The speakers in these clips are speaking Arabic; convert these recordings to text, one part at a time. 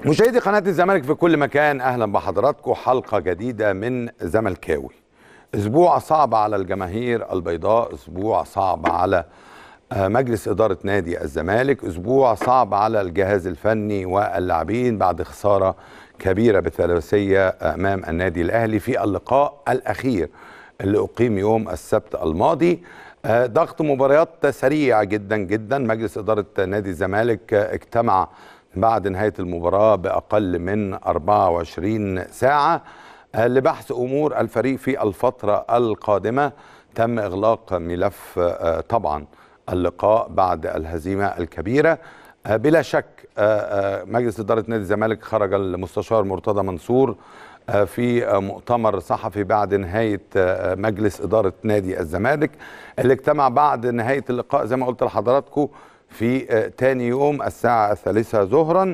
مشاهدي قناة الزمالك في كل مكان، أهلا بحضراتكم حلقة جديدة من زملكاوي. أسبوع صعب على الجماهير البيضاء، أسبوع صعب على مجلس إدارة نادي الزمالك، أسبوع صعب على الجهاز الفني واللاعبين بعد خسارة كبيرة بثلاثية أمام النادي الأهلي في اللقاء الأخير اللي أقيم يوم السبت الماضي. ضغط مباريات سريع جدا جدا. مجلس إدارة نادي الزمالك اجتمع بعد نهاية المباراة بأقل من 24 ساعة لبحث أمور الفريق في الفترة القادمة. تم إغلاق ملف طبعا اللقاء بعد الهزيمة الكبيرة. بلا شك مجلس إدارة نادي الزمالك خرج المستشار مرتضى منصور في مؤتمر صحفي بعد نهاية مجلس إدارة نادي الزمالك اللي اجتمع بعد نهاية اللقاء زي ما قلت لحضراتكم في تاني يوم الساعة 3 ظهرا.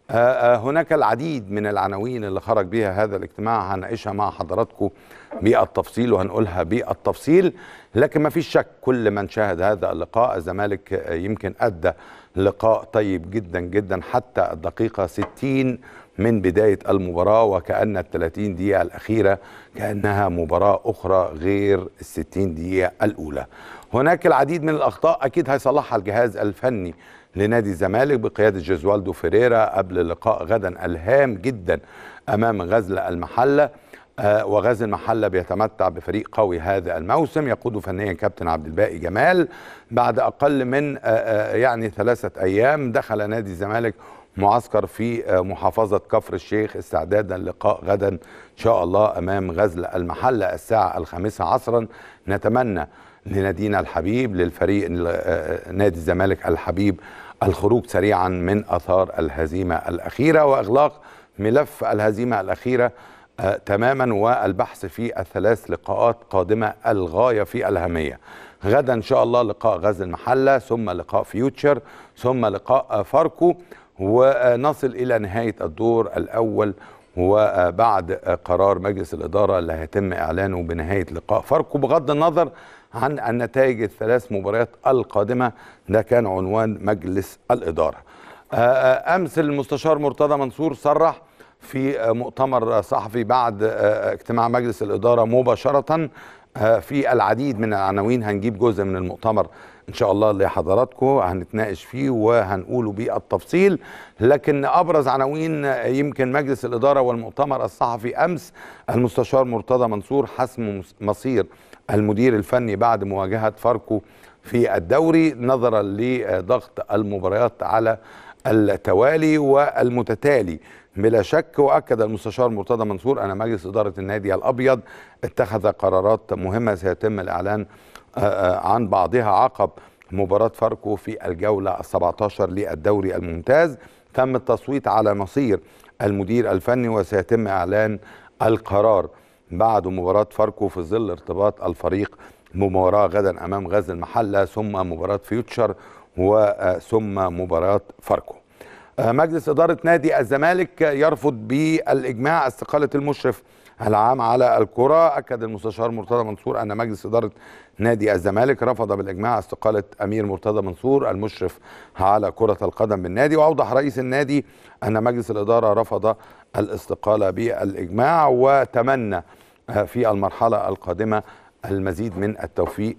هناك العديد من العناوين اللي خرج بها هذا الاجتماع هنناقشها مع حضراتكم بالتفصيل وهنقولها بالتفصيل، لكن ما فيش شك كل من شاهد هذا اللقاء الزمالك يمكن أدى لقاء طيب جدا جدا حتى الدقيقة 60 من بداية المباراة، وكأن ال 30 دقيقة الأخيرة كأنها مباراة أخرى غير ال 60 دقيقة الأولى. هناك العديد من الأخطاء أكيد هيصلحها الجهاز الفني لنادي الزمالك بقيادة جوزوالدو فيريرا قبل لقاء غدا الهام جدا أمام غزل المحلة. وغزل المحلة بيتمتع بفريق قوي هذا الموسم يقوده فنيا كابتن عبد الباقي جمال. بعد أقل من يعني 3 أيام دخل نادي الزمالك معسكر في محافظة كفر الشيخ استعدادا لقاء غدا إن شاء الله أمام غزل المحلة الساعة 5 عصرا. نتمنى لنادينا الحبيب للفريق نادي الزمالك الحبيب الخروج سريعا من أثار الهزيمة الأخيرة وإغلاق ملف الهزيمة الأخيرة تماما والبحث في ال3 لقاءات قادمة الغاية في الأهمية. غدا إن شاء الله لقاء غزل المحلة، ثم لقاء فيوتشر، ثم لقاء فاركو، ونصل إلى نهاية الدور الأول. وبعد قرار مجلس الإدارة اللي هيتم إعلانه بنهاية لقاء فاركو بغض النظر عن النتائج ال3 مباريات القادمة، ده كان عنوان مجلس الإدارة. أمس المستشار مرتضى منصور صرح في مؤتمر صحفي بعد اجتماع مجلس الإدارة مباشرة في العديد من العناوين. هنجيب جزء من المؤتمر إن شاء الله لحضراتكم هنتناقش فيه وهنقوله بالتفصيل، لكن أبرز عناوين يمكن مجلس الإدارة والمؤتمر الصحفي أمس المستشار مرتضى منصور حسم مصير المدير الفني بعد مواجهة فاركو في الدوري نظرا لضغط المباريات على التوالي والمتتالي. بلا شك وأكد المستشار مرتضى منصور أن مجلس إدارة النادي الأبيض اتخذ قرارات مهمة سيتم الإعلان عن بعضها عقب مباراة فاركو في الجولة 17 للدوري الممتاز. تم التصويت على مصير المدير الفني وسيتم إعلان القرار بعد مباراة فاركو في ظل ارتباط الفريق بمباراة غدا أمام غزل المحلة ثم مباراة فيوتشر وثم مباراة فاركو. مجلس إدارة نادي الزمالك يرفض بالإجماع استقالة المشرف العام على الكرة. أكد المستشار مرتضى منصور أن مجلس إدارة نادي الزمالك رفض بالإجماع استقالة أمير مرتضى منصور المشرف على كرة القدم بالنادي. وأوضح رئيس النادي أن مجلس الإدارة رفض الاستقالة بالإجماع وتمنى في المرحلة القادمة المزيد من التوفيق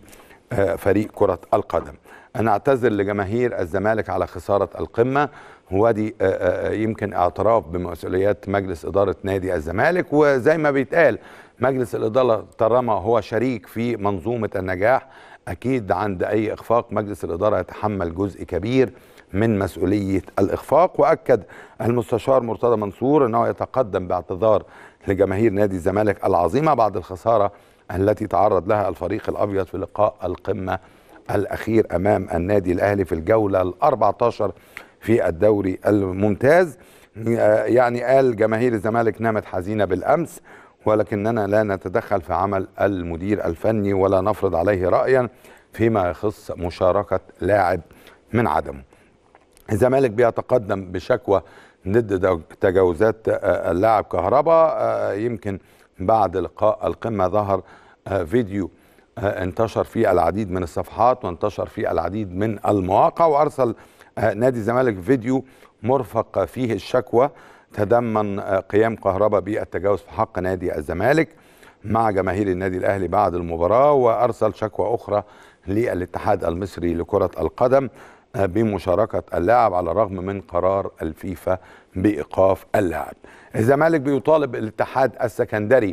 لفريق كرة القدم. أنا أعتذر لجماهير الزمالك على خسارة القمة، ودي يمكن اعتراف بمسؤوليات مجلس إدارة نادي الزمالك. وزي ما بيتقال مجلس الإدارة طالما هو شريك في منظومة النجاح أكيد عند أي إخفاق مجلس الإدارة يتحمل جزء كبير من مسؤولية الإخفاق. وأكد المستشار مرتضى منصور أنه يتقدم باعتذار لجماهير نادي الزمالك العظيمة بعد الخسارة التي تعرض لها الفريق الأبيض في لقاء القمة الأخير أمام النادي الأهلي في الجولة 14 في الدوري الممتاز. يعني قال جماهير الزمالك نامت حزينة بالأمس، ولكننا لا نتدخل في عمل المدير الفني ولا نفرض عليه رأيا فيما يخص مشاركة لاعب من عدمه. الزمالك بيتقدم بشكوى ضد تجاوزات اللاعب كهربا. يمكن بعد لقاء القمة ظهر فيديو انتشر في العديد من الصفحات وانتشر في العديد من المواقع، وأرسل نادي الزمالك فيديو مرفق فيه الشكوى تضمن قيام كهربا بالتجاوز في حق نادي الزمالك مع جماهير النادي الأهلي بعد المباراة، وأرسل شكوى أخرى للاتحاد المصري لكرة القدم بمشاركة اللاعب على الرغم من قرار الفيفا بإيقاف اللاعب. الزمالك بيطالب الاتحاد السكندري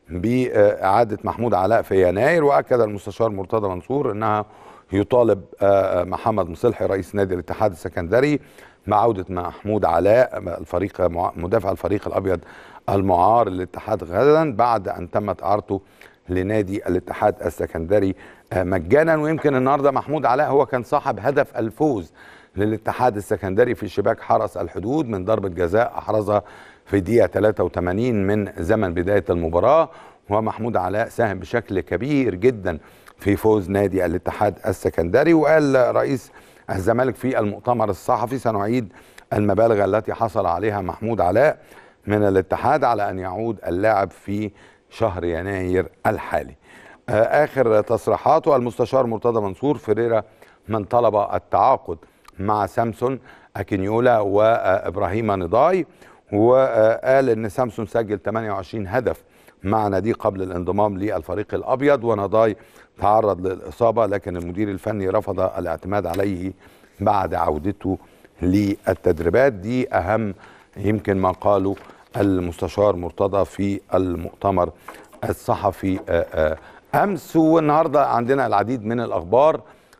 بإعادة محمود علاء في يناير، وأكد المستشار مرتضى منصور أنها يطالب محمد مصلحي رئيس نادي الاتحاد السكندري بعودة محمود علاء الفريق مدافع الفريق الأبيض المعار للاتحاد غدا بعد أن تمت إعارته لنادي الاتحاد السكندري مجانا. ويمكن النهارده محمود علاء هو كان صاحب هدف الفوز للاتحاد السكندري في شباك حرس الحدود من ضربة جزاء أحرزها في دقيقة 83 من زمن بداية المباراة. ومحمود علاء ساهم بشكل كبير جدا في فوز نادي الاتحاد السكندري. وقال رئيس الزمالك في المؤتمر الصحفي: سنعيد المبالغ التي حصل عليها محمود علاء من الاتحاد على أن يعود اللاعب في شهر يناير الحالي. آخر تصريحاته المستشار مرتضى منصور: فيريرا من طلب التعاقد مع سامسون أكينيولا وإبراهيم نضاي، وقال أن سامسون سجل 28 هدف مع ناديه قبل الانضمام للفريق الأبيض، ونضاي تعرض للإصابة لكن المدير الفني رفض الاعتماد عليه بعد عودته للتدريبات. دي أهم يمكن ما قاله المستشار مرتضى في المؤتمر الصحفي أمس. والنهاردة عندنا العديد من الأخبار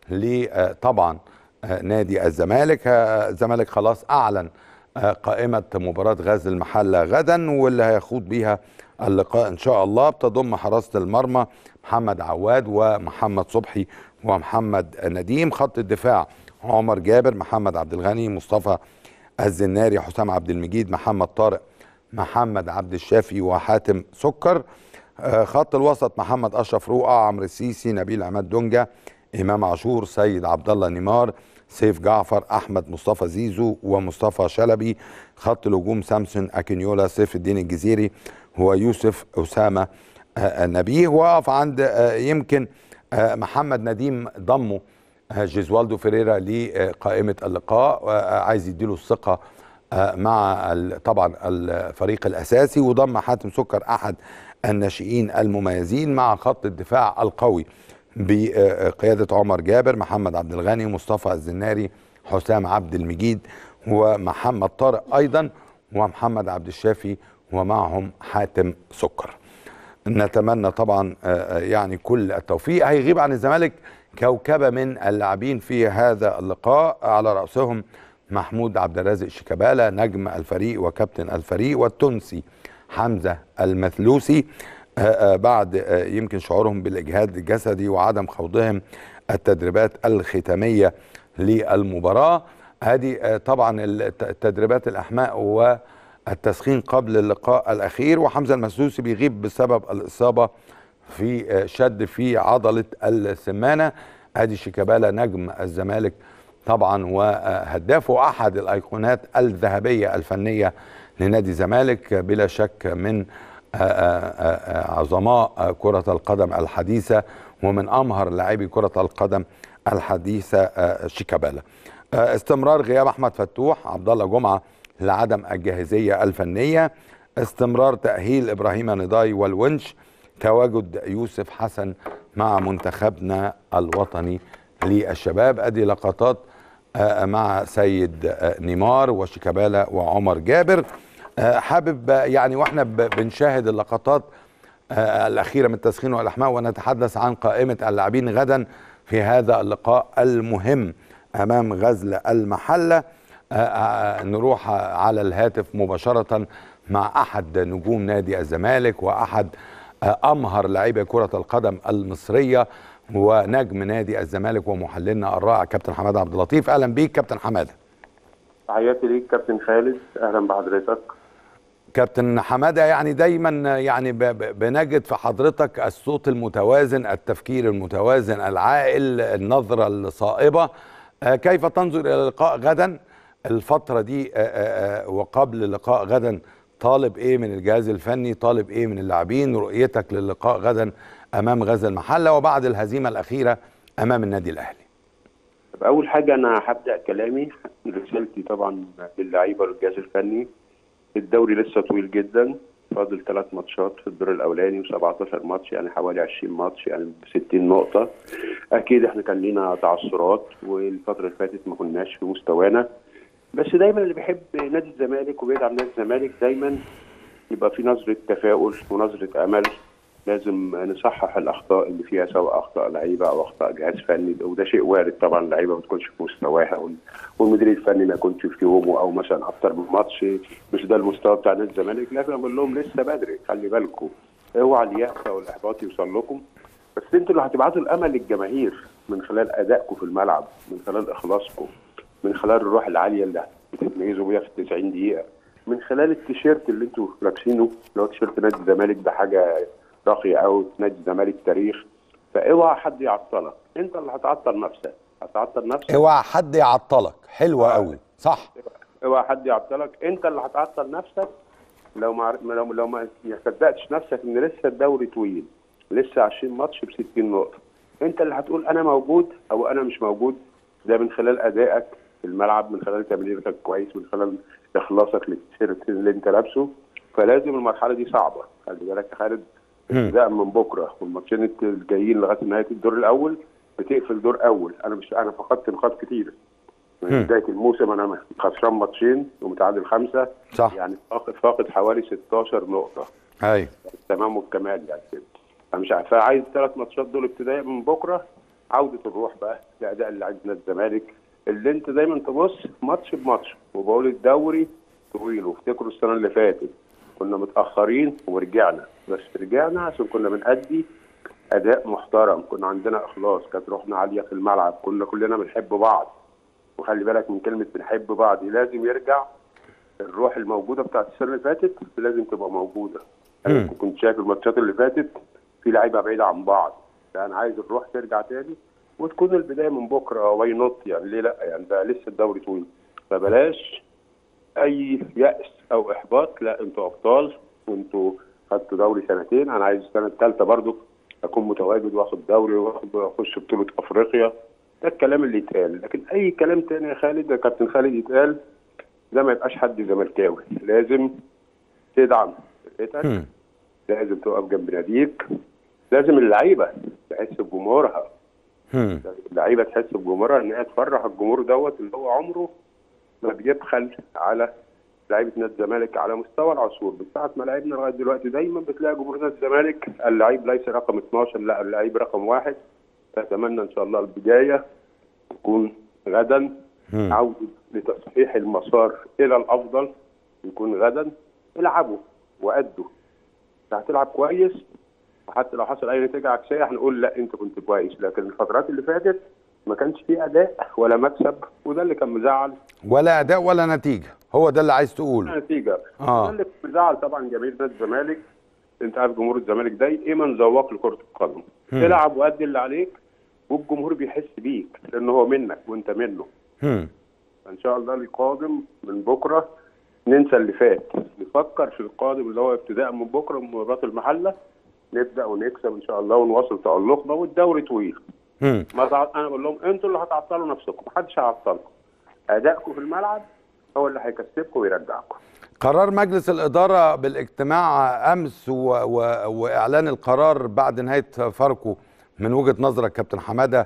طبعا نادي الزمالك. الزمالك خلاص أعلن قائمة مباراة غزل المحلة غدا، واللي هيخوض بيها اللقاء إن شاء الله بتضم حراسة المرمى محمد عواد ومحمد صبحي ومحمد نديم. خط الدفاع عمر جابر، محمد عبد الغني، مصطفى الزناري، حسام عبد المجيد، محمد طارق، محمد عبد الشافي وحاتم سكر. خط الوسط محمد أشرف رؤى، عمرو السيسي، نبيل عماد دونجا، إمام عاشور، سيد عبد الله نيمار، سيف جعفر، أحمد مصطفى زيزو ومصطفى شلبي. خط الهجوم سامسون أكينيولا، سيف الدين الجزيري، هو يوسف أسامة نبيه. وقف عند يمكن محمد نديم ضمه جيزوالدو فيريرا لقائمة اللقاء، عايز يديله الثقة مع طبعا الفريق الأساسي، وضم حاتم سكر أحد الناشئين المميزين مع خط الدفاع القوي بقيادة عمر جابر، محمد عبد الغني، مصطفى الزناري، حسام عبد المجيد ومحمد طارق أيضا ومحمد عبد الشافي ومعهم حاتم سكر. نتمنى طبعا يعني كل التوفيق. هيغيب عن الزمالك كوكبة من اللاعبين في هذا اللقاء، على رأسهم محمود عبد الرازق شيكابالا نجم الفريق وكابتن الفريق، والتونسي حمزة المثلوسي بعد يمكن شعورهم بالإجهاد الجسدي وعدم خوضهم التدريبات الختامية للمباراة. هذه طبعا التدريبات الأحماء والتسخين قبل اللقاء الأخير. وحمزة المثلوسي بيغيب بسبب الإصابة في شد في عضلة السمانة. ادي شيكابالا نجم الزمالك طبعا وهداف واحد الايقونات الذهبيه الفنيه لنادي الزمالك، بلا شك من عظماء كرة القدم الحديثة ومن امهر لاعبي كرة القدم الحديثة شيكابالا. استمرار غياب احمد فتوح، عبد الله جمعة لعدم الجاهزية الفنية، استمرار تأهيل ابراهيم نضاي والونش، تواجد يوسف حسن مع منتخبنا الوطني للشباب. ادي لقطات مع سيد نيمار وشيكابالا وعمر جابر. حابب يعني واحنا بنشاهد اللقطات الاخيره من التسخين والاحماء ونتحدث عن قائمه اللاعبين غدا في هذا اللقاء المهم امام غزل المحله، نروح على الهاتف مباشره مع احد نجوم نادي الزمالك واحد امهر لاعبي كره القدم المصريه ونجم نادي الزمالك ومحللنا الرائع كابتن حماده عبد اللطيف. اهلا بيك كابتن حماده. تحياتي ليك كابتن خالد، اهلا بحضرتك. كابتن حماده، يعني دايما يعني بنجد في حضرتك الصوت المتوازن، التفكير المتوازن، العاقل، النظره الصائبه. كيف تنظر الى لقاء غدا الفتره دي وقبل لقاء غدا؟ طالب ايه من الجهاز الفني؟ طالب ايه من اللاعبين؟ رؤيتك للقاء غدا امام غزل المحله وبعد الهزيمه الاخيره امام النادي الاهلي. فاول حاجه انا هبدا كلامي رسالتي طبعا للعيبه والجهاز الفني. الدوري لسه طويل جدا، فاضل 3 ماتشات في الدور الاولاني و17 ماتش، يعني حوالي 20 ماتش، يعني ب 60 نقطه. اكيد احنا كان لينا تعثرات والفتره اللي فاتت ما كناش في مستوانا، بس دايما اللي بيحب نادي الزمالك وبعيد عن نادي الزمالك دايما يبقى في نظره تفاؤل ونظره امل. لازم نصحح الاخطاء اللي فيها، سواء اخطاء لعيبه او اخطاء جهاز فني، وده شيء وارد طبعا. اللعيبه ما تكونش في مستواها والمدير الفني ما يكونش في يومه، او مثلا اكتر من ماتش مش ده المستوى بتاع نادي الزمالك. لازم اقول لهم لسه بدري، خلي بالكم، اوعى اليأس او الاحباط يوصل لكم. بس انتوا اللي هتبعتوا الامل للجماهير من خلال ادائكم في الملعب، من خلال اخلاصكم، من خلال الروح العاليه اللي بتتميزوا بيها في 90 دقيقه، من خلال التيشيرت اللي انتوا لابسينه اللي هو تيشيرت نادي الزمالك. ده حاجه راقي قوي، نادي الزمالك تاريخ. فاوعى حد يعطلك، انت اللي هتعطل نفسك، هتعطل نفسك. اوعى حد يعطلك، حلوه قوي، صح. اوعى حد يعطلك، انت اللي هتعطل نفسك. لو ما صدقتش نفسك ان لسه الدوري طويل، لسه 20 ماتش ب 60 نقطه، انت اللي هتقول انا موجود او انا مش موجود. ده من خلال ادائك في الملعب، من خلال تمريرك الكويس، من خلال اخلاصك للتيشيرت اللي انت لابسه. فلازم المرحله دي صعبه، خلي بالك يا خالد. ابتداء من بكره والماتشين الجايين لغايه نهايه الدور الاول بتقفل دور اول. انا فقدت نقاط كتير من بدايه الموسم. انا خسران ماتشين ومتعادل 5، صح. يعني فاقد حوالي 16 نقطه. ايوه تمام والكمال يعني كده. فمش عايز 3 ماتشات دول ابتداء من بكره عوده الروح بقى لاداء اللي عندنا الزمالك، اللي انت دايما تبص ماتش بماتش. وبقول الدوري طويل، وافتكروا السنه اللي فاتت كنا متاخرين ورجعنا، بس رجعنا عشان كنا بنأدي اداء محترم، كنا عندنا اخلاص، كانت روحنا عاليه في الملعب، كنا كلنا بنحب بعض. وخلي بالك من كلمه بنحب بعض، لازم يرجع الروح الموجوده بتاعت السنه اللي فاتت، لازم تبقى موجوده. انا كنت شايف الماتشات اللي فاتت في لعيبه بعيده عن بعض، يعني عايز الروح ترجع تاني وتكون البدايه من بكره. واي نوت يعني، ليه لا؟ يعني ده لسه الدوري طويل، فبلاش اي يأس او احباط. لا، انتوا ابطال وانتوا خدتوا دوري 2 سنين. انا عايز السنه الثالثه برضو اكون متواجد واخد دوري واخش بطوله افريقيا. ده الكلام اللي يتقال، لكن اي كلام تاني يا خالد، يا كابتن خالد، يتقال ده ما يبقاش حد زملكاوي. لازم تدعم فرقتك، لازم تقف جنب ناديك، لازم اللعيبه تحس بجمهورها. اللعيبه تحس بجمهورها، ان هي تفرح الجمهور دوت اللي هو عمره ما بيبخل على لعيبه نادي الزمالك على مستوى العصور. من ساعه ما لعبنا لغايه دلوقتي دايما بتلاقي جمهور نادي الزمالك اللعيب ليس رقم 12، لا، اللعيب رقم 1. اتمنى ان شاء الله البدايه تكون غدا عوده لتصحيح المسار الى الافضل، يكون غدا. العبوا وادوا، هتلعب كويس، وحتى لو حصل اي نتيجه عكسيه هنقول لا انت كنت كويس. لكن الفترات اللي فاتت ما كانش فيه اداء ولا مكسب، وده اللي كان مزعل. ولا اداء ولا نتيجه، هو ده اللي عايز تقوله. نتيجه ده اللي كان مزعل طبعا جماهير نادي الزمالك. انت عارف جمهور الزمالك دايما ذواق لكره القدم. العب وادي اللي عليك، والجمهور بيحس بيك لان هو منك وانت منه. ان شاء الله القادم من بكره ننسى اللي فات، نفكر في القادم اللي هو ابتداء من بكره من مباراه المحله، نبدا ونكسب ان شاء الله ونواصل تالقنا. والدوري طويل. انا بقول لهم انتوا اللي هتعطلوا نفسكم، محدش هيعطلكم. ادائكم في الملعب هو اللي هيكسبكم ويرجعكم. قرار مجلس الاداره بالاجتماع امس واعلان القرار بعد نهايه فاركو، من وجهه نظرك كابتن حماده،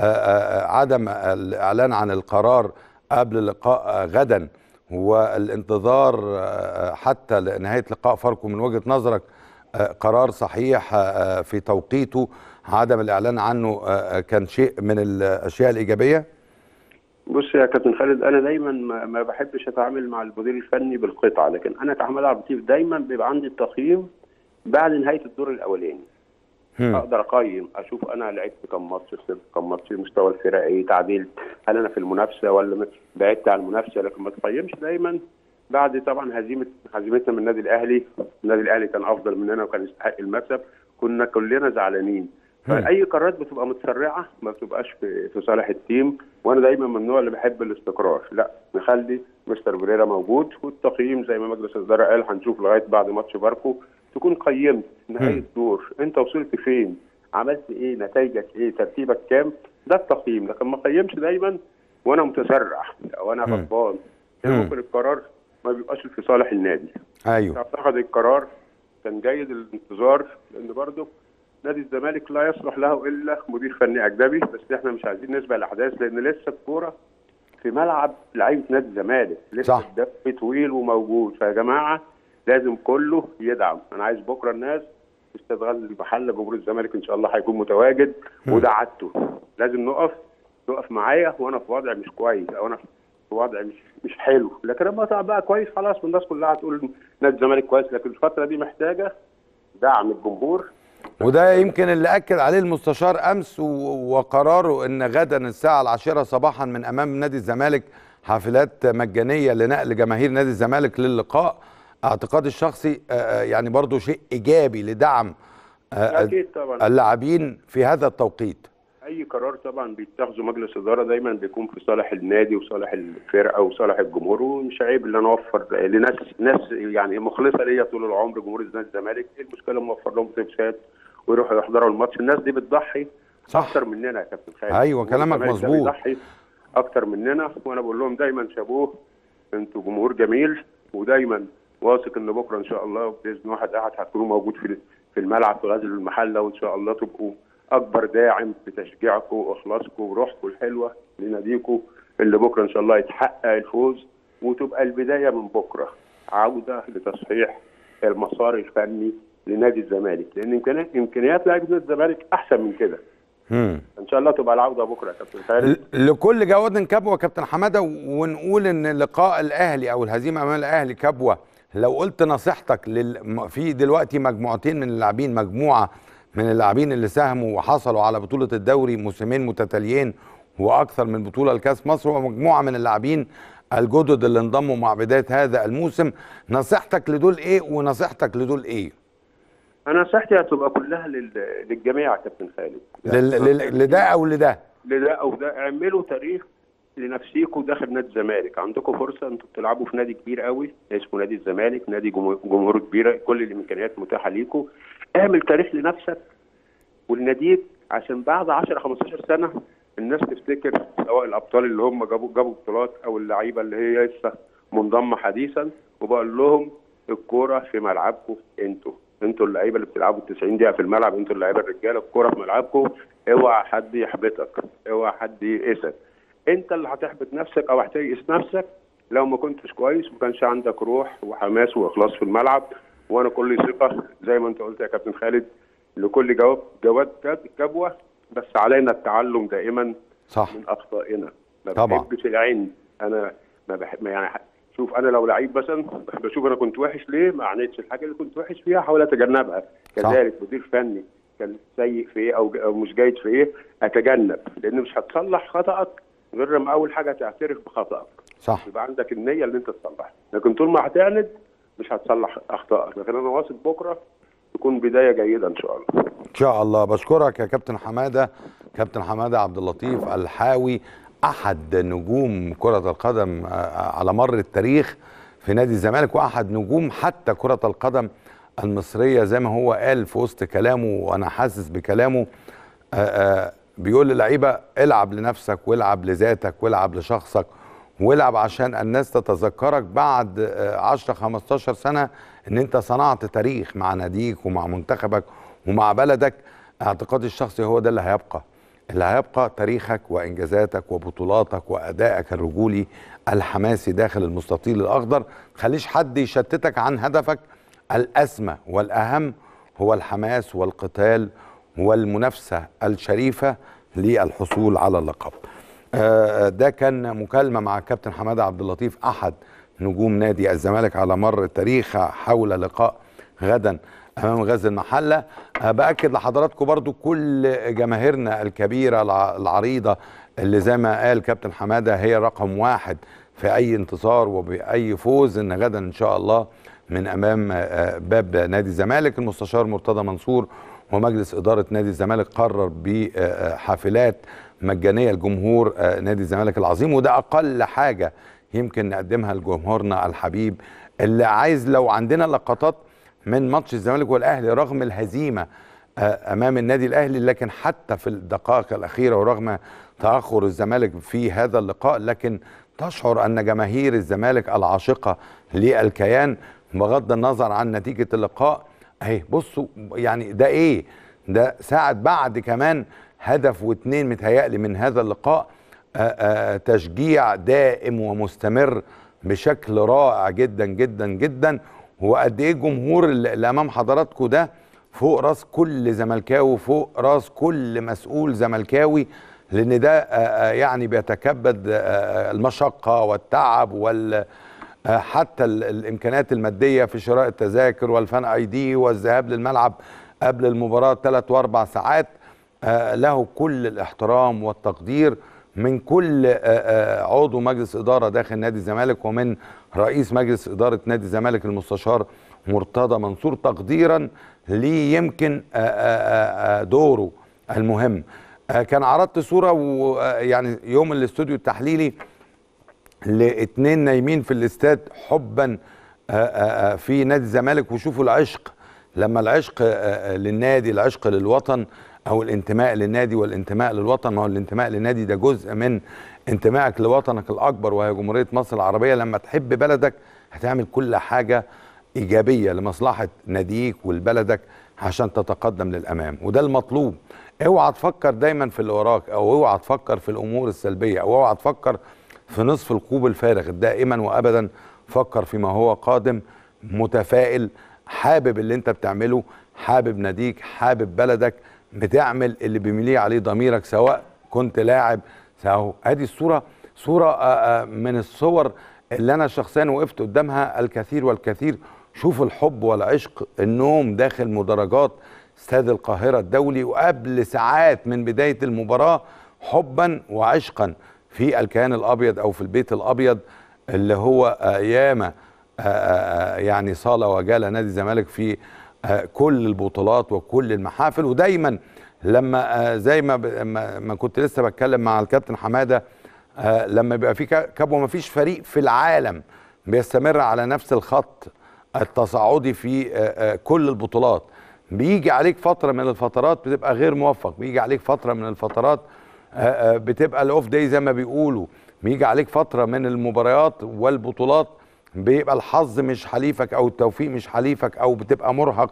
عدم الاعلان عن القرار قبل اللقاء غدا والانتظار حتى لنهايه لقاء فاركو، من وجهه نظرك قرار صحيح في توقيته؟ عدم الاعلان عنه كان شيء من الاشياء الايجابيه؟ بص يا كابتن خالد، انا دايما ما بحبش اتعامل مع المدير الفني بالقطعه، لكن انا كحماد عبد اللطيف دايما بيبقى عندي التقييم بعد نهايه الدور الاولاني. اقدر اقيم، اشوف انا لعبت كم ماتش، خسرت كم ماتش، مستوى الفرقه ايه، تعديلت، هل انا في المنافسه ولا بعدت عن المنافسه. لكن ما تقيمش دايما بعد طبعا هزيمتنا من النادي الاهلي. النادي الاهلي كان افضل مننا وكان يستحق المكسب، كنا كلنا زعلانين. فاي قرارات بتبقى متسرعه ما بتبقاش في صالح التيم. وانا دايما من النوع اللي بحب الاستقرار، لا، نخلي مستر بريرا موجود، والتقييم زي ما مجلس الاداره قال هنشوف لغايه بعد ماتش فاركو تكون قيمت نهايه الدور، انت وصلت فين، عملت ايه، نتائجك ايه، ترتيبك كام. ده التقييم، لكن ما اقيمش دايما وانا متسرع او انا غضبان. ممكن القرار ما بيبقاش في صالح النادي. ايوه اعتقد القرار كان جيد الانتظار، لان برضه نادي الزمالك لا يصلح له الا مدير فني اجنبي، بس احنا مش عايزين نسبق الاحداث لان لسه الكوره في ملعب لعيبه نادي الزمالك، لسه الدف طويل وموجود. فيا جماعه لازم كله يدعم. انا عايز بكره الناس استاد غزل المحله جمهور الزمالك ان شاء الله هيكون متواجد، وده عادته. لازم نقف معايا وانا في وضع مش كويس او انا في وضع مش حلو، لكن لما اطلع بقى كويس خلاص والناس كلها هتقول نادي الزمالك كويس. لكن الفتره دي محتاجه دعم الجمهور، وده يمكن اللي اكد عليه المستشار امس وقراره ان غدا الساعه 10 صباحا من امام نادي الزمالك حافلات مجانيه لنقل جماهير نادي الزمالك للقاء. اعتقادي الشخصي يعني برضو شيء ايجابي لدعم اكيد طبعا اللاعبين في هذا التوقيت. اي قرار طبعا بيتخذه مجلس اداره دايما بيكون في صالح النادي وصالح الفرقه وصالح الجمهور، ومش عيب ان انا اوفر لناس يعني مخلصه ليا طول العمر جمهور نادي الزمالك. ايه المشكله لما اوفر لهم تيكسات ويروحوا يحضروا الماتش؟ الناس دي بتضحي اكتر مننا يا كابتن خالد. ايوه كلامك مظبوط، بتضحي اكتر مننا، وانا بقول لهم دايما شابوه، انتوا جمهور جميل، ودايما واثق ان بكره ان شاء الله باذن واحد احد هتكونوا موجود في الملعب في غزل المحله، وان شاء الله تبقوا اكبر داعم لتشجيعكم واخلاصكم وروحكم الحلوه لناديكم اللي بكره ان شاء الله يتحقق الفوز، وتبقى البدايه من بكره عوده لتصحيح المسار الفني لنادي الزمالك، لان امكانيات لاعبي نادي الزمالك احسن من كده. ان شاء الله تبقى العوده بكره يا كابتن خالد. لكل جواد كبوه كابتن حماده، ونقول ان لقاء الاهلي او الهزيمه امام الاهلي كبوه. لو قلت نصيحتك في دلوقتي مجموعتين من اللاعبين، مجموعه من اللاعبين اللي ساهموا وحصلوا على بطوله الدوري موسمين متتاليين واكثر من بطوله لكاس مصر، ومجموعه من اللاعبين الجدد اللي انضموا مع بدايه هذا الموسم، نصيحتك لدول ايه ونصيحتك لدول ايه؟ انا نصيحتي هتبقى كلها للجميع يا كابتن خالد، لده او لده او ده. اعملوا تاريخ لنفسيكم داخل نادي الزمالك. عندكم فرصه، انتوا بتلعبوا في نادي كبير قوي اسمه نادي الزمالك، نادي جمهوره كبيره، كل الامكانيات متاحه ليكم. اعمل تاريخ لنفسك ولناديك، عشان بعد 10 15 سنه الناس تفتكر، سواء الابطال اللي هم جابوا بطولات او اللعيبه اللي هي لسه منضمه حديثا، وبقول لهم الكوره في ملعبكم. انتوا اللعيبه اللي بتلعبوا 90 دقيقه في الملعب، انتوا اللعيبه الرجاله، الكوره في ملعبكم. اوعى حد يحبطك، اوعى حد ييأسك. انت اللي هتحبط نفسك او هتيأس نفسك لو ما كنتش كويس، ما كانش عندك روح وحماس واخلاص في الملعب. وانا كل ثقه زي ما انت قلت يا كابتن خالد، لكل جواد كبوه، بس علينا التعلم دائما صح من اخطائنا. ما طبعا بحبش العين. انا ما بحب يعني، شوف انا لو لعيب مثلا بشوف انا كنت وحش ليه، ما عانيتش الحاجه اللي كنت وحش فيها، احاول اتجنبها. كذلك مدير فني كان سيء في ايه او مش جيد في ايه، اتجنب، لان مش هتصلح خطأك غير لما اول حاجه تعترف بخطأك. صح، يبقى عندك النيه اللي انت تصلح، لكن طول ما هتعند مش هتصلح اخطائك. لكن انا واثق بكره تكون بدايه جيده ان شاء الله. ان شاء الله. بشكرك يا كابتن حماده، كابتن حماده عبد اللطيف الحاوي، احد نجوم كره القدم على مر التاريخ في نادي الزمالك، واحد نجوم حتى كره القدم المصريه، زي ما هو قال في وسط كلامه وانا حاسس بكلامه. بيقول للعيبه العب لنفسك والعب لذاتك والعب لشخصك والعب عشان الناس تتذكرك بعد 10 15 سنه ان انت صنعت تاريخ مع ناديك ومع منتخبك ومع بلدك. اعتقادي الشخصي هو ده اللي هيبقى تاريخك وانجازاتك وبطولاتك وادائك الرجولي الحماسي داخل المستطيل الاخضر. خليش حد يشتتك عن هدفك الاسمى والاهم، هو الحماس والقتال والمنافسه الشريفه للحصول على اللقب. ده كان مكالمه مع كابتن حماده عبد اللطيف، احد نجوم نادي الزمالك على مر التاريخ، حول لقاء غدا امام غزل المحله. باكد لحضراتكم برضو كل جماهيرنا الكبيره العريضه اللي زي ما قال كابتن حماده هي رقم واحد في اي انتصار وباي فوز، ان غدا ان شاء الله من امام باب نادي الزمالك المستشار مرتضى منصور ومجلس اداره نادي الزمالك قرر بحافلات مجانيه لجمهور نادي الزمالك العظيم، وده اقل حاجه يمكن نقدمها لجمهورنا الحبيب اللي عايز. لو عندنا لقطات من ماتش الزمالك والاهلي رغم الهزيمه امام النادي الاهلي، لكن حتى في الدقائق الاخيره ورغم تأخر الزمالك في هذا اللقاء، لكن تشعر أن جماهير الزمالك العاشقة للكيان بغض النظر عن نتيجة اللقاء اهي بصوا يعني ده ايه ده ساعد بعد كمان هدف واتنين متهيألي من هذا اللقاء تشجيع دائم ومستمر بشكل رائع جدا جدا جدا. وقد ايه الجمهور اللي امام حضراتكم ده فوق راس كل زملكاوي، فوق راس كل مسؤول زملكاوي، لان ده يعني بيتكبد المشقه والتعب حتى الامكانيات الماديه في شراء التذاكر والفان اي دي والذهاب للملعب قبل المباراه 3 و4 ساعات. له كل الاحترام والتقدير من كل عضو مجلس اداره داخل نادي الزمالك ومن رئيس مجلس اداره نادي الزمالك المستشار مرتضى منصور، تقديرا ليه يمكن دوره المهم. كان عرضت صوره ويعني يوم الاستوديو التحليلي لاتنين نايمين في الاستاد حبا في نادي الزمالك، وشوفوا العشق، لما العشق للنادي، العشق للوطن او الانتماء للنادي والانتماء للوطن، ما هو الانتماء للنادي ده جزء من انتمائك لوطنك الاكبر وهي جمهوريه مصر العربيه. لما تحب بلدك هتعمل كل حاجه ايجابيه لمصلحه ناديك ولبلدك عشان تتقدم للامام، وده المطلوب. اوعى تفكر دايما في اللي وراك، او اوعى تفكر في الامور السلبيه، او اوعى تفكر في نصف الكوب الفارغ. دائما وابدا فكر فيما هو قادم، متفائل، حابب اللي انت بتعمله، حابب ناديك، حابب بلدك، بتعمل اللي بيمليه عليه ضميرك سواء كنت لاعب سواء. ادي الصوره صوره من الصور اللي انا شخصيا وقفت قدامها الكثير والكثير. شوف الحب والعشق، النوم داخل مدرجات استاد القاهره الدولي وقبل ساعات من بدايه المباراه حبا وعشقا في الكيان الابيض او في البيت الابيض اللي هو ياما يعني صال وجال نادي الزمالك في كل البطولات وكل المحافل. ودايما لما زي ما كنت لسه بتكلم مع الكابتن حماده، لما بيبقى في كبوه، ما فيش فريق في العالم بيستمر على نفس الخط التصاعدي في كل البطولات. بيجي عليك فتره من الفترات بتبقى غير موفق، بيجي عليك فتره من الفترات بتبقى الاوف داي زي ما بيقولوا، بيجي عليك فتره من المباريات والبطولات بيبقى الحظ مش حليفك او التوفيق مش حليفك او بتبقى مرهق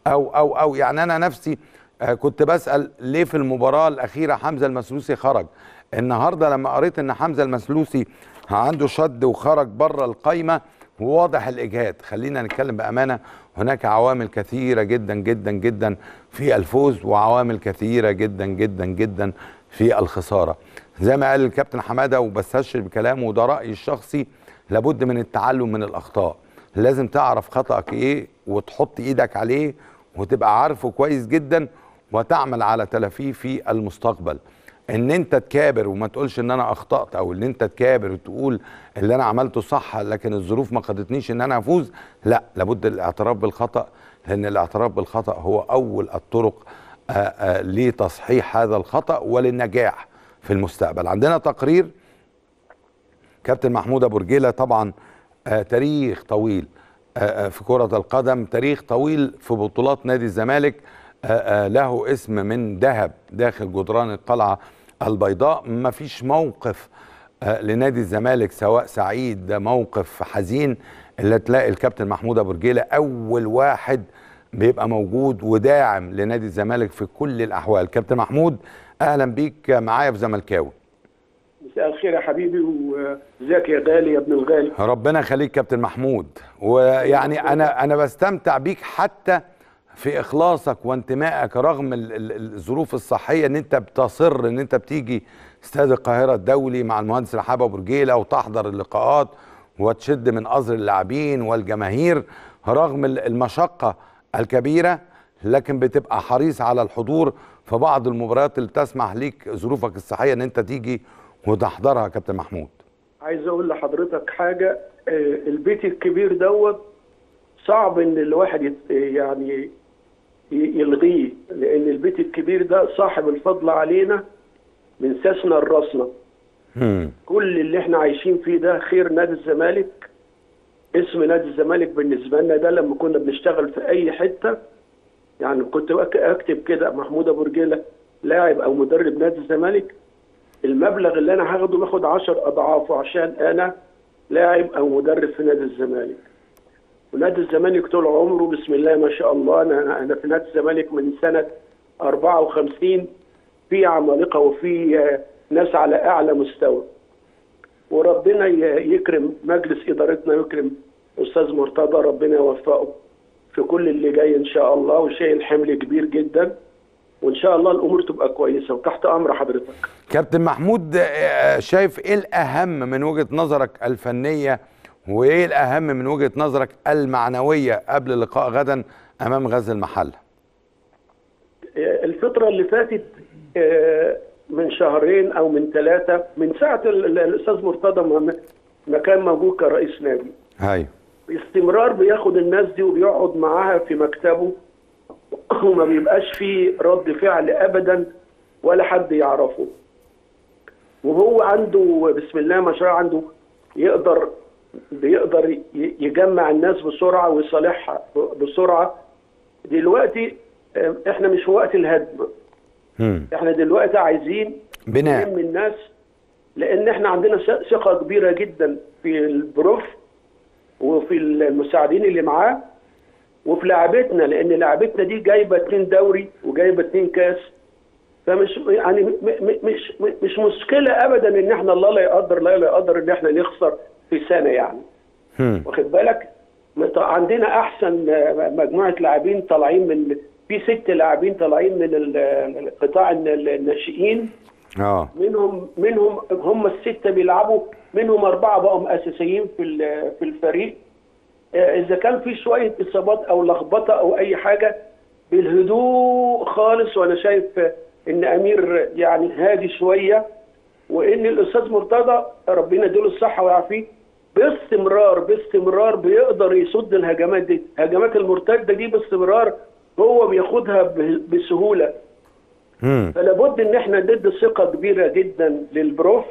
او يعني انا نفسي كنت بسأل ليه في المباراة الأخيرة حمزة المسلوسي خرج. النهاردة لما قريت ان حمزة المسلوسي عنده شد وخرج بره القايمة وواضح الإجهاد. خلينا نتكلم بأمانة، هناك عوامل كثيرة جدا جدا جدا في الفوز وعوامل كثيرة جدا جدا جدا في الخسارة. زي ما قال الكابتن حمادة وبستشهد بكلامه وده رأيي الشخصي، لابد من التعلم من الأخطاء. لازم تعرف خطأك ايه وتحط ايدك عليه وتبقى عارفه كويس جدا وتعمل على تلافيه في المستقبل. ان انت تكابر وما تقولش ان انا اخطأت، او ان انت تكابر وتقول اللي انا عملته صح لكن الظروف ما قادتنيش ان انا افوز، لا، لابد الاعتراف بالخطأ، لان الاعتراف بالخطأ هو اول الطرق لتصحيح هذا الخطأ وللنجاح في المستقبل. عندنا تقرير كابتن محمود ابو رجيله، طبعا تاريخ طويل في كرة القدم، تاريخ طويل في بطولات نادي الزمالك، له اسم من ذهب داخل جدران القلعة البيضاء. ما فيش موقف لنادي الزمالك سواء سعيد موقف حزين اللي تلاقي الكابتن محمود ابو رجيله اول واحد بيبقى موجود وداعم لنادي الزمالك في كل الاحوال. كابتن محمود اهلا بيك معايا في زملكاوي. مساء الخير يا حبيبي، وازيك يا غالي يا ابن الغالي. ربنا يخليك كابتن محمود. ويعني انا بستمتع بيك حتى في اخلاصك وانتمائك رغم الظروف الصحيه، ان انت بتصر ان انت بتيجي استاد القاهره الدولي مع المهندس رحاب ابو رجيله وتحضر اللقاءات وتشد من ازر اللاعبين والجماهير رغم المشقه الكبيره، لكن بتبقى حريص على الحضور في بعض المباريات اللي تسمح ليك ظروفك الصحيه ان انت تيجي وتحضرها. يا كابتن محمود عايز اقول لحضرتك حاجه، البيت الكبير دوت صعب ان الواحد يعني يلغيه، لان البيت الكبير ده صاحب الفضل علينا من ساسنا لراسنا. كل اللي احنا عايشين فيه ده خير نادي الزمالك. اسم نادي الزمالك بالنسبه لنا ده لما كنا بنشتغل في اي حته، يعني كنت اكتب كده محمود ابو رجيله لاعب او مدرب نادي الزمالك، المبلغ اللي انا هاخده باخد 10 اضعافه عشان انا لاعب او مدرب في نادي الزمالك. ونادي الزمالك طول عمره بسم الله ما شاء الله، انا في نادي الزمالك من سنه 54، في عمالقه وفي ناس على اعلى مستوى. وربنا يكرم مجلس ادارتنا، يكرم استاذ مرتضى، ربنا يوفقه في كل اللي جاي ان شاء الله، وشايل حمل كبير جدا، وان شاء الله الامور تبقى كويسه. وتحت امر حضرتك. كابتن محمود، شايف ايه الاهم من وجهة نظرك الفنية وايه الاهم من وجهة نظرك المعنوية قبل لقاء غدا امام غزل المحله؟ الفترة اللي فاتت من شهرين او من 3 من ساعة الاستاذ مرتضى ما كان موجود كرئيس نادي، ايوه، باستمرار بياخد الناس دي وبيقعد معاها في مكتبه، وما بيبقاش فيه رد فعل ابدا ولا حد يعرفه. وهو عنده بسم الله ما شاء الله، عنده بيقدر يجمع الناس بسرعه ويصالحها بسرعه. دلوقتي احنا مش في وقت الهدم، احنا دلوقتي عايزين بناء نلم الناس، لان احنا عندنا ثقه كبيره جدا في البروف وفي المساعدين اللي معاه وفي لاعبتنا، لان لاعبتنا دي جايبه 2 دوري وجايبه 2 كاس. فمش يعني مش مشكله ابدا ان احنا الله لا يقدر ان احنا نخسر في سنه يعني. واخد بالك؟ عندنا احسن مجموعه لاعبين طالعين من، في 6 لاعبين طالعين من قطاع الناشئين. منهم هم ال6 بيلعبوا، منهم 4 بقوا اساسيين في الفريق. اذا كان في شويه اصابات او لخبطه او اي حاجه، بالهدوء خالص. وانا شايف ان امير يعني هادي شويه، وان الاستاذ مرتضى ربنا يديله الصحه ويعافيه باستمرار بيقدر يصد الهجمات دي، هجمات المرتده دي باستمرار هو بياخدها بسهوله. فلا بد ان احنا ندي ثقه كبيره جدا للبروف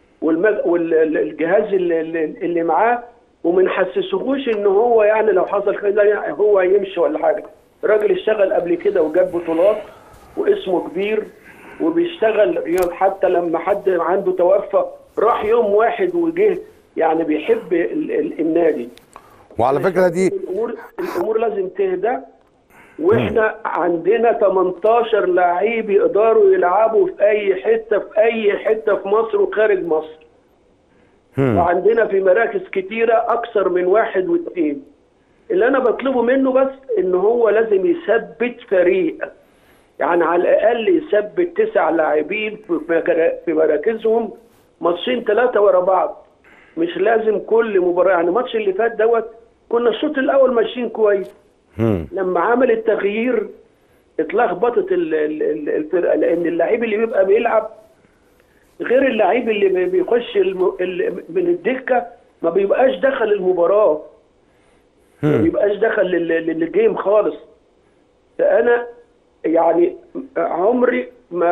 والجهاز اللي معاه، وما نحسسهوش ان هو يعني لو حصل كده يعني هو يمشي ولا حاجه. الراجل اشتغل قبل كده وجاب بطولات واسمه كبير وبيشتغل، حتى لما حد عنده توفى راح يوم واحد وجه، يعني بيحب النادي. وعلى فكره دي الامور لازم تهدى. واحنا عندنا 18 لعيب يقدروا يلعبوا في اي حته في مصر وخارج مصر. وعندنا في مراكز كتيره اكثر من 1 و2. اللي انا بطلبه منه بس ان هو لازم يثبت فريق، يعني على الاقل يثبت 9 لاعبين في مراكزهم، ماتشين 3 ورا بعض. مش لازم كل مباراه، يعني الماتش اللي فات دوت كنا الشوط الاول ماشيين كويس. لما عمل التغيير اتلخبطت الفرقه، لان اللعيب اللي بيبقى بيلعب غير اللعيب اللي بيخش من الدكه، ما بيبقاش دخل المباراه، ما بيبقاش دخل للجيم خالص. فانا يعني عمري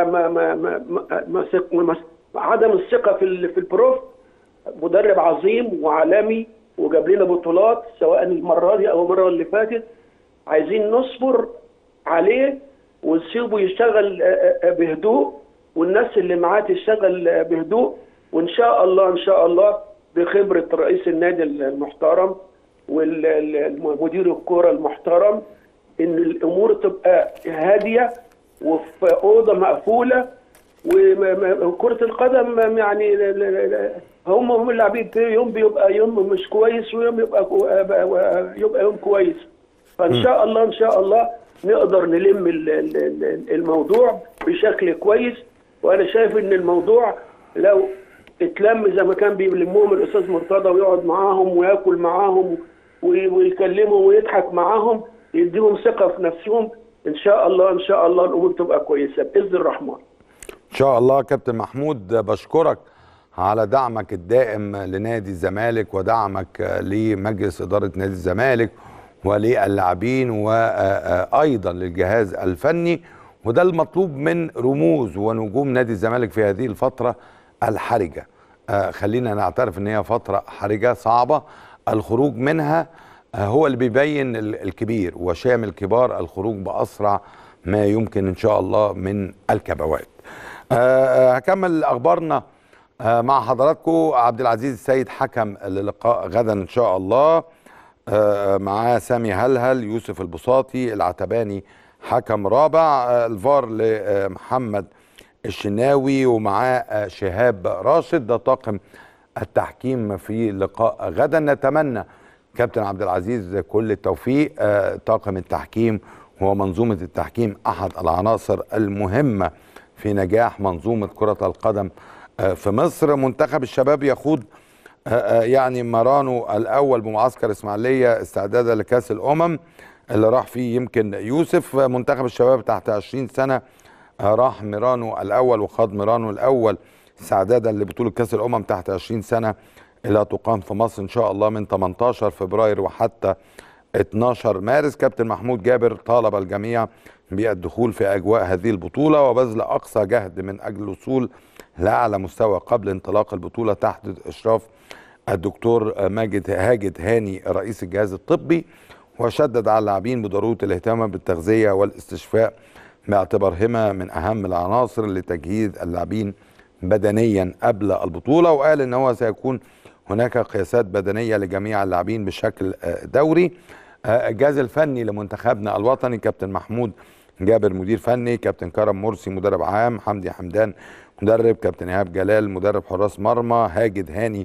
ما عدم الثقه في البروف. مدرب عظيم وعالمي وجاب لنا بطولات سواء المره دي او المره اللي فاتت. عايزين نصبر عليه ونسيبه يشتغل بهدوء، والناس اللي معاه تشتغل بهدوء. وان شاء الله بخبره رئيس النادي المحترم والمدير الكوره المحترم ان الامور تبقى هاديه وفي اوضه مقفوله. وكره القدم يعني هم اللاعبين، يوم بيبقى يوم مش كويس ويوم يبقى يوم كويس. فان شاء الله نقدر نلم الموضوع بشكل كويس. وانا شايف ان الموضوع لو اتلم زي ما كان بيلمهم الاستاذ مرتضى ويقعد معاهم وياكل معاهم ويكلمهم ويضحك معاهم، يديهم ثقه في نفسهم، ان شاء الله الامور تبقى كويسه باذن الرحمن. ان شاء الله. كابتن محمود، بشكرك على دعمك الدائم لنادي الزمالك ودعمك لمجلس اداره نادي الزمالك وللاعبين وايضا للجهاز الفني، وده المطلوب من رموز ونجوم نادي الزمالك في هذه الفتره الحرجه. خلينا نعترف ان هي فتره حرجه صعبه، الخروج منها هو اللي بيبين الكبير وشام الكبار الخروج باسرع ما يمكن ان شاء الله من الكبوات. هكمل اخبارنا مع حضراتكم. عبد العزيز السيد حكم للقاء غدا ان شاء الله، معاه سامي هلهل، يوسف البساطي، العتباني حكم رابع، الفار لمحمد الشناوي، ومعاه شهاب راشد. ده طاقم التحكيم في لقاء غدا. نتمنى كابتن عبد العزيز كل التوفيق. طاقم التحكيم ومنظومة التحكيم أحد العناصر المهمة في نجاح منظومة كرة القدم في مصر. منتخب الشباب يخوض يعني مرانه الأول بمعسكر إسماعيلية استعدادا لكأس الأمم اللي راح فيه يمكن يوسف. منتخب الشباب تحت 20 سنة راح ميرانو الأول وخاض ميرانو الأول استعدادا لبطولة كأس الأمم تحت 20 سنة اللي هتقام في مصر إن شاء الله من 18 فبراير وحتى 12 مارس. كابتن محمود جابر طالب الجميع بالدخول في أجواء هذه البطولة وبذل أقصى جهد من أجل الوصول لأعلى مستوى قبل انطلاق البطولة تحت إشراف الدكتور هاجد هاني رئيس الجهاز الطبي. وشدد على اللاعبين بضرورة الاهتمام بالتغذية والاستشفاء باعتبارهما من أهم العناصر لتجهيز اللاعبين بدنيا قبل البطولة. وقال إن هو سيكون هناك قياسات بدنية لجميع اللاعبين بشكل دوري. الجهاز الفني لمنتخبنا الوطني كابتن محمود جابر مدير فني، كابتن كرم مرسي مدرب عام، حمدي حمدان مدرب، كابتن إيهاب جلال مدرب حراس مرمى، هاجد هاني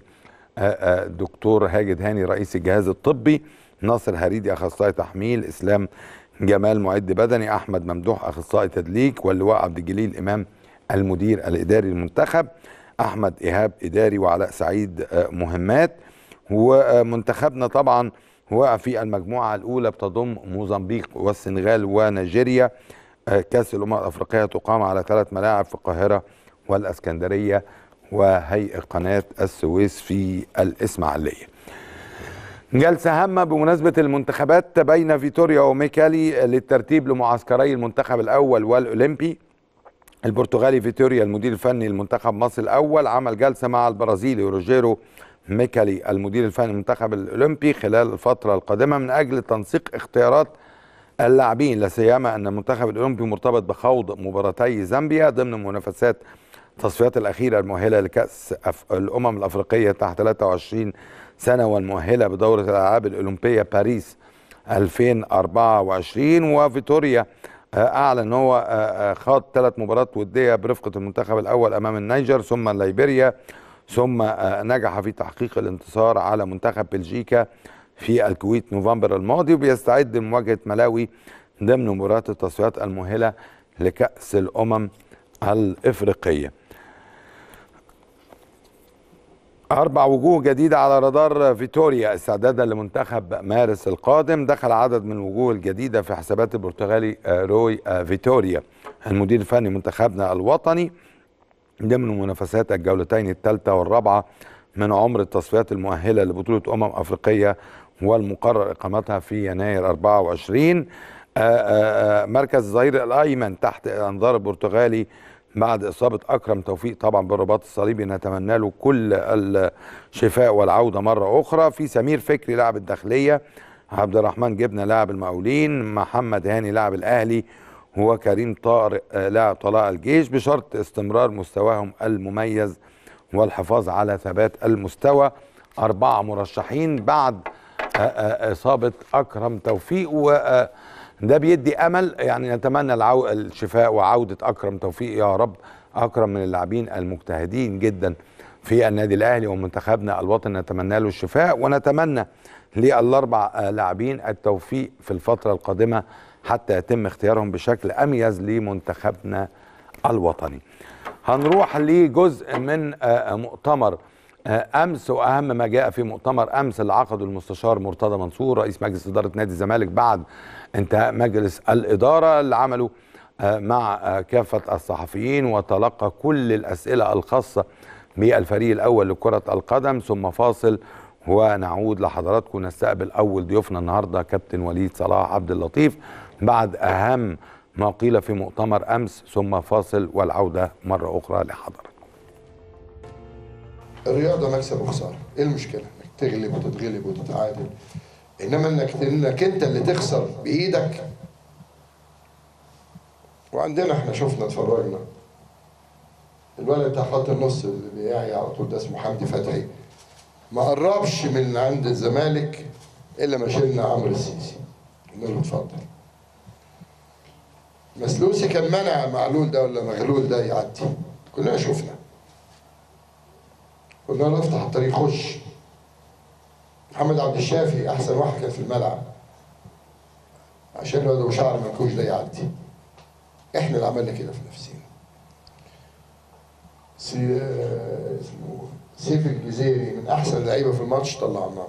دكتور هاجد هاني رئيس الجهاز الطبي، ناصر هريدي أخصائي تحميل، إسلام جمال معد بدني، أحمد ممدوح أخصائي تدليك، واللواء عبد الجليل إمام المدير الإداري للمنتخب، أحمد إيهاب إداري، وعلاء سعيد مهمات. ومنتخبنا طبعا هو في المجموعة الأولى بتضم موزمبيق والسنغال ونيجيريا. كأس الأمم الأفريقية تقام على 3 ملاعب في القاهرة والأسكندرية وهيئة قناة السويس في الإسماعيلية. جلسة هامة بمناسبة المنتخبات بين فيتوريا وميكالي للترتيب لمعسكري المنتخب الأول والأولمبي. البرتغالي فيتوريا المدير الفني لمنتخب مصر الأول عمل جلسة مع البرازيلي روجيرو ميكالي المدير الفني للمنتخب الأولمبي خلال الفترة القادمة من أجل تنسيق اختيارات اللاعبين، لا سيما أن المنتخب الأولمبي مرتبط بخوض مباراتي زامبيا ضمن منافسات التصفيات الأخيرة المؤهلة لكأس الأمم الأفريقية تحت 23 سنة والمؤهلة بدورة الألعاب الأولمبية باريس 2024. وفيتوريا أعلن أن هو خاض 3 مباريات ودية برفقة المنتخب الأول أمام النيجر ثم ليبيريا، ثم نجح في تحقيق الانتصار على منتخب بلجيكا في الكويت نوفمبر الماضي، وبيستعد لمواجهة ملاوي ضمن مباريات التصفيات المؤهلة لكأس الأمم الإفريقية. 4 وجوه جديدة على رادار فيتوريا استعدادا لمنتخب مارس القادم. دخل عدد من الوجوه الجديدة في حسابات البرتغالي روي فيتوريا المدير الفني منتخبنا الوطني ضمن منافسات الجولتين الثالثة والرابعة من عمر التصفيات المؤهلة لبطولة أفريقية والمقرر إقامتها في يناير 24. مركز الظهير الأيمن تحت أنظار البرتغالي بعد إصابة أكرم توفيق طبعا بالرباط الصليبي، نتمنى له كل الشفاء والعودة مرة أخرى. في سمير فكري لاعب الداخلية، عبد الرحمن جبنة لاعب المقاولين، محمد هاني لاعب الأهلي، وكريم طارق لاعب طلائع الجيش، بشرط استمرار مستواهم المميز والحفاظ على ثبات المستوى. 4 مرشحين بعد إصابة أكرم توفيق، وده بيدي أمل، يعني نتمنى الشفاء وعودة أكرم توفيق يا رب. أكرم من اللاعبين المجتهدين جدا في النادي الأهلي ومنتخبنا الوطني، نتمنى له الشفاء، ونتمنى لل4 لاعبين التوفيق في الفترة القادمة حتى يتم اختيارهم بشكل أميز لمنتخبنا الوطني. هنروح لجزء من مؤتمر أمس، وأهم ما جاء في مؤتمر أمس اللي عقده المستشار مرتضى منصور رئيس مجلس إدارة نادي الزمالك بعد انتهاء مجلس الإدارة اللي عمله مع كافة الصحفيين، وتلقى كل الأسئلة الخاصة بالفريق الأول لكرة القدم. ثم فاصل ونعود لحضراتكم نستقبل أول ضيوفنا النهاردة كابتن وليد صلاح عبد اللطيف بعد أهم ما قيل في مؤتمر أمس، ثم فاصل والعودة مرة أخرى لحضراتكم. الرياضة مكسب وخسارة، ايه المشكلة؟ انك تغلب وتتغلب وتتعادل، انما انك انت اللي تخسر بايدك. وعندنا احنا شفنا اتفرجنا الولد بتاع خط النص اللي بيعي على طول ده اسمه حمدي فتحي، ما قربش من عند الزمالك الا ما شلنا عمرو السيسي، قلنا له اتفضل. مسلوسي كان منع معلول ده ولا مغلول ده يعدي، كلنا شفنا، قلنا له افتح الطريق خش. محمد عبد الشافي احسن واحد كان في الملعب عشان الواد ابو شعر منكوش ده يعدي. احنا اللي عملنا كده في نفسنا. اسمه سيف الجزيري من احسن اللعيبه في الماتش طلعناه.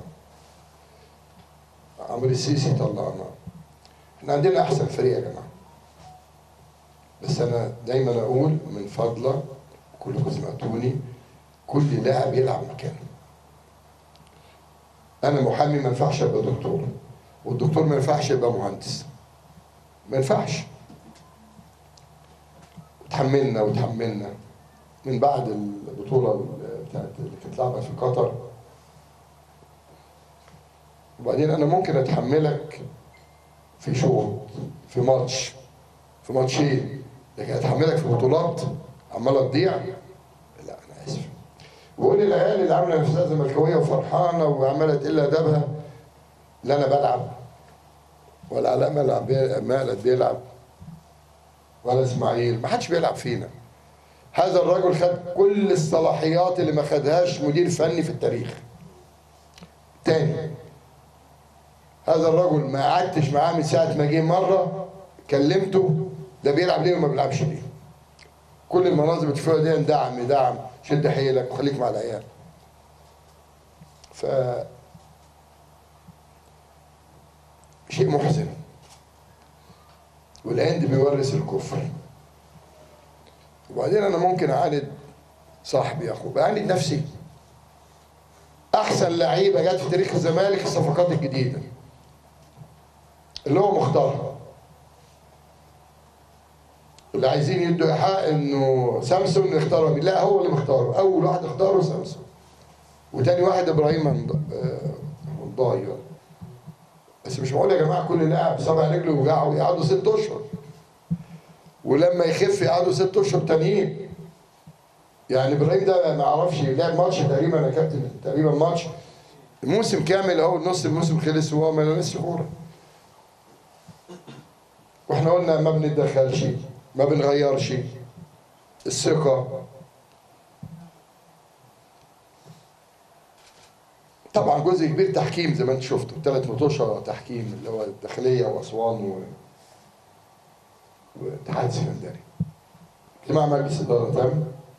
عمرو السيسي طلعناه. احنا عندنا احسن فريق يا جماعه. بس انا دايما اقول من فضلك كلكم سمعتوني، كل لاعب يلعب مكانه. انا محامي ما ينفعش ابقى دكتور، والدكتور ما ينفعش يبقى مهندس، ما ينفعش. وتحملنا من بعد البطوله بتاعت اللي كانت لعبت في قطر. وبعدين انا ممكن اتحملك في شوط، في ماتش، في ماتشين، لكن اتحملك في بطولات عماله تضيع، لا انا اسف. وقول للعيال اللي عامله نفسها زملكاويه وفرحانه وعماله تقل ادبها، لا انا بلعب ولا علاء مقلد بيلعب ولا اسماعيل، ما حدش بيلعب فينا. هذا الرجل خد كل الصلاحيات اللي ما خدهاش مدير فني في التاريخ. تاني، هذا الرجل ما قعدتش معاه من ساعه ما جه مره كلمته ده بيلعب ليه وما بيلعبش ليه. كل المناظر اللي بتشوفوها دي دعم، شد حيلك وخليك مع العيال. ف شيء محزن، والعند بيورث الكفر. وبعدين انا ممكن اعاند صاحبي اخوه، بعاند نفسي. احسن لعيبه جت في تاريخ الزمالك الصفقات الجديده اللي هو مختارها. اللي عايزين يدوا ايحاء انه سامسون اختاره، لا هو اللي مختاره. اول واحد اختاره سامسون، وتاني واحد ابراهيم ضاي. بس مش معقول يا جماعه كل لاعب سبع رجله وجعه يقعدوا 6 اشهر، ولما يخف يقعدوا 6 اشهر تانيين. يعني ابراهيم ده ما اعرفش لعب ماتش تقريبا يا كابتن، تقريبا ماتش موسم كامل اهو، نص الموسم خلص وهو ما لمسش كوره. واحنا قلنا ما بنتدخلش، ما بنغيرش، الثقه. طبعا جزء كبير تحكيم زي ما انت شفتوا، 3 مطوشه تحكيم اللي هو الداخليه واسوان واتحاد اسكندري. اجتماع مجلس اداره تم،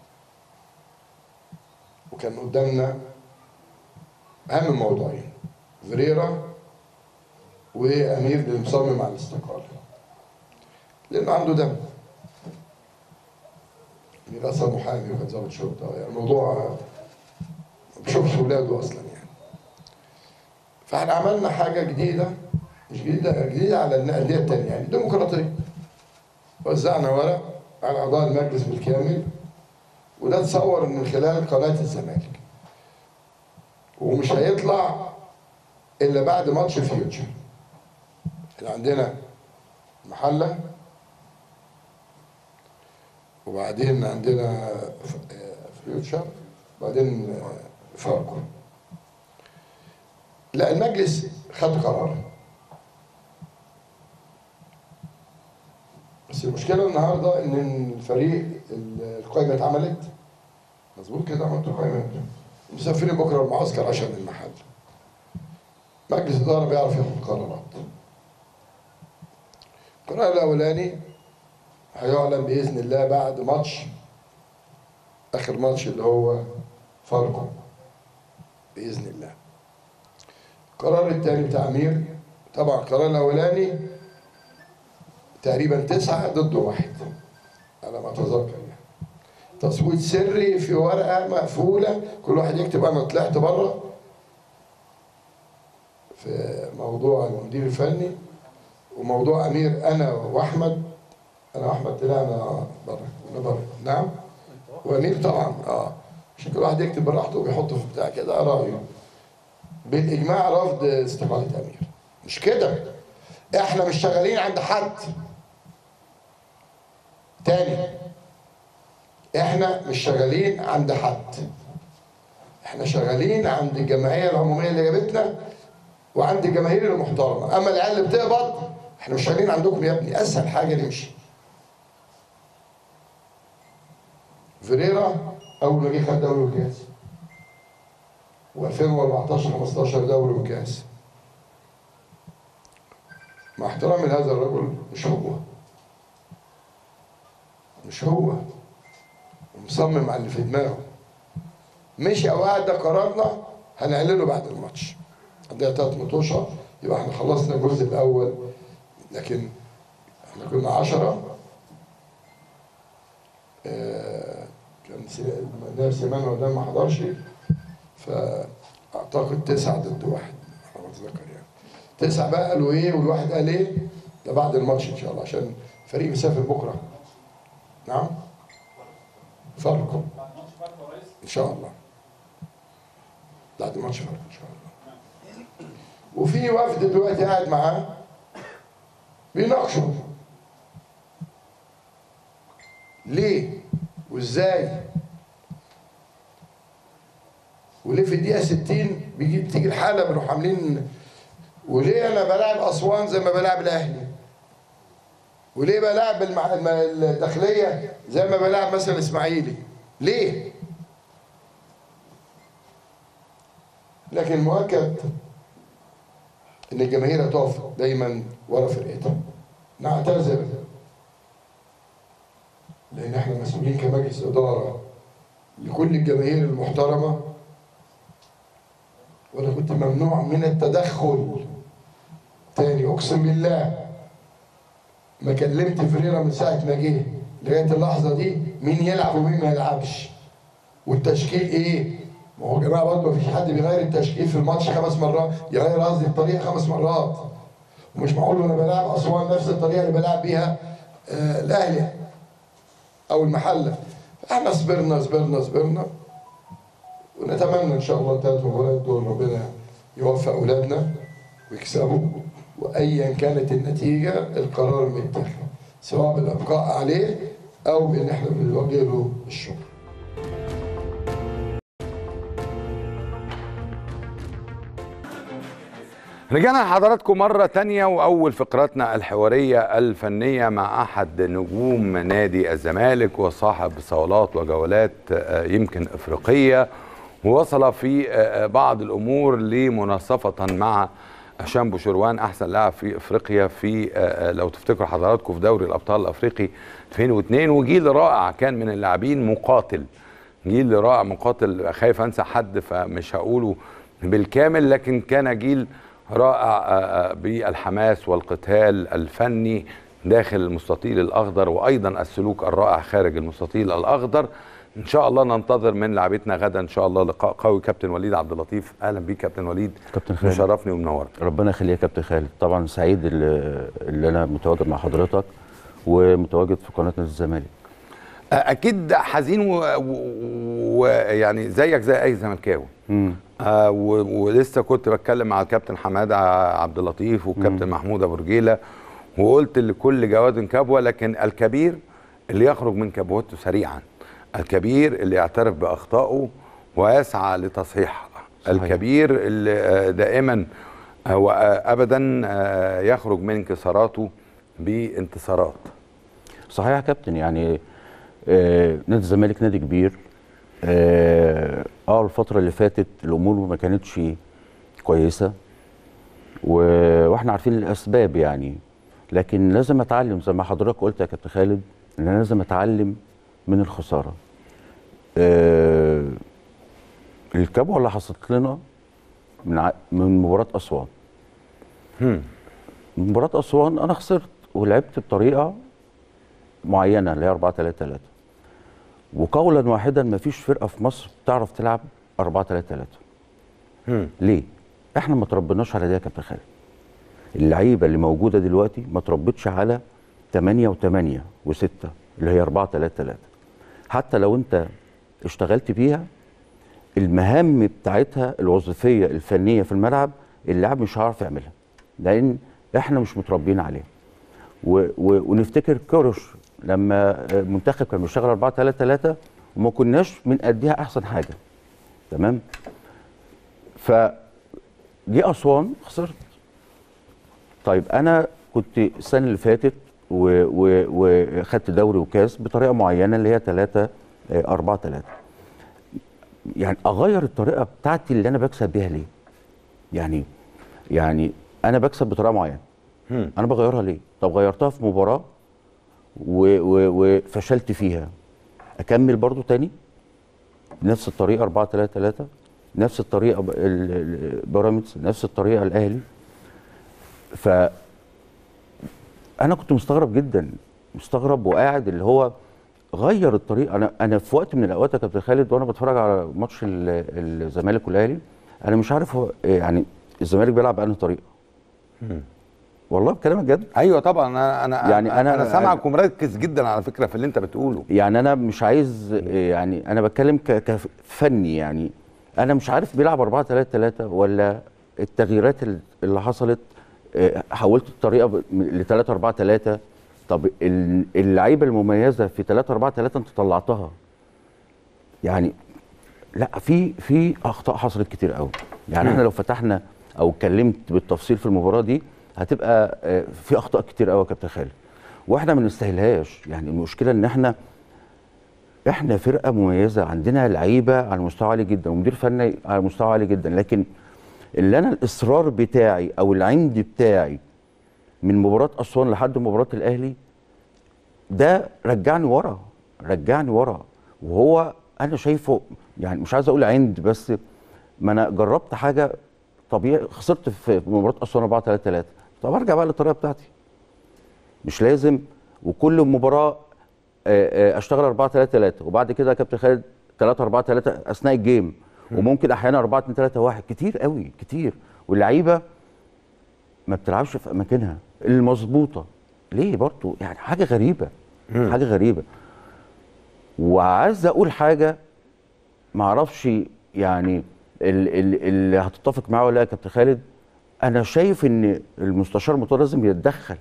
وكان قدامنا اهم موضوعين، فيريرا وامير اللي مصمم على الاستقاله لانه عنده دم. امير اصلا محامي وكان ضابط شرطه، يعني الموضوع ما بيشوفش ولاده اصلا يعني. فاحنا عملنا حاجه جديده، مش جديده على الانديه الثانيه، يعني ديمقراطيه. وزعنا ورق على اعضاء المجلس بالكامل، وده اتصور من خلال قناه الزمالك، ومش هيطلع الا بعد ماتش فيوتشر. احنا عندنا محله، وبعدين عندنا فيوتشر، وبعدين فاركو. لا المجلس خد قرار، بس المشكله النهارده ان الفريق القائمه اتعملت مظبوط كده، عملتوا قائمه مسافرين بكره المعسكر عشان المحل. مجلس الاداره بيعرف ياخد قرارات. القرار الاولاني هيعلن باذن الله بعد ماتش، اخر ماتش اللي هو فاركو باذن الله. القرار الثاني بتاع امير، طبعا القرار الاولاني تقريبا 9 ضد 1 على ما اتذكر، يعني تصويت سري في ورقه مقفوله، كل واحد يكتب انا طلعت بره في موضوع المدير الفني، وموضوع امير انا واحمد طلعنا بره. نعم، وامير طبعا عشان كل واحد يكتب براحته ويحط في بتاع كده رايه. بالاجماع رفض استقاله امير. مش كده، احنا مش شغالين عند حد تاني، احنا مش شغالين عند حد، احنا شغالين عند الجمعيه العموميه اللي جابتنا وعند الجماهير المحترمه. اما العيال اللي بتقبض احنا مش شغالين عندكم يا ابني. اسهل حاجه نمشي. فيريرا اول ما جه خد دوري وكاس، و2014 15 دوري وكاس. مع احترامي لهذا الرجل مش هو ومصمم على اللي في دماغه. مشي او قعد، ده قرارنا هنعلنه بعد الماتش. عندنا 3 ماتشات يبقى احنا خلصنا الجزء الاول، لكن احنا كنا 10. كان نايف سيمان وده ما حضرش، فاعتقد 9 ضد 1 على ما اتذكر يعني. 9 بقى قالوا ايه والواحد قال ايه؟ ده بعد الماتش ان شاء الله، عشان الفريق مسافر بكره. نعم؟ فاركو ان شاء الله. بعد الماتش فاركو ان شاء الله. وفي وفد دلوقتي قاعد معاه بيناقشوا ليه وازاي وليه في الدقيقه 60 بتيجي الحاله بنروح عاملين، وليه انا بلاعب اسوان زي ما بلاعب الاهلي، وليه بلاعب الداخليه زي ما بلاعب مثلا الاسماعيلي، ليه؟ لكن مؤكد ان الجماهير هتقف دايما ورا فرقتها. نعتذر لان احنا مسؤولين كمجلس اداره لكل الجماهير المحترمه، وانا كنت ممنوع من التدخل. تاني اقسم بالله ما كلمت فيريرا من ساعه ما جه لغايه اللحظه دي مين يلعب ومين ما يلعبش والتشكيل ايه. ما هو يا جماعه برضه مفيش حد بيغير التشكيل في الماتش 5 مرات، يغير قصدي الطريقه 5 مرات. ومش معقول انا بلاعب اسوان نفس الطريقه اللي بلاعب بيها الاهلي او المحله. احنا صبرنا ونتمنى ان شاء الله ال3 مباريات دول ربنا يوفق اولادنا ويكسبوا، وايا كانت النتيجه القرار متاخد سواء بالابقاء عليه او بان احنا بنوجه له الشكر. رجعنا لحضراتكم مرة تانية وأول فقراتنا الحوارية الفنية مع أحد نجوم نادي الزمالك وصاحب صولات وجولات يمكن إفريقية، ووصل في بعض الأمور لمناصفة مع هشام بوشروان أحسن لاعب في إفريقيا في لو تفتكروا حضراتكم في دوري الأبطال الأفريقي 2002، وجيل رائع كان من اللاعبين مقاتل، جيل رائع مقاتل. خايف أنسى حد فمش هقوله بالكامل، لكن كان جيل رائع بالحماس والقتال الفني داخل المستطيل الأخضر، وأيضا السلوك الرائع خارج المستطيل الأخضر. إن شاء الله ننتظر من لعبتنا غدا إن شاء الله لقاء قوي. كابتن وليد عبد اللطيف، أهلا بيك كابتن وليد. كابتن خالد، مشرفني ومنورني. ربنا يخليك يا كابتن خالد. طبعا سعيد اللي أنا متواجد مع حضرتك ومتواجد في قناة نادي الزمالك. أكيد حزين ويعني زيك زي أي زملكاوي. ولسه كنت بتكلم مع الكابتن حماده عبد اللطيف والكابتن محمود ابو رجيله، وقلت لكل جواد كبوه، لكن الكبير اللي يخرج من كبوته سريعا، الكبير اللي يعترف باخطائه ويسعى لتصحيحها، الكبير اللي دائما وابدا يخرج من انكساراته بانتصارات. صحيح يا كابتن، يعني نادي الزمالك نادي كبير. الفترة اللي فاتت الأمور ما كانتش كويسة واحنا عارفين الأسباب يعني، لكن لازم أتعلم زي ما حضرتك قلت يا كابتن خالد إن أنا لازم أتعلم من الخسارة. الكبوة اللي حصلت لنا من مباراة أسوان. مباراة أسوان أنا خسرت ولعبت بطريقة معينة اللي هي 4-3-3، وقولا واحدا ما فيش فرقه في مصر بتعرف تلعب 4-3-3. ليه؟ احنا ما تربناش على ده يا كابتن خالد. اللعيبه اللي موجوده دلوقتي ما تربتش على 8 و8 و6 اللي هي 4-3-3. حتى لو انت اشتغلت بيها المهام بتاعتها الوظيفيه الفنيه في الملعب اللاعب مش هيعرف يعملها، لان احنا مش متربيين عليها. ونفتكر كورش لما المنتخب كان بيشتغل 4-3-3 وما كناش بنأديها احسن حاجه. تمام. فجي اسوان خسرت. طيب انا كنت السنه اللي فاتت وخدت دوري وكاس بطريقه معينه اللي هي 3-4-3. يعني اغير الطريقه بتاعتي اللي انا بكسب بيها ليه؟ يعني انا بكسب بطريقه معينه. انا بغيرها ليه؟ طب غيرتها في مباراه وفشلت فيها، اكمل برضو تاني نفس الطريقه 4-3-3، نفس الطريقه بيراميدز، نفس الطريقه الاهلي. ف انا كنت مستغرب جدا، مستغرب وقاعد اللي هو غير الطريقه. انا في وقت من الاوقات يا كابتن خالد وانا بتفرج على ماتش الزمالك والاهلي، انا مش عارف هو يعني الزمالك بيلعب بأنهي طريقه. والله بكلامك جد. ايوه طبعا. انا يعني انا سامعك ومركز جدا على فكره في اللي انت بتقوله. يعني انا مش عايز، يعني انا بتكلم كفني. يعني انا مش عارف بيلعب 4-3-3 ولا التغييرات اللي حصلت حولت الطريقه ل 3-4-3. طب اللعيبه المميزه في 3-4-3 انت طلعتها. يعني لا، في اخطاء حصلت كتير قوي. يعني احنا لو فتحنا او اتكلمت بالتفصيل في المباراه دي هتبقى في اخطاء كتير قوي يا كابتن خالد، واحنا ما نستاهلهاش. يعني المشكله ان احنا فرقه مميزه، عندنا لعيبه على مستوى عالي جدا ومدير فني على مستوى عالي جدا، لكن اللي انا الاصرار بتاعي او العند بتاعي من مباراه اسوان لحد مباراه الاهلي ده رجعني ورا. وهو انا شايفه، يعني مش عايز اقول عند، بس ما انا جربت حاجه طبيعي، خسرت في مباراه اسوان 4-3-3. طب ارجع بقى للطريقه بتاعتي. مش لازم وكل مباراه اشتغل 4-3-3 وبعد كده يا كابتن خالد 3-4-3 اثناء الجيم، وممكن احيانا 4-2-3-1. كتير قوي كتير، واللعيبه ما بتلعبش في اماكنها المظبوطه. ليه برضه؟ يعني حاجه غريبه. حاجه غريبه. وعايز اقول حاجه ما اعرفش يعني اللي هتتفق معاه ولا لا يا كابتن خالد. انا شايف ان المستشار مرتضى لازم يتدخل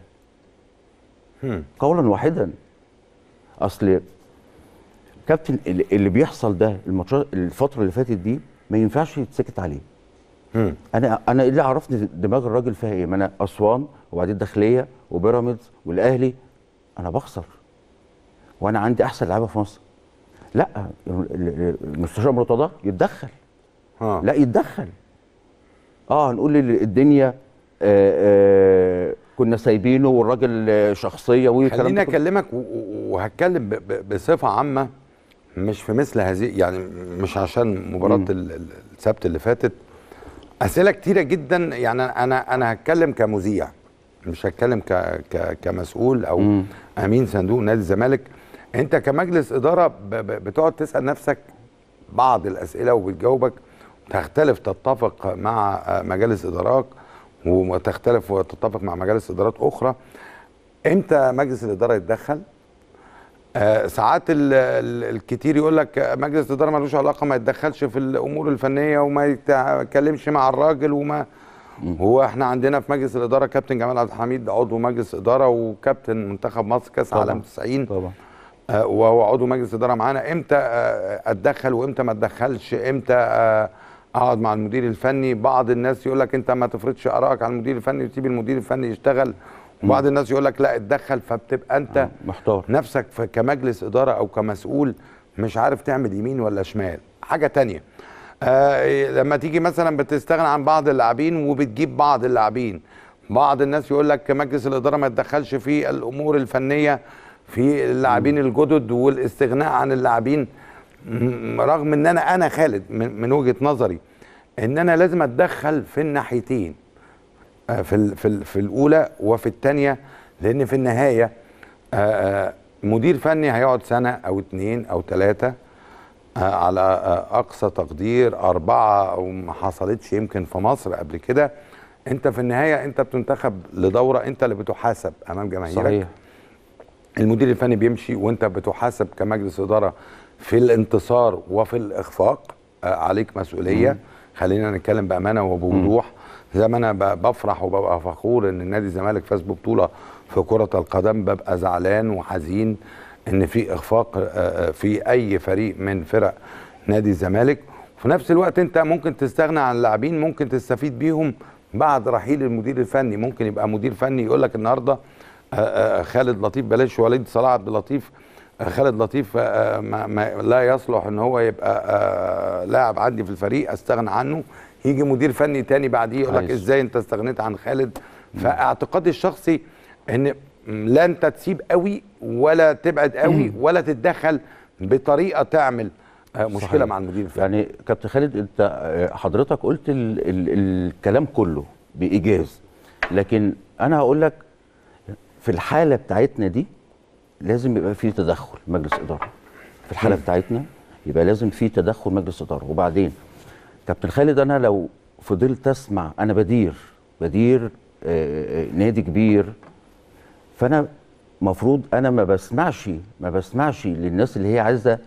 قولا واحدا. اصل كابتن اللي بيحصل ده الماتشات الفتره اللي فاتت دي ما ينفعش يتسكت عليه. انا اللي عرفني دماغ الراجل فيها ايه. ما انا اسوان وبعدين الداخليه وبيراميدز والاهلي انا بخسر وانا عندي احسن لعيبه في مصر. لا، المستشار مرتضى يتدخل. لا يتدخل. هنقول الدنيا كنا سايبينه والراجل شخصيه خليني اكلمك وهتكلم بصفه عامه، مش في مثل هذه، يعني مش عشان مباراه السبت اللي فاتت. اسئله كتيره جدا. يعني انا هتكلم كمذيع، مش هتكلم كمسؤول او امين صندوق نادي الزمالك. انت كمجلس اداره بتقعد تسال نفسك بعض الاسئله وبتجاوبك، تختلف تتفق مع مجالس ادارات وتختلف وتتفق مع مجالس ادارات اخرى. امتى مجلس الاداره يتدخل؟ ساعات الكتير يقول لك مجلس الاداره ملوش علاقه، ما يتدخلش في الامور الفنيه وما يتكلمش مع الراجل وما هو احنا عندنا في مجلس الاداره كابتن جمال عبد الحميد عضو مجلس اداره وكابتن منتخب مصر كاس عالم 90 طبعا، وهو عضو مجلس اداره معانا. امتى اتدخل وامتى ما اتدخلش؟ امتى اقعد مع المدير الفني؟ بعض الناس يقول لك انت ما تفرضش ارائك على المدير الفني وتسيب المدير الفني يشتغل، وبعض الناس يقول لك لا اتدخل. فبتبقى انت محتار نفسك كمجلس اداره او كمسؤول مش عارف تعمل يمين ولا شمال. حاجه تانية، لما تيجي مثلا بتستغنى عن بعض اللاعبين وبتجيب بعض اللاعبين، بعض الناس يقول لك مجلس الاداره ما يتدخلش في الامور الفنيه في اللاعبين الجدد والاستغناء عن اللاعبين. رغم ان انا خالد من وجهه نظري ان انا لازم اتدخل في الناحيتين، في الاولى وفي الثانيه، لان في النهايه مدير فني هيقعد سنه او 2 أو 3 على اقصى تقدير 4 او ما حصلتش يمكن في مصر قبل كده. انت في النهايه انت بتنتخب لدوره، انت اللي بتحاسب امام جماهيرك. صحيح. المدير الفني بيمشي وانت بتحاسب كمجلس اداره في الانتصار وفي الاخفاق. عليك مسؤوليه. خلينا نتكلم بامانه وبوضوح. زي ما انا بفرح وببقى فخور ان نادي الزمالك فاز ببطوله في كرة القدم ببقى زعلان وحزين ان في اخفاق في اي فريق من فرق نادي الزمالك. وفي نفس الوقت انت ممكن تستغنى عن لاعبين ممكن تستفيد بيهم بعد رحيل المدير الفني. ممكن يبقى مدير فني يقول لك النهارده خالد لطيف، بلاش وليد صلاح عبد اللطيف، خالد لطيف ما لا يصلح ان هو يبقى لاعب عندي في الفريق، استغنى عنه. يجي مدير فني تاني بعديه يقول لك ازاي انت استغنيت عن خالد. فاعتقادي الشخصي ان لا انت تسيب قوي ولا تبعد قوي ولا تتدخل بطريقه تعمل مشكله صحيح. مع المدير الفني. يعني كابتن خالد انت حضرتك قلت الكلام كله بايجاز، لكن انا هقول لك في الحاله بتاعتنا دي لازم يبقى في تدخل مجلس اداره. في الحاله بتاعتنا يبقى لازم في تدخل مجلس اداره. وبعدين كابتن خالد انا لو فضلت اسمع، انا بدير نادي كبير، فانا مفروض انا ما بسمعش للناس اللي هي عايزه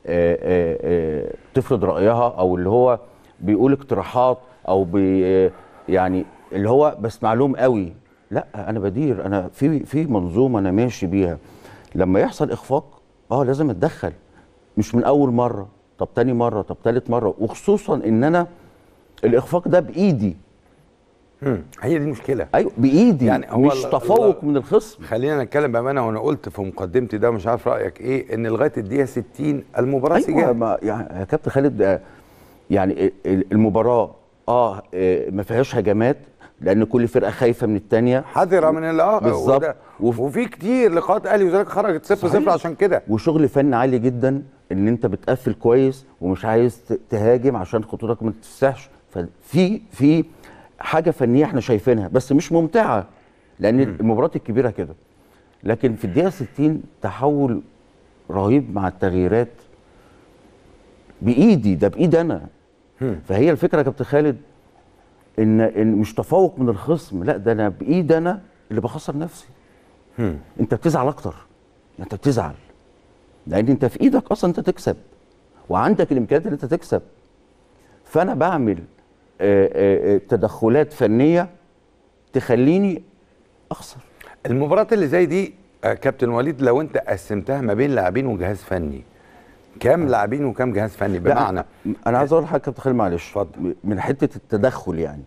تفرض رايها، او اللي هو بيقول اقتراحات، او يعني اللي هو بسمع لهم قوي. لا انا بدير، انا في منظومه انا ماشي بيها. لما يحصل اخفاق لازم اتدخل، مش من اول مره، طب تاني مره، طب تالت مره، وخصوصا ان انا الاخفاق ده بايدي. هي دي المشكله. ايوه بايدي، يعني مش تفوق من الخصم. خلينا نتكلم بامانه، وانا قلت في مقدمتي ده مش عارف رايك ايه، ان لغايه الدقيقه 60 المباراه سجال. ايوه يعني يا كابتن خالد، يعني المباراه ما فيهاش هجمات، لان كل فرقه خايفه من الثانيه، حذره من الاخر بالظبط. وفي كتير لقاءات اهلي وزمالك خرجت 0-0 عشان كده. وشغل فني عالي جدا، ان انت بتقفل كويس ومش عايز تهاجم عشان خطوطك ما تتفسحش. ففي حاجه فنيه احنا شايفينها، بس مش ممتعه لان المباريات الكبيره كده. لكن في الدقيقه 60 تحول رهيب مع التغييرات بايدي، ده بايد انا. فهي الفكره يا كابتن خالد ان مش تفوق من الخصم، لا ده انا بايد انا اللي بخسر نفسي. انت بتزعل اكتر، انت بتزعل لان انت في ايدك اصلا انت تكسب وعندك الامكانيات ان انت تكسب. فانا بعمل تدخلات فنيه تخليني اخسر. المباريات اللي زي دي كابتن وليد، لو انت قسمتها ما بين لاعبين وجهاز فني، كام لاعبين وكام جهاز فني؟ بمعنى انا عايز اقول لحضرتك كابتن خالد معلش، اتفضل. من حته التدخل، يعني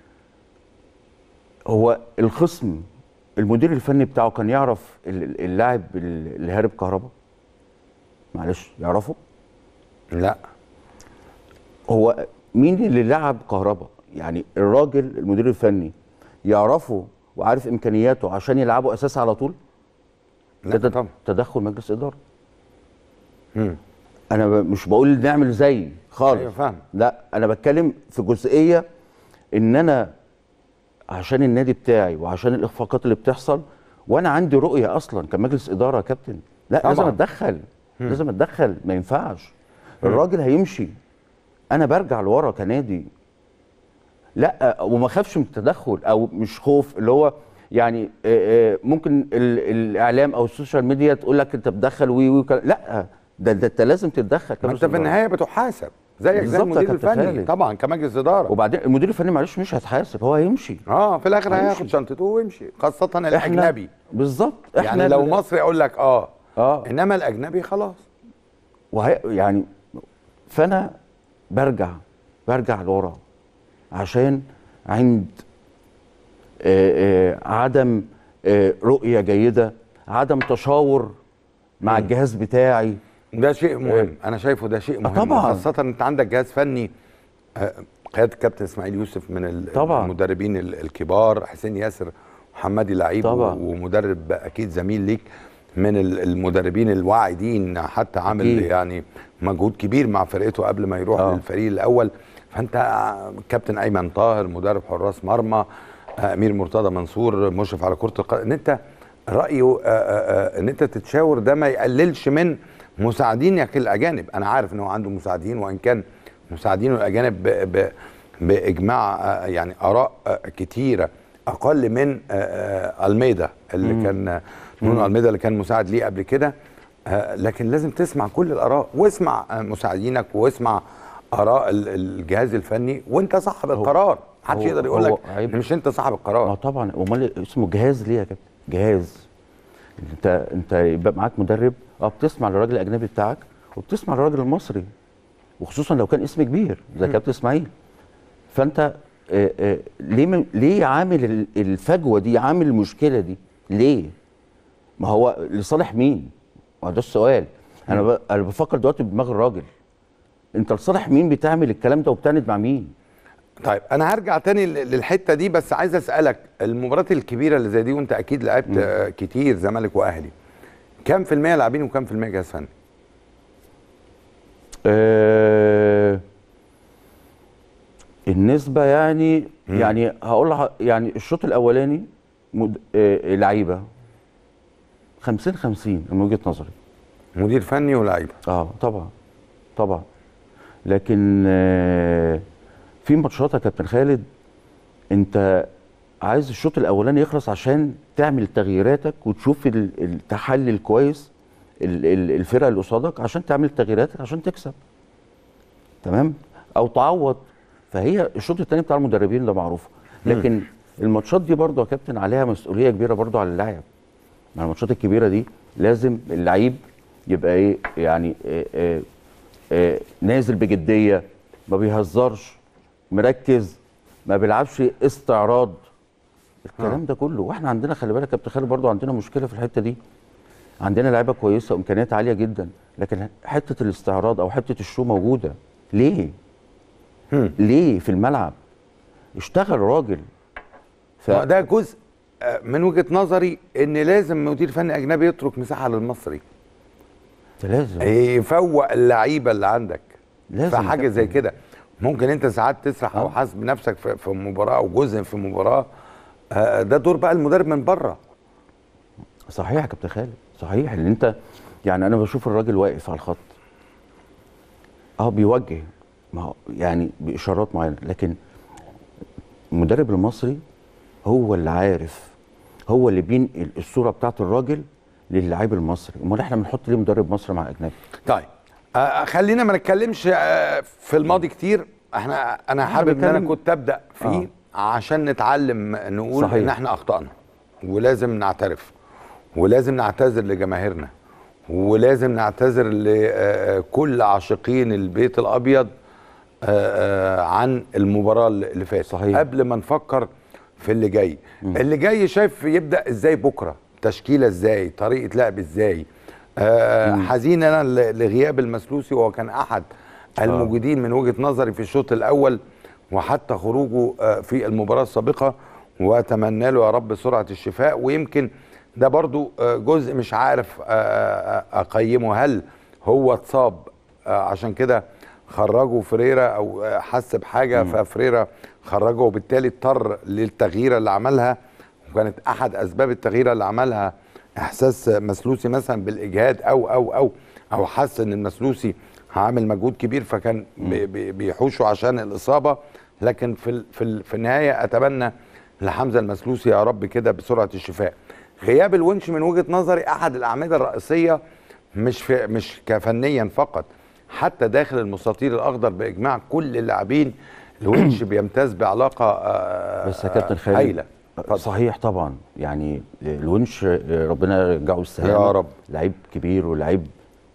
هو الخصم المدير الفني بتاعه كان يعرف اللاعب اللي هارب كهربا؟ معلش يعرفه؟ لا. هو مين اللي لعب كهربا؟ يعني الراجل المدير الفني يعرفه وعارف امكانياته عشان يلعبه اساسي على طول؟ لا طبعا. تدخل مجلس اداره. انا مش بقول نعمل زي خالص. ايوه فاهم. لا انا بتكلم في جزئيه ان انا عشان النادي بتاعي وعشان الاخفاقات اللي بتحصل، وانا عندي رؤيه اصلا كمجلس اداره يا كابتن، لا طبعا. لازم اتدخل. لازم اتدخل، ما ينفعش. الراجل هيمشي، انا برجع لورا كنادي. لا وما خافش من التدخل، او مش خوف اللي هو يعني ممكن الاعلام او السوشيال ميديا تقول لك انت بتدخل لا ده انت لازم تتدخل. ما انت في النهايه بتحاسب زيك زي المدير الفني طبعا كمجلس اداره. وبعدين المدير الفني معلش مش هيتحاسب، هو هيمشي. في الاخر هياخد شنطته ويمشي، خاصه الاجنبي. بالظبط. يعني لو مصري اقول لك انما الاجنبي خلاص. يعني فانا برجع لورا عشان عند عدم رؤيه جيده، عدم تشاور مع الجهاز بتاعي. ده شيء مهم. انا شايفه ده شيء مهم طبعا. خاصه انت عندك جهاز فني قياده الكابتن اسماعيل يوسف من المدربين الكبار، حسين ياسر محمدي لعيب ومدرب اكيد زميل ليك من المدربين الواعدين، حتى عامل يعني مجهود كبير مع فرقته قبل ما يروح للفريق الاول. فانت كابتن ايمن طاهر مدرب حراس مرمى، امير مرتضى منصور مشرف على كره القدم، ان انت رايه ان انت تتشاور، ده ما يقللش من مساعدينك الاجانب. انا عارف ان هو عنده مساعدين، وان كان مساعدينه الاجانب باجماع يعني اراء كتيره اقل من الميدا اللي كان نونو الميدا اللي كان مساعد ليه قبل كده. لكن لازم تسمع كل الاراء، واسمع مساعدينك، واسمع اراء الجهاز الفني، وانت صاحب القرار. محدش يقدر يقول لك مش انت صاحب القرار. طبعا. امال اسمه جهاز ليه يا كابتن؟ جهاز. انت يبقى معاك مدرب بتسمع للراجل الاجنبي بتاعك وبتسمع للراجل المصري، وخصوصا لو كان اسم كبير زي كابتن اسماعيل. فانت ليه عامل الفجوه دي، عامل المشكله دي ليه؟ ما هو لصالح مين؟ ما ده السؤال. انا بفكر دلوقتي بدماغ الراجل، انت لصالح مين بتعمل الكلام ده وبتعند مع مين؟ طيب انا هرجع تاني للحته دي، بس عايز اسالك المباريات الكبيره اللي زي دي، وانت اكيد لعبت كتير زمالك واهلي، كام في المية لاعبين وكام في المية جهاز فني؟ النسبه يعني يعني هقول يعني الشوط الاولاني لعيبه 50-50 من وجهه نظري. مدير فني ولاعيبه. طبعا. لكن في ماتشات يا كابتن خالد انت عايز الشوط الاولاني يخلص عشان تعمل تغييراتك وتشوف التحلل كويس الفرقه اللي قصادك عشان تعمل تغييراتك عشان تكسب، تمام، او تعوض. فهي الشوط الثاني بتاع المدربين ده معروفه. لكن الماتشات دي برضه يا كابتن عليها مسؤوليه كبيره برضه على اللاعب. مع الماتشات الكبيره دي لازم اللعيب يبقى ايه يعني نازل بجديه، ما بيهزرش، مركز، ما بيلعبش استعراض، الكلام ده كله. واحنا عندنا خلي بالك يا كابتن خالد برضه عندنا مشكله في الحته دي. عندنا لعيبه كويسه وامكانيات عاليه جدا، لكن حته الاستعراض او حته الشو موجوده. ليه؟ ليه في الملعب؟ اشتغل راجل. ده جزء من وجهه نظري ان لازم مدير فني اجنبي يترك مساحه للمصري. لازم يفوق اللعيبه اللي عندك. لازم في حاجه زي كده. ممكن انت ساعات تسرح او حاسب نفسك في مباراه او جزء في مباراه، ده دور بقى المدرب من بره. صحيح يا كابتن خالد، صحيح. اللي انت يعني انا بشوف الراجل واقف على الخط بيوجه، ما هو يعني باشارات معينه، لكن المدرب المصري هو اللي عارف، هو اللي بينقل الصوره بتاعت الراجل للاعب المصري. امال احنا بنحط ليه مدرب مصري مع اجنبي؟ طيب خلينا ما نتكلمش في الماضي كتير. انا حابب ان انا كنت ابدا فيه عشان نتعلم نقول صحيح. ان احنا اخطأنا، ولازم نعترف، ولازم نعتذر لجماهيرنا، ولازم نعتذر لكل عاشقين البيت الابيض عن المباراه اللي فاتت. صحيح. قبل ما نفكر في اللي جاي. اللي جاي شايف يبدا ازاي بكره؟ تشكيله ازاي؟ طريقه لعب ازاي؟ حزين انا لغياب المسلوسي، وهو كان احد الموجودين من وجهه نظري في الشوط الاول وحتى خروجه في المباراه السابقه، واتمنى له يا رب سرعه الشفاء. ويمكن ده برضو جزء مش عارف اقيمه، هل هو اتصاب عشان كده خرجوا فريرا او حس بحاجه ففريرا خرجه، وبالتالي اضطر للتغييره اللي عملها، وكانت احد اسباب التغييره اللي عملها احساس مسلوسي مثلا بالاجهاد او حس ان المسلوسي عامل مجهود كبير فكان بيحوشه عشان الاصابه. لكن في النهايه اتمنى لحمزه المسلوسي يا رب كده بسرعه الشفاء. غياب الونش من وجهه نظري احد الاعمده الرئيسيه، مش كفنيا فقط، حتى داخل المستطيل الاخضر باجماع كل اللاعبين. الونش بيمتاز بعلاقه بس يا كابتن خالد هايله. صحيح طبعا. يعني الونش ربنا يرجعه بالسلامه يا رب، لعيب كبير ولعيب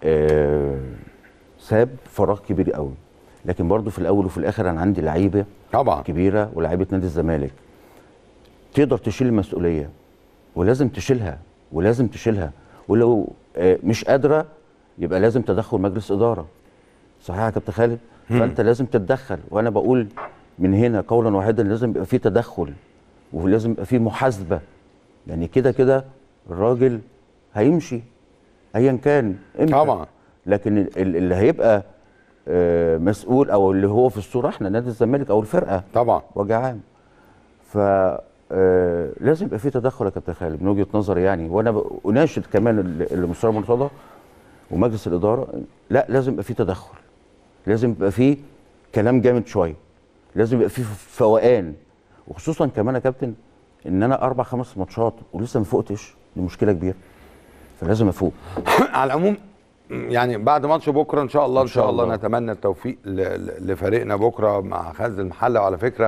ساب فراغ كبير قوي. لكن برضه في الاول وفي الاخر انا عندي لعيبه طبعا كبيره ولاعيبه نادي الزمالك تقدر تشيل المسؤوليه، ولازم تشيلها ولو مش قادره يبقى لازم تدخل مجلس اداره. صحيح يا كابتن خالد؟ فانت لازم تتدخل، وانا بقول من هنا قولا واحدا لازم يبقى في تدخل ولازم يبقى في محاسبه. يعني كده الراجل هيمشي ايا كان امتى طبعا، لكن اللي هيبقى مسؤول او اللي هو في الصوره احنا نادي الزمالك او الفرقه طبعا وجه عام. ف لازم يبقى في تدخل يا كابتن خالد من وجهه نظري يعني. وانا اناشد كمان المستشار مرتضى ومجلس الاداره، لا لازم يبقى في تدخل، لازم يبقى في كلام جامد شويه، لازم يبقى في فوقان. وخصوصا كمان يا كابتن ان انا 4-5 ماتشات ولسه ما فوقتش، دي مشكله كبيره، فلازم افوق. على العموم يعني بعد ماتش بكره ان شاء الله نتمنى التوفيق لفريقنا بكره مع غزل المحله. وعلى فكره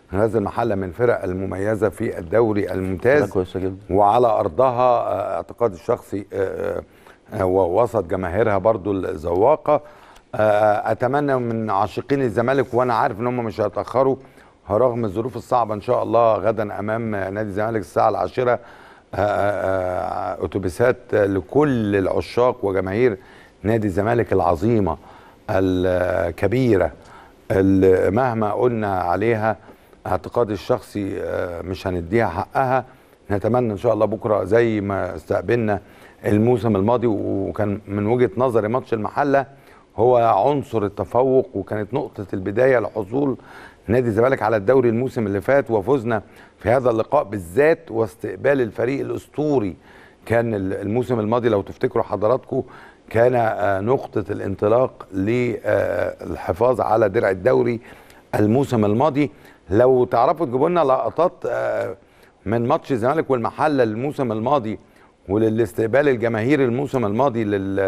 غزل المحله من الفرق المميزه في الدوري الممتاز كويسه جدا، وعلى ارضها اعتقادي الشخصي ووسط جماهيرها برضو الذواقه. اتمنى من عاشقين الزمالك، وانا عارف ان هم مش هيتاخروا رغم الظروف الصعبه، ان شاء الله غدا امام نادي الزمالك الساعه 10 اتوبيسات لكل العشاق وجماهير نادي الزمالك العظيمه الكبيره اللي مهما قلنا عليها اعتقادي الشخصي مش هنديها حقها. نتمنى ان شاء الله بكره زي ما استقبلنا الموسم الماضي، وكان من وجهه نظري ماتش المحله هو عنصر التفوق وكانت نقطه البدايه لحصول نادي الزمالك على الدوري الموسم اللي فات، وفوزنا في هذا اللقاء بالذات واستقبال الفريق الاسطوري. كان الموسم الماضي لو تفتكروا حضراتكم كان نقطه الانطلاق للحفاظ على درع الدوري الموسم الماضي. لو تعرفوا تجيبوا لنا لقطات من ماتش الزمالك والمحله الموسم الماضي وللاستقبال الجماهيري الموسم الماضي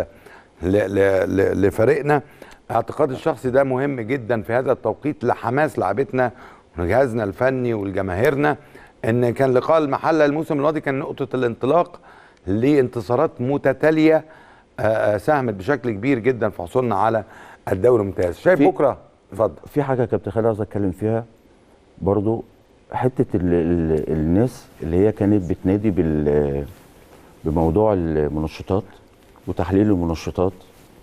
لفريقنا، اعتقادي الشخصي ده مهم جدا في هذا التوقيت لحماس لاعبتنا وجهازنا الفني والجماهيرنا. ان كان لقاء المحله الموسم الماضي كان نقطه الانطلاق لانتصارات متتاليه ساهمت بشكل كبير جدا في حصولنا على الدوري الممتاز. شايف بكره؟ اتفضل. في حاجه يا كابتن خالد عايز اتكلم فيها برضو، حته الناس اللي هي كانت بتنادي بموضوع المنشطات وتحليل المنشطات.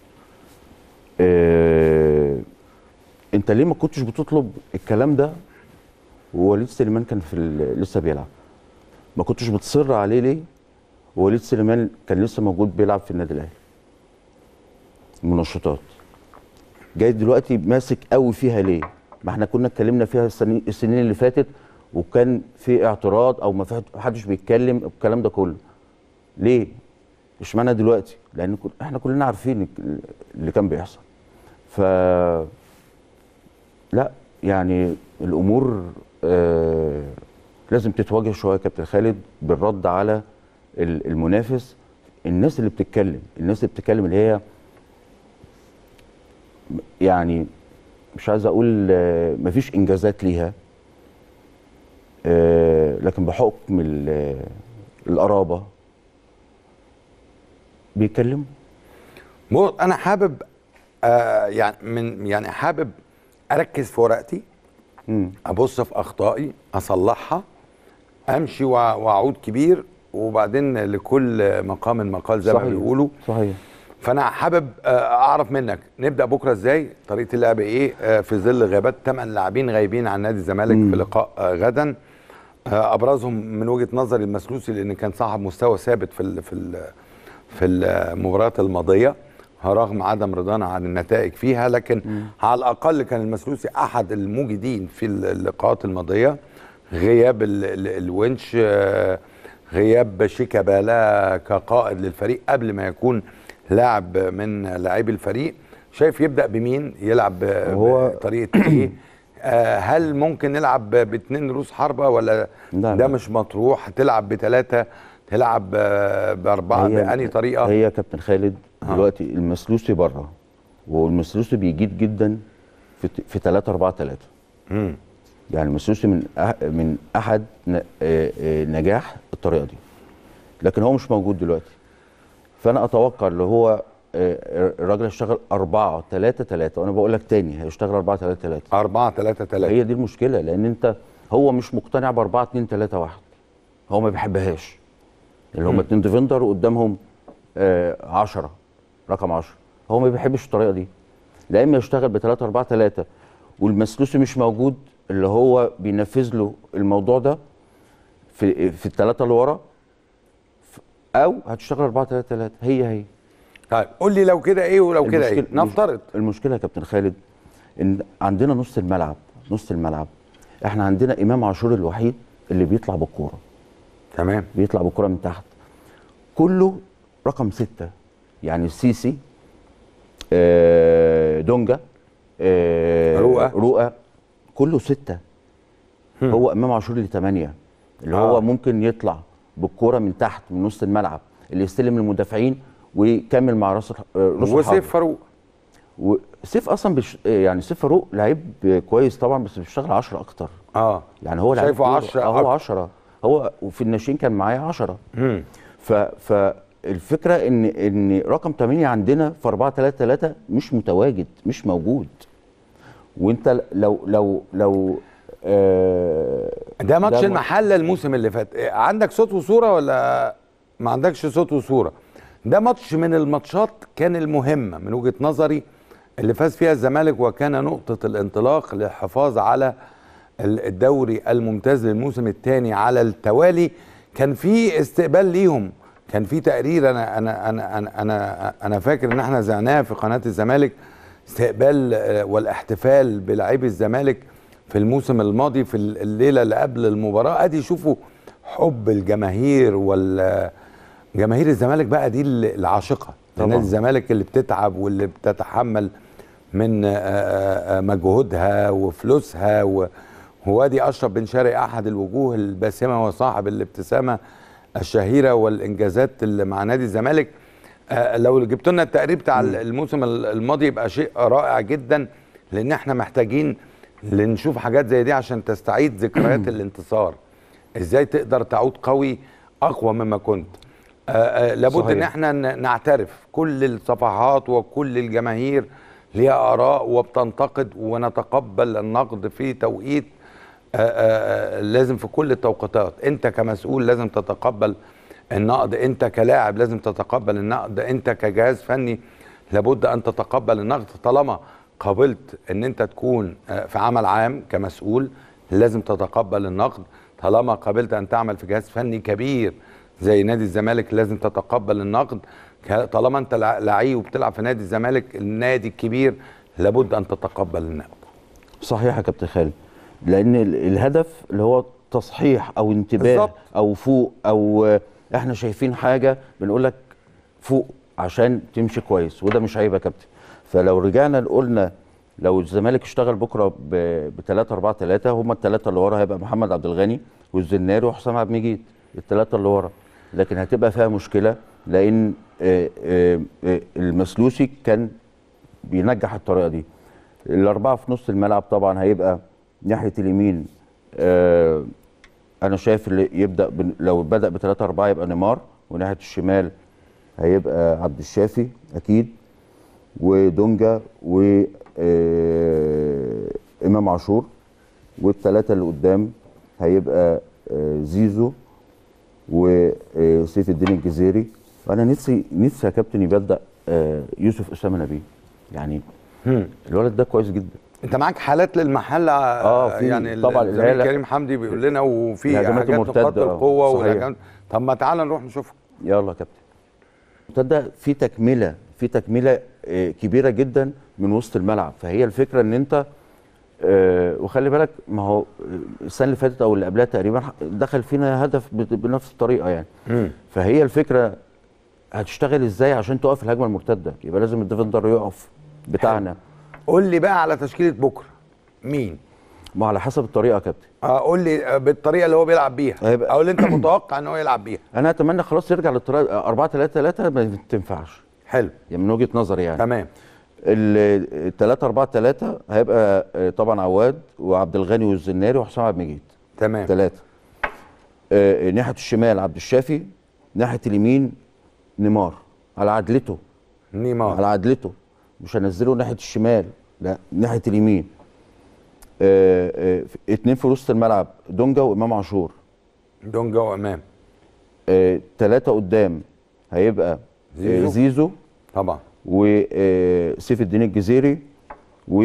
انت ليه ما كنتش بتطلب الكلام ده ووليد سليمان كان لسه بيلعب؟ ما كنتش بتصر عليه ليه ووليد سليمان كان لسه موجود بيلعب في النادي الاهلي؟ المنشطات جاي دلوقتي ماسك قوي فيها ليه؟ ما احنا كنا اتكلمنا فيها السنين اللي فاتت وكان في اعتراض او ما حدش بيتكلم الكلام ده كله. ليه؟ اشمعنى دلوقتي؟ لان احنا كلنا عارفين اللي كان بيحصل. ف لا يعني الامور لازم تتواجه شويه يا كابتن خالد بالرد على المنافس. الناس اللي بتتكلم اللي هي يعني مش عايز اقول مفيش انجازات ليها، لكن بحكم القرابه بيتكلموا. انا حابب يعني حابب اركز في ورقتي، ابص في اخطائي اصلحها، امشي واعود كبير، وبعدين لكل مقام مقال زي ما بيقولوا. صحيح. فانا حابب اعرف منك نبدا بكره ازاي، طريقه اللعب ايه في ظل غيابات 8 لاعبين غايبين عن نادي الزمالك في لقاء غدا. ابرزهم من وجهه نظري المسلوسي لان كان صاحب مستوى ثابت في المباريات الماضيه رغم عدم رضانا عن النتائج فيها، لكن على الاقل كان المسلوسي احد الموجودين في اللقاءات الماضيه. غياب الونش، غياب شيكابالا كقائد للفريق قبل ما يكون لاعب من لاعبي الفريق. شايف يبدا بمين؟ يلعب بطريقه ايه؟ هل ممكن نلعب باثنين رؤوس حربه ولا ده مش مطروح؟ تلعب بثلاثه، تلعب باربعه، بأنهي طريقه؟ هي يا كابتن خالد دلوقتي المسلوسي بره، والمسلوسي بيجيد جدا في 3-4-3. يعني المسلوسي من احد نجاح الطريقه دي، لكن هو مش موجود دلوقتي. فانا اتوقع اللي هو الراجل هيشتغل 4-3-3، وانا بقول لك تاني هيشتغل 4-3-3. 4-3-3 هي دي المشكله، لان هو مش مقتنع ب 4-2-3-1. هو ما بيحبهاش، اللي هم 2 ديفندر وقدامهم 10 رقم 10. هو ما بيحبش الطريقه دي، لا اما يشتغل ب 3-4-3 والمسلوسي مش موجود اللي هو بينفذ له الموضوع ده في الثلاثه اللي ورا، او هتشتغل 4-3-3. هي طيب قول لي لو كده ايه ولو كده ايه؟ نفترض المشكله يا كابتن خالد ان عندنا نص الملعب احنا عندنا امام عاشور الوحيد اللي بيطلع بالكوره. تمام. بيطلع بالكوره من تحت، كله رقم 6. يعني السيسي، دونجا، رؤى كله 6. هو امام عاشور اللي 8 اللي هو ممكن يطلع بالكوره من تحت من نص الملعب، اللي يستلم المدافعين ويكمل مع راس وسيف فاروق وسيف اصلا يعني سيف فاروق لعيب كويس طبعا، بس بيشتغل 10 اكتر. يعني هو لعيب شايفه 10 هو 10، هو وفي الناشئين كان معايا 10. فالفكره ان رقم 8 عندنا في 4-3-3 مش متواجد، مش موجود. وانت لو ده ماتش المحله الموسم اللي فات، عندك صوت وصوره ولا ما عندكش صوت وصوره؟ ده ماتش من الماتشات كان المهمه من وجهه نظري اللي فاز فيها الزمالك، وكان نقطه الانطلاق للحفاظ على الدوري الممتاز للموسم الثاني على التوالي. كان في استقبال ليهم، كان في تقرير انا فاكر ان احنا زعناها في قناه الزمالك، استقبال والاحتفال بلاعبي الزمالك في الموسم الماضي في الليله اللي قبل المباراه. ادي شوفوا حب الجماهير، جماهير الزمالك بقى دي العاشقه لنادي الزمالك، اللي بتتعب واللي بتتحمل من مجهودها وفلوسها. ووادي اشرف بن شرقي احد الوجوه الباسمه وصاحب الابتسامه الشهيره والانجازات اللي مع نادي الزمالك. لو جبت لنا التقرير بتاع الموسم الماضي يبقى شيء رائع جدا، لان احنا محتاجين نشوف حاجات زي دي عشان تستعيد ذكريات الانتصار، ازاي تقدر تعود قوي اقوى مما كنت. لابد صحيح. ان احنا نعترف كل الصفحات وكل الجماهير ليها اراء وبتنتقد، ونتقبل النقد في توقيت لازم في كل التوقيتات. انت كمسؤول لازم تتقبل النقد، انت كلاعب لازم تتقبل النقد، انت كجهاز فني لابد ان تتقبل النقد. طالما قابلت ان انت تكون في عمل عام كمسؤول لازم تتقبل النقد، طالما قابلت ان تعمل في جهاز فني كبير زي نادي الزمالك لازم تتقبل النقد، طالما انت لعيب وبتلعب في نادي الزمالك النادي الكبير لابد ان تتقبل النقد. صحيح يا كابتن خالد، لان الهدف اللي هو تصحيح او انتباه بالزبط. او فوق، او احنا شايفين حاجه بنقول لك فوق عشان تمشي كويس، وده مش عيب يا كابتن. فلو رجعنا قلنا لو الزمالك اشتغل بكره ب 3-4-3، هم الثلاثه اللي ورا هيبقى محمد عبد الغني والزناري وحسام عبد المجيد، الثلاثه اللي ورا. لكن هتبقى فيها مشكله، لان المسلوسي كان بينجح الطريقه دي. الاربعه في نص الملعب طبعا هيبقى ناحيه اليمين، انا شايف اللي يبدا لو بدا ب 3-4 يبقى نيمار، وناحيه الشمال هيبقى عبد الشافي اكيد، ودونجا وامام عاشور، والثلاثه اللي قدام هيبقى زيزو وسيف الدين الجزيري. انا نفسي يا كابتن يبدا يوسف اسامه نبيه، يعني الولد ده كويس جدا. انت معاك حالات للمحله يعني طبعا كريم حمدي بيقول لنا، وفي حاجات نقاط القوه والهجمات. طب ما تعالى نروح نشوفها. يلا يا كابتن. المرتده في تكمله كبيره جدا من وسط الملعب، فهي الفكره ان انت وخلي بالك، ما هو السنه اللي فاتت او اللي قبلها تقريبا دخل فينا هدف بنفس الطريقه يعني. فهي الفكره هتشتغل ازاي عشان توقف الهجمه المرتده؟ يبقى لازم الديفندر يقف بتاعنا. قول لي بقى على تشكيله بكره مين؟ ما على حسب الطريقه يا كابتن. قول لي بالطريقه اللي هو بيلعب بيها او اللي انت متوقع ان هو يلعب بيها. انا اتمنى خلاص يرجع للطريقه 4-3-3، ما تنفعش. حلو يعني من وجهه نظري يعني. تمام. ال 3-4-3 هيبقى طبعا عواد وعبد الغني والزناري وحسام عبد المجيد. تمام. 3. ناحيه الشمال عبد الشافي، ناحيه اليمين نيمار على عدلته. نيمار على عدلته، مش هنزله ناحيه الشمال، لا ناحيه اليمين. 2 في وسط الملعب دونجا وامام عاشور. دونجا وامام. 3 قدام هيبقى زيزو طبعا، وسيف الدين الجزيري، و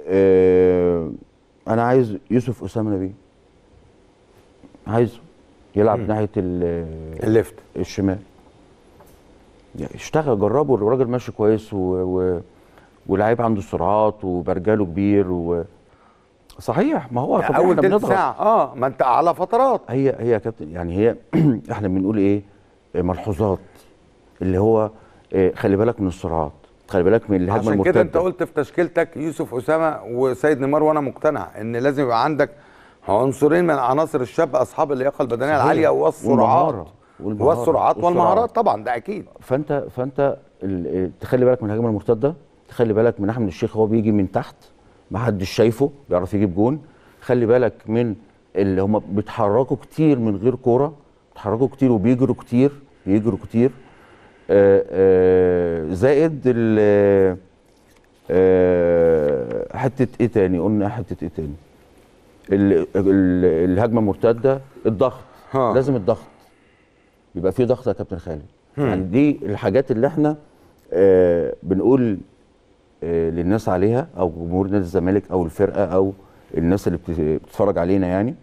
انا عايز يوسف اسامه نبيه، عايزه يلعب ناحيه الليفت الشمال. يعني اشتغل، جربه، الراجل ماشي كويس ولاعيب عنده سرعات وبرجاله كبير صحيح. ما هو يعني اول تلت ساعه ما انت على فترات. هي يا كابتن، يعني هي احنا بنقول ايه، ملحوظات، اللي هو خلي بالك من السرعات، خلي بالك من الهجمه المرتده. عشان كده انت قلت في تشكيلتك يوسف اسامه وسيد نيمار، وانا مقتنع ان لازم يبقى عندك عنصرين من عناصر الشاب اصحاب اللياقه البدنيه العاليه والسرعات والمهارات طبعا، ده اكيد. فانت تخلي بالك من الهجمه المرتده، خلي بالك من احمد الشيخ، هو بيجي من تحت ما حدش شايفه، بيعرف يجيب جون. خلي بالك من اللي هم بيتحركوا كتير من غير كوره، بيتحركوا كتير وبيجروا كتير، بيجروا كتير. زائد حته ايه تاني؟ قلنا حته ايه تاني؟ الهجمه المرتده، الضغط. لازم الضغط يبقى فيه ضغط يا كابتن خالد. يعني دي الحاجات اللي احنا بنقول للناس عليها، او جمهور نادي الزمالك او الفرقه او الناس اللي بتتفرج علينا. يعني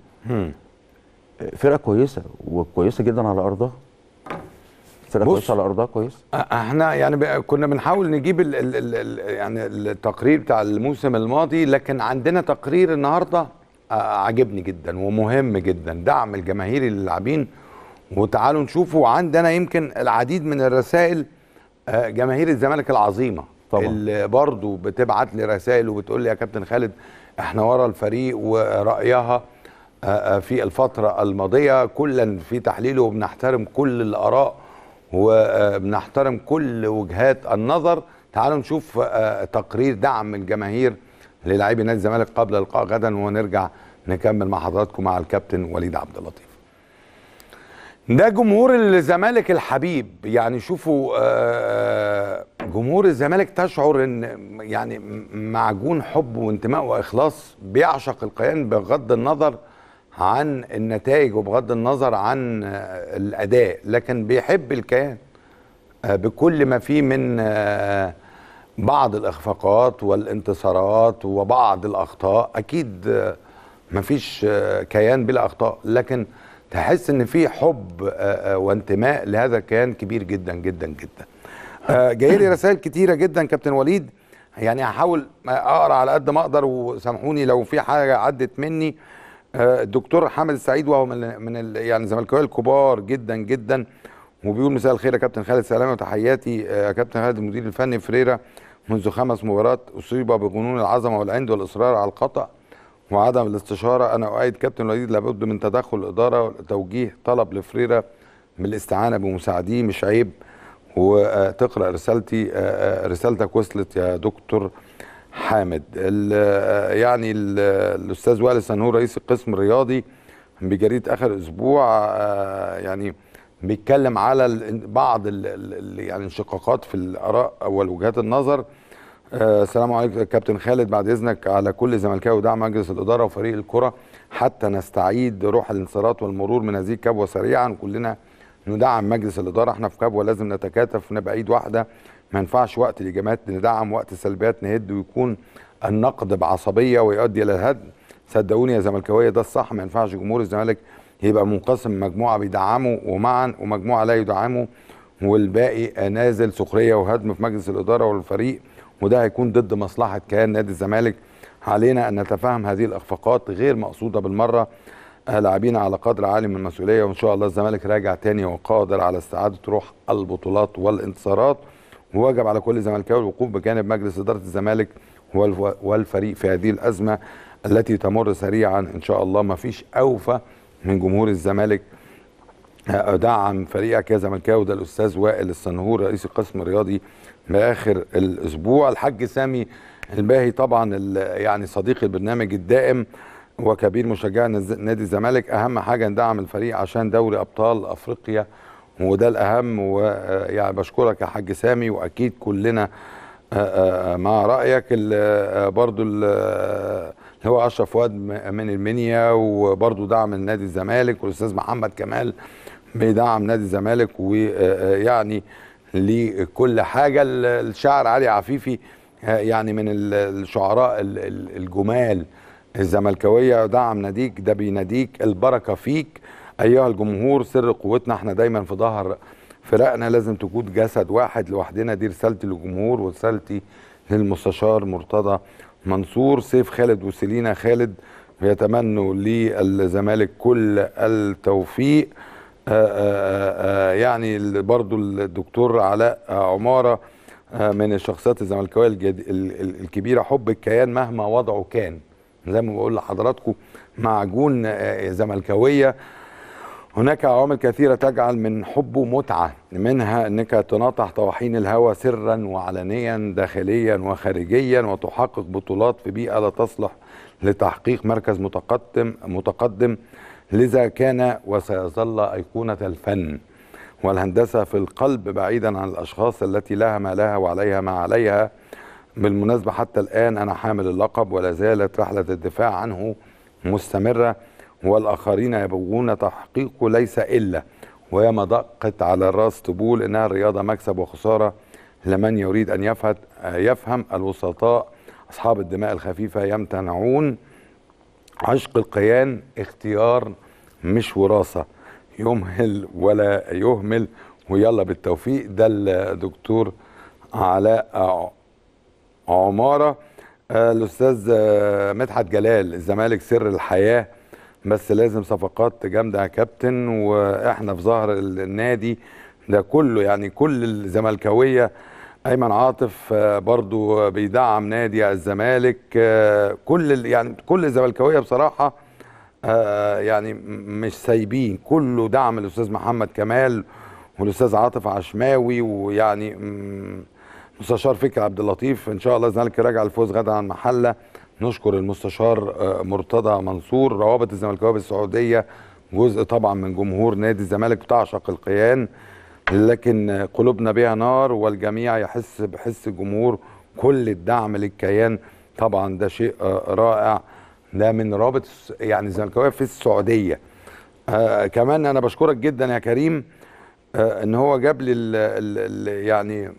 فرقه كويسه وكويسه جدا على ارضها. فرقه كويسه على ارضها كويسه. احنا يعني كنا بنحاول نجيب يعني التقرير بتاع الموسم الماضي، لكن عندنا تقرير النهارده عجبني جدا ومهم جدا، دعم الجماهيري للاعبين. وتعالوا نشوفوا، عندنا يمكن العديد من الرسائل جماهير الزمالك العظيمه طبعا، اللي برضو بتبعت لي رسائل وبتقول لي يا كابتن خالد احنا ورا الفريق ورأيها في الفترة الماضية كلا في تحليله، وبنحترم كل الآراء وبنحترم كل وجهات النظر. تعالوا نشوف تقرير دعم الجماهير للاعبي نادي الزمالك قبل اللقاء غدا، ونرجع نكمل مع حضراتكم مع الكابتن وليد عبد اللطيف. ده جمهور الزمالك الحبيب. يعني شوفوا جمهور الزمالك تشعر ان يعني معجون حب وانتماء واخلاص، بيعشق الكيان بغض النظر عن النتائج وبغض النظر عن الاداء، لكن بيحب الكيان بكل ما فيه من بعض الاخفاقات والانتصارات وبعض الاخطاء. اكيد مفيش كيان بلا اخطاء، لكن تحس ان في حب وانتماء لهذا الكيان كبير جدا جدا جدا. جاي لي رسائل كتيره جدا كابتن وليد، يعني هحاول اقرا على قد ما اقدر، وسامحوني لو في حاجه عدت مني. الدكتور حامد السعيد وهو من يعني الزملكاويه الكبار جدا جدا، وبيقول مساء الخير يا كابتن خالد، سلامه وتحياتي يا كابتن خالد. المدير الفني فريرة منذ 5 مباريات اصيب بجنون العظمه والعند والاصرار على الخطا وعدم الاستشاره. انا اؤيد كابتن وليد لابد من تدخل الاداره وتوجيه طلب لفريرة بالاستعانه بمساعديه. مش عيب وتقرا رسالتك وصلت يا دكتور حامد. يعني الاستاذ وائل السنهور رئيس القسم الرياضي بجريده اخر اسبوع يعني بيتكلم على بعض يعني الانشقاقات في الاراء والوجهات النظر. السلام عليكم كابتن خالد، بعد اذنك على كل زملكاوي ودعم مجلس الاداره وفريق الكره حتى نستعيد روح الانصراف والمرور من هذه الكبوه سريعا. كلنا ندعم مجلس الاداره، احنا في كبوه لازم نتكاتف ونبقى ايد واحده. ما ينفعش وقت الايجابيات ندعم، وقت السلبيات نهد، ويكون النقد بعصبيه ويؤدي الى الهدم. صدقوني يا زملكاويه ده الصح. ما ينفعش جمهور الزمالك يبقى منقسم، مجموعه بيدعموا ومعا ومجموعه لا يدعموا والباقي نازل سخريه وهدم في مجلس الاداره والفريق، وده هيكون ضد مصلحه كيان نادي الزمالك. علينا ان نتفهم هذه الاخفاقات غير مقصوده بالمره. لاعبين على قدر عالي من المسؤوليه، وان شاء الله الزمالك راجع تاني وقادر على استعاده روح البطولات والانتصارات. وواجب على كل زملكاوي الوقوف بجانب مجلس اداره الزمالك والفريق في هذه الازمه التي تمر سريعا ان شاء الله. ما فيش اوفى من جمهور الزمالك دعم فريقك يا زملكاوي. ده الاستاذ وائل السنهور رئيس القسم الرياضي باخر الاسبوع. الحاج سامي الباهي طبعا يعني صديق البرنامج الدائم وكبير مشجع نادي الزمالك، اهم حاجه ندعم الفريق عشان دوري ابطال افريقيا وده الاهم. ويعني بشكرك يا حاج سامي، واكيد كلنا مع رايك. برضو اللي هو اشرف فؤاد من المنيا وبرضو دعم النادي الزمالك، والاستاذ محمد كمال بيدعم نادي الزمالك، ويعني لكل حاجه. الشاعر علي عفيفي يعني من الشعراء الجمال الزملكاويه، دعم ناديك ده بيناديك، البركه فيك ايها الجمهور، سر قوتنا، احنا دايما في ظهر فرقنا، لازم تكون جسد واحد لوحدنا. دي رسالتي للجمهور ورسالتي للمستشار مرتضى منصور. سيف خالد وسيلينا خالد بيتمنوا للزمالك كل التوفيق. يعني برضو الدكتور علاء عمارة من الشخصيات الزملكاويه الكبيره، حب الكيان مهما وضعه كان، زي ما بقول لحضراتكم معجون زملكاويه. هناك عوامل كثيرة تجعل من حبه متعة، منها أنك تناطح طواحين الهوى سرا وعلنيا داخليا وخارجيا، وتحقق بطولات في بيئة لا تصلح لتحقيق مركز متقدم. لذا كان وسيظل أيقونة الفن والهندسة في القلب، بعيدا عن الأشخاص التي لها ما لها وعليها ما عليها. بالمناسبة حتى الآن أنا حامل اللقب، ولا زالت رحلة الدفاع عنه مستمرة، والآخرين يبغون تحقيقه ليس إلا، وياما دقت على الراس طبول إنها الرياضة مكسب وخسارة لمن يريد أن يفهم. الوسطاء أصحاب الدماء الخفيفة يمتنعون. عشق القيان اختيار مش وراثة، يمهل ولا يهمل. ويلا بالتوفيق. ده الدكتور علاء عمارة. الأستاذ مدحت جلال، الزمالك سر الحياة، بس لازم صفقات جامدة يا كابتن، وإحنا في ظهر النادي ده كله، يعني كل الزملكاوية. أيمن عاطف برضو بيدعم نادي الزمالك، كل الزملكاوية بصراحة يعني مش سايبين، كله دعم الأستاذ محمد كمال والأستاذ عاطف عشماوي، ويعني مستشار فكري عبد اللطيف. ان شاء الله الزمالك راجع الفوز غدا عن محله. نشكر المستشار مرتضى منصور. روابط الزملكاويه بالسعوديه جزء طبعا من جمهور نادي الزمالك بتعشق القيان، لكن قلوبنا بها نار، والجميع يحس بحس الجمهور. كل الدعم للكيان طبعا ده شيء رائع. ده من رابط يعني الزملكاويه في السعوديه. كمان انا بشكرك جدا يا كريم ان هو جاب لي يعني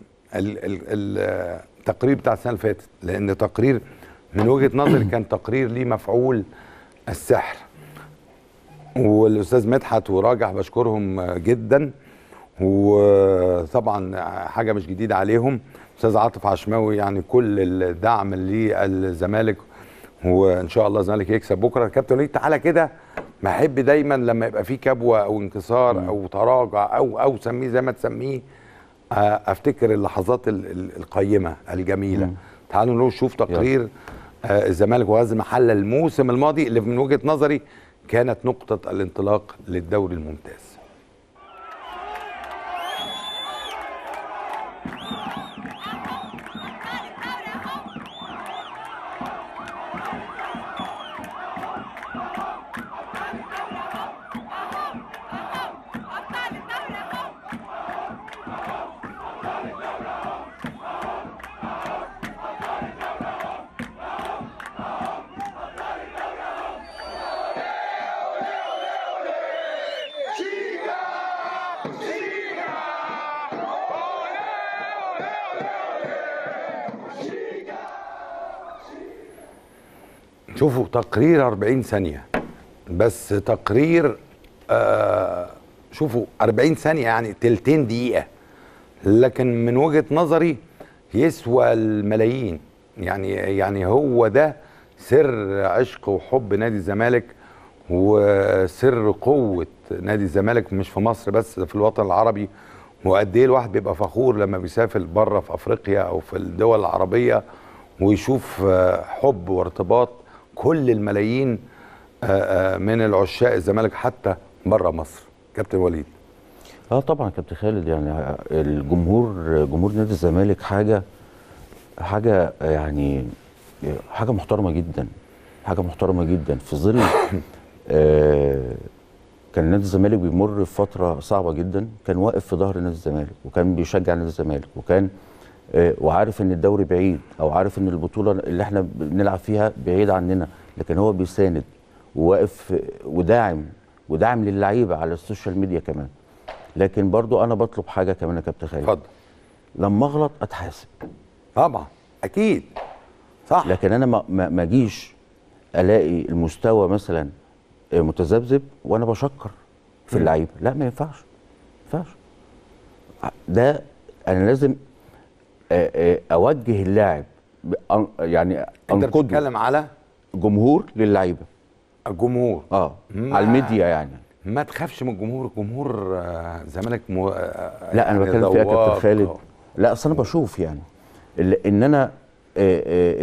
التقرير بتاع السنه اللي فاتت، لان تقرير من وجهه نظري كان تقرير ليه مفعول السحر. والاستاذ مدحت وراجح بشكرهم جدا، وطبعا حاجه مش جديده عليهم. استاذ عاطف عشماوي يعني كل الدعم للزمالك، وان شاء الله الزمالك يكسب بكره. كابتن وليد تعالى كده، بحب دايما لما يبقى في كبوه او انكسار او تراجع او سميه زي ما تسميه، افتكر اللحظات القيمه الجميله. تعالوا نشوف تقرير الزمالك وغزل المحله الموسم الماضي، اللي من وجهه نظري كانت نقطه الانطلاق للدوري الممتاز. شوفوا تقرير 40 ثانية بس، تقرير شوفوا 40 ثانية يعني تلتين دقيقة، لكن من وجهة نظري يسوى الملايين. يعني هو ده سر عشق وحب نادي الزمالك، وسر قوة نادي الزمالك مش في مصر بس، ده في الوطن العربي. وقد ايه الواحد بيبقى فخور لما بيسافر بره في افريقيا او في الدول العربية ويشوف حب وارتباط كل الملايين من العشاق الزمالك حتى بره مصر. كابتن وليد. طبعا كابتن خالد، يعني جمهور نادي الزمالك حاجه يعني حاجه محترمه جدا، حاجه محترمه جدا في ظل كان نادي الزمالك بيمر في فتره صعبه جدا، كان واقف في ظهر نادي الزمالك وكان بيشجع نادي الزمالك، وكان وعارف ان الدوري بعيد، او عارف ان البطوله اللي احنا بنلعب فيها بعيد عننا، لكن هو بيساند وواقف وداعم للعيبه على السوشيال ميديا كمان. لكن برضو انا بطلب حاجه كمان يا كابتن خالد. اتفضل. لما اغلط اتحاسب طبعا اكيد صح، لكن انا ما اجيش الاقي المستوى مثلا متذبذب وانا بشكر في اللعيبه، لا ما ينفعش. ده انا لازم اوجه اللاعب، يعني انت بتتكلم على جمهور للعيبه، الجمهور على الميديا. يعني ما تخافش من الجمهور الزمالك لا انا بتكلم فيها كابتن خالد. لا اصل انا بشوف يعني ان انا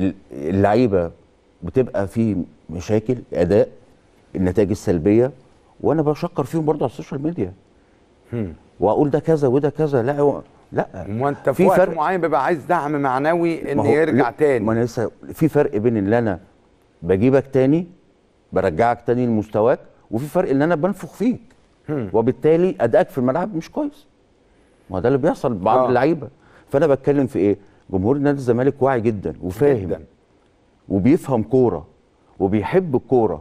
اللعيبه بتبقى في مشاكل اداء، النتائج السلبيه، وانا بشكر فيهم برضه على السوشيال ميديا واقول ده كذا وده كذا. لا ما انت في وقت معين بيبقى عايز دعم معنوي ان يرجع تاني. ما انا لسه في فرق بين ان انا بجيبك تاني برجعك تاني لمستواك، وفي فرق ان انا بنفخ فيك وبالتالي ادائك في الملعب مش كويس. ما ده اللي بيحصل ببعض اللعيبه. فانا بتكلم في ايه؟ جمهور نادي الزمالك واعي جدا وفاهم جدا وبيفهم كوره وبيحب الكوره.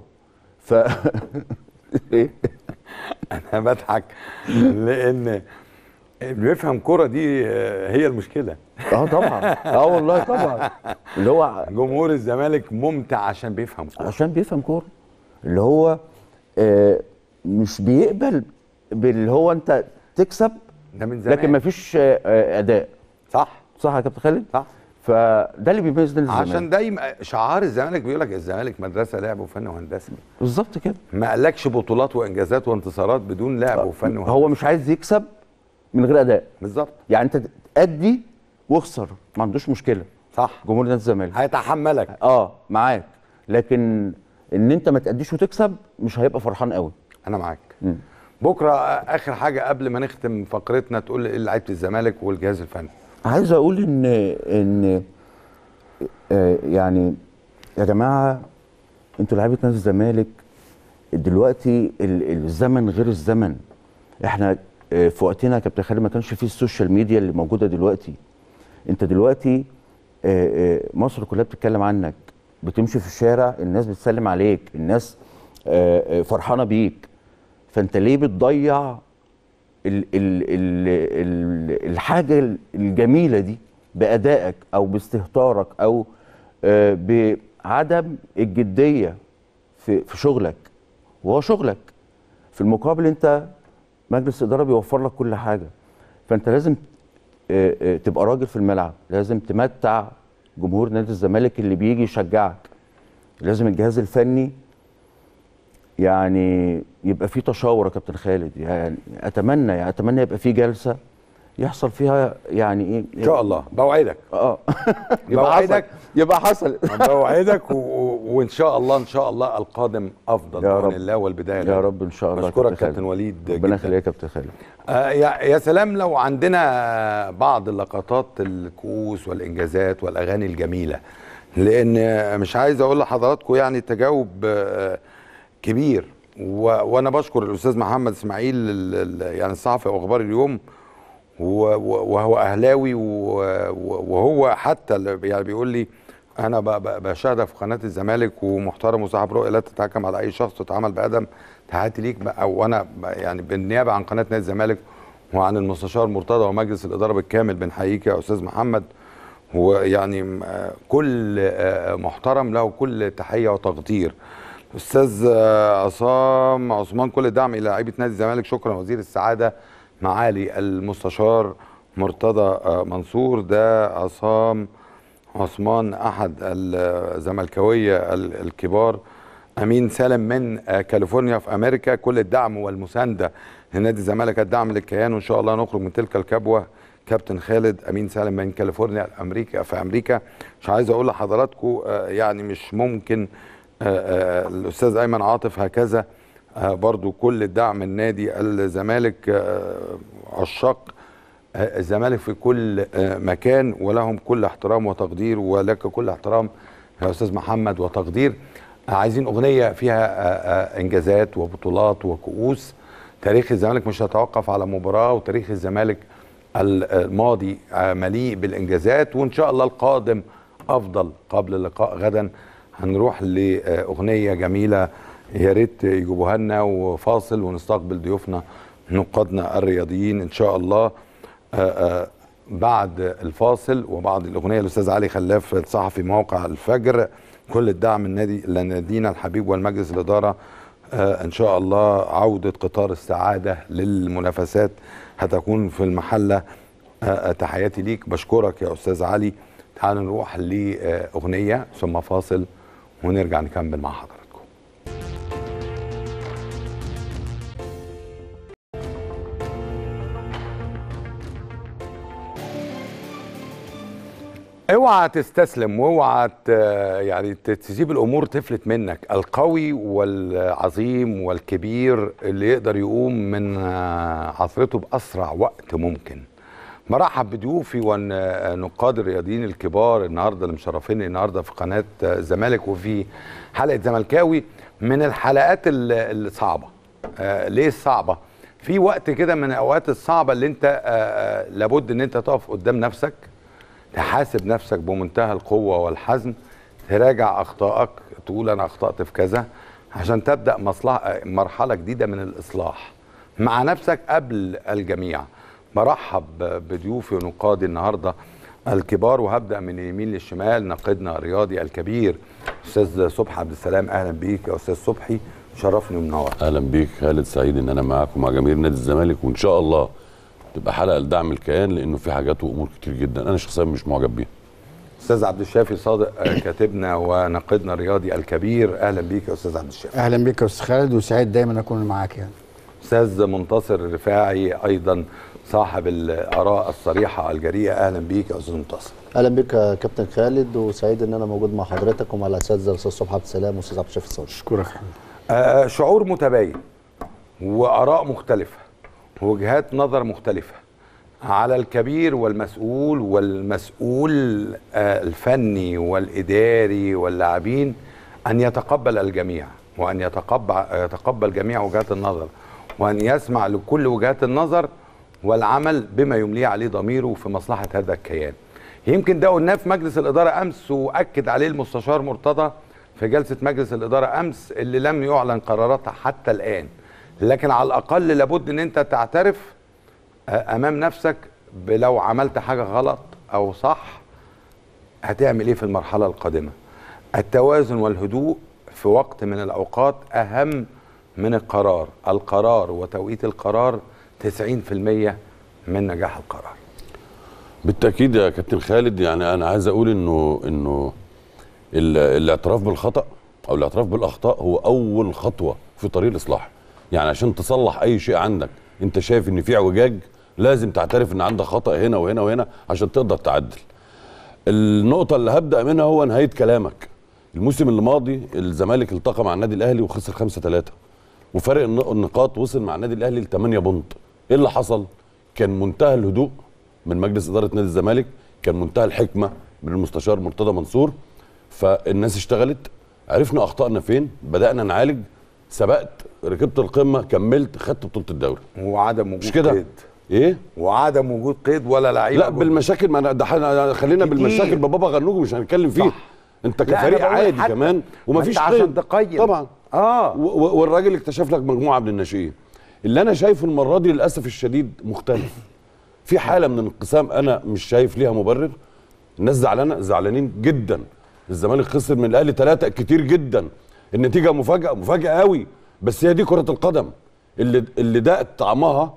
ايه انا بضحك لان بيفهم كوره دي هي المشكله. طبعا والله طبعا. اللي هو جمهور الزمالك ممتع عشان بيفهم كوره، عشان بيفهم كوره. اللي هو مش بيقبل باللي هو انت تكسب ده من زمان، لكن مفيش اداء. صح يا كابتن خالد؟ صح. فده اللي بيميز نادي الزمالك. عشان دايما شعار الزمالك بيقول لك الزمالك مدرسه لعب وفن وهندسه. بالظبط كده. ما قالكش بطولات وانجازات وانتصارات بدون لعب وفن وهندسه. هو مش عايز يكسب من غير اداء. بالظبط. يعني انت تأدي واخسر ما عندوش مشكله. صح. جمهور نادي الزمالك هيتحملك معاك، لكن ان انت ما تأديش وتكسب مش هيبقى فرحان قوي. انا معاك. بكره اخر حاجه قبل ما نختم فقرتنا تقول ايه لعيبه الزمالك والجهاز الفني؟ عايز اقول ان يعني يا جماعه انتوا لعيبه نادي الزمالك دلوقتي الزمن غير الزمن. احنا في وقتنا يا كابتن خالد ما كانش فيه السوشيال ميديا اللي موجوده دلوقتي. انت دلوقتي مصر كلها بتتكلم عنك، بتمشي في الشارع الناس بتسلم عليك، الناس فرحانه بيك. فانت ليه بتضيع الحاجه الجميله دي بادائك او باستهتارك او بعدم الجديه في شغلك؟ وهو شغلك في المقابل انت مجلس اداره بيوفر لك كل حاجه. فانت لازم تبقى راجل في الملعب، لازم تمتع جمهور نادي الزمالك اللي بيجي يشجعك. لازم الجهاز الفني يعني يبقى فيه تشاور يا كابتن خالد. يعني اتمنى يبقى فيه جلسه يحصل فيها يعني ايه ان شاء الله. بوعدك يبقى حصل بوعدك وان شاء الله القادم افضل باذن الله والبدايه يا رب ان شاء الله. بشكرك كابتن وليد. ربنا يخليك يا كابتن خالد. يا سلام لو عندنا بعض اللقطات الكؤوس والانجازات والاغاني الجميله، لان مش عايز اقول لحضراتكم يعني التجاوب كبير. وانا بشكر الاستاذ محمد اسماعيل يعني الصحفي واخبار اليوم، وهو اهلاوي وهو حتى يعني بيقول لي انا بشاهدك في قناه الزمالك ومحترم وصاحب رؤيه لا تتحكم على اي شخص وتتعامل بادم. تحياتي ليك او انا يعني بالنيابه عن قناه نادي الزمالك وعن المستشار مرتضى ومجلس الاداره بالكامل بنحييك يا استاذ محمد. ويعني كل محترم له كل تحيه وتقدير. استاذ عثمان كل الدعم الى لعيبه نادي الزمالك. شكرا وزير السعاده معالي المستشار مرتضى منصور. ده عثمان احد الزملكاويه الكبار. امين سالم من كاليفورنيا في امريكا. كل الدعم والمسانده لنادي الزمالك، الدعم للكيان، وان شاء الله نخرج من تلك الكبوه. كابتن خالد. امين سالم من كاليفورنيا في امريكا. مش عايز اقول لحضراتكم يعني مش ممكن الاستاذ ايمن عاطف هكذا برضو كل الدعم النادي الزمالك. عشاق الزمالك في كل مكان ولهم كل احترام وتقدير، ولك كل احترام يا استاذ محمد وتقدير. عايزين اغنيه فيها انجازات وبطولات وكؤوس. تاريخ الزمالك مش هيتوقف على مباراه، وتاريخ الزمالك الماضي مليء بالانجازات، وان شاء الله القادم افضل. قبل اللقاء غدا هنروح لاغنيه جميله يا ريت يجيبوها لنا وفاصل ونستقبل ضيوفنا نقادنا الرياضيين ان شاء الله. بعد الفاصل وبعد الاغنيه الاستاذ علي خلاف الصحفي موقع الفجر. كل الدعم النادي لنادينا الحبيب والمجلس الاداره. ان شاء الله عوده قطار السعاده للمنافسات هتكون في المحله. تحياتي ليك. بشكرك يا استاذ علي. تعالوا نروح لاغنيه ثم فاصل ونرجع نكمل مع حضرتك. اوعى تستسلم، واوعى يعني تسيب الامور تفلت منك. القوي والعظيم والكبير اللي يقدر يقوم من عثرته باسرع وقت ممكن. مرحب بضيوفي والنقاد الرياضيين الكبار النهارده اللي مشرفيني النهارده في قناه الزمالك وفي حلقه زملكاوي من الحلقات الصعبه. ليه الصعبه؟ في وقت كده من الاوقات الصعبه اللي انت لابد ان انت تقف قدام نفسك، تحاسب نفسك بمنتهى القوه والحزم، تراجع اخطائك، تقول انا اخطات في كذا، عشان تبدا مرحله جديده من الاصلاح مع نفسك قبل الجميع. مرحب بضيوفي ونقادي النهارده الكبار، وهبدا من اليمين للشمال. ناقدنا الرياضي الكبير استاذ صبحي عبد السلام، اهلا بيك يا استاذ صبحي، شرفني ومنور. اهلا بيك خالد، سعيد ان انا معاك ومع جماهير نادي الزمالك، وان شاء الله تبقى حلقه لدعم الكيان، لانه في حاجات وامور كتير جدا انا شخصيا مش معجب بيها. استاذ عبد الشافي صادق كاتبنا وناقدنا الرياضي الكبير، اهلا بيك يا استاذ عبد الشافي. اهلا بيك يا استاذ خالد، وسعيد دايما اكون معاك يعني. استاذ منتصر الرفاعي ايضا صاحب الاراء الصريحه الجريئه، اهلا بيك يا استاذ منتصر. اهلا بك يا كابتن خالد، وسعيد ان انا موجود مع حضرتك ومع الاساتذه الاستاذ صبحي عبد السلام والاستاذ عبد الشافي الصادق. اشكرك حبيبي. شعور متباين واراء مختلفه ووجهات نظر مختلفه على الكبير والمسؤول الفني والاداري واللاعبين ان يتقبل الجميع، وان يتقبل جميع وجهات النظر، وان يسمع لكل وجهات النظر والعمل بما يمليه عليه ضميره في مصلحه هذا الكيان. يمكن ده قلناه في مجلس الاداره امس، واكد عليه المستشار مرتضى في جلسه مجلس الاداره امس اللي لم يعلن قراراتها حتى الان، لكن على الاقل لابد ان انت تعترف امام نفسك لو عملت حاجه غلط او صح هتعمل ايه في المرحله القادمه. التوازن والهدوء في وقت من الاوقات اهم من القرار وتوقيت القرار 90% من نجاح القرار. بالتاكيد يا كابتن خالد، يعني انا عايز اقول انه الاعتراف بالخطا او الاعتراف بالاخطاء هو اول خطوه في طريق الاصلاح. يعني عشان تصلح اي شيء عندك انت شايف ان في اعوجاج، لازم تعترف ان عندك خطا هنا وهنا وهنا عشان تقدر تعدل. النقطه اللي هبدا منها هو نهايه كلامك. الموسم اللي ماضي الزمالك التقى مع النادي الاهلي وخسر 5-3، وفرق النقاط وصل مع النادي الاهلي ل 8 بونت. ايه اللي حصل؟ كان منتهى الهدوء من مجلس اداره نادي الزمالك، كان منتهى الحكمه من المستشار مرتضى منصور، فالناس اشتغلت، عرفنا اخطائنا فين، بدانا نعالج، سبقت، ركبت القمه، كملت، خدت بطوله الدوري. وعدم وجود مش كده؟ قيد. ايه؟ وعدم وجود قيد ولا لعيبه. لا بالمشاكل، ما ده خلينا بالمشاكل ببابا غنوج مش هنتكلم فيه. صح. انت كفريق عادي كمان ومفيش قيد طبعا. والراجل اكتشف لك مجموعه من الناشئين. اللي انا شايفه المره دي للاسف الشديد مختلف. في حاله من الانقسام انا مش شايف ليها مبرر. الناس زعلانين جدا. الزمالك خسر من الاهلي 3 كتير جدا. النتيجه مفاجاه قوي، بس هي دي كره القدم اللي دقت طعمها.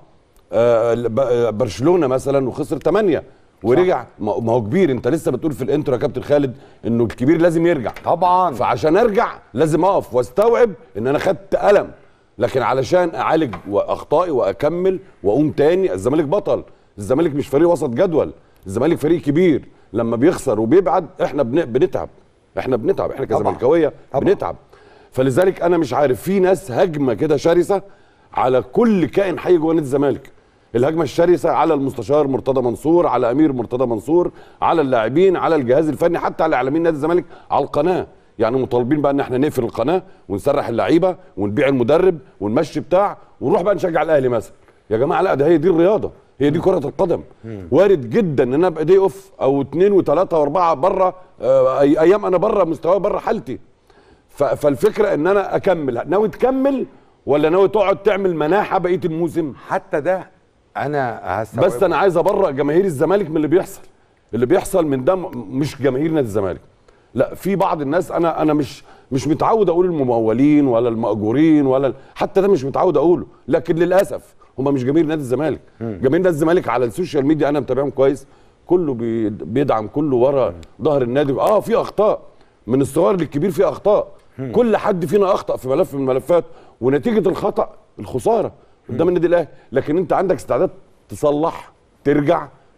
برشلونه مثلا وخسر 8 ورجع. ما هو كبير. انت لسه بتقول في الانترو يا كابتن خالد انه الكبير لازم يرجع طبعا، فعشان ارجع لازم اقف واستوعب ان انا خدت قلم، لكن علشان اعالج اخطائي واكمل واقوم تاني. الزمالك بطل، الزمالك مش فريق وسط جدول، الزمالك فريق كبير. لما بيخسر وبيبعد احنا بنتعب، احنا كزملكاويه بنتعب. فلذلك انا مش عارف، في ناس هجمه كده شرسه على كل كائن حي جوه نادي الزمالك. الهجمه الشرسه على المستشار مرتضى منصور، على امير مرتضى منصور، على اللاعبين، على الجهاز الفني، حتى على اعلاميين نادي الزمالك، على القناه. يعني مطالبين بقى ان احنا نقفل القناه ونسرح اللعيبه ونبيع المدرب ونمشي بتاع ونروح بقى نشجع الاهلي مثلا. يا جماعه لا، ده هي دي الرياضه، هي دي كره القدم. وارد جدا ان انا ابقى دي اوف او 2 و3 و4 بره، ايام انا بره مستواي، بره حالتي. فالفكره ان انا اكمل. ناوي تكمل ولا ناوي تقعد تعمل مناحه بقيه الموسم؟ حتى ده انا هستوعب. بس انا عايز ابرأ جماهير الزمالك من اللي بيحصل من ده. مش جماهير نادي الزمالك، لا، في بعض الناس انا مش متعود اقول الممولين ولا المأجورين ولا حتى ده مش متعود اقوله، لكن للاسف هم مش جماهير نادي الزمالك. جماهير نادي الزمالك على السوشيال ميديا انا متابعهم كويس، كله بيدعم، كله ورا ظهر النادي. في اخطاء من الصغير للكبير، في اخطاء. كل حد فينا اخطأ في ملف من الملفات، ونتيجه الخطأ الخساره قدام النادي الاهلي. لكن انت عندك استعداد تصلح، ترجع،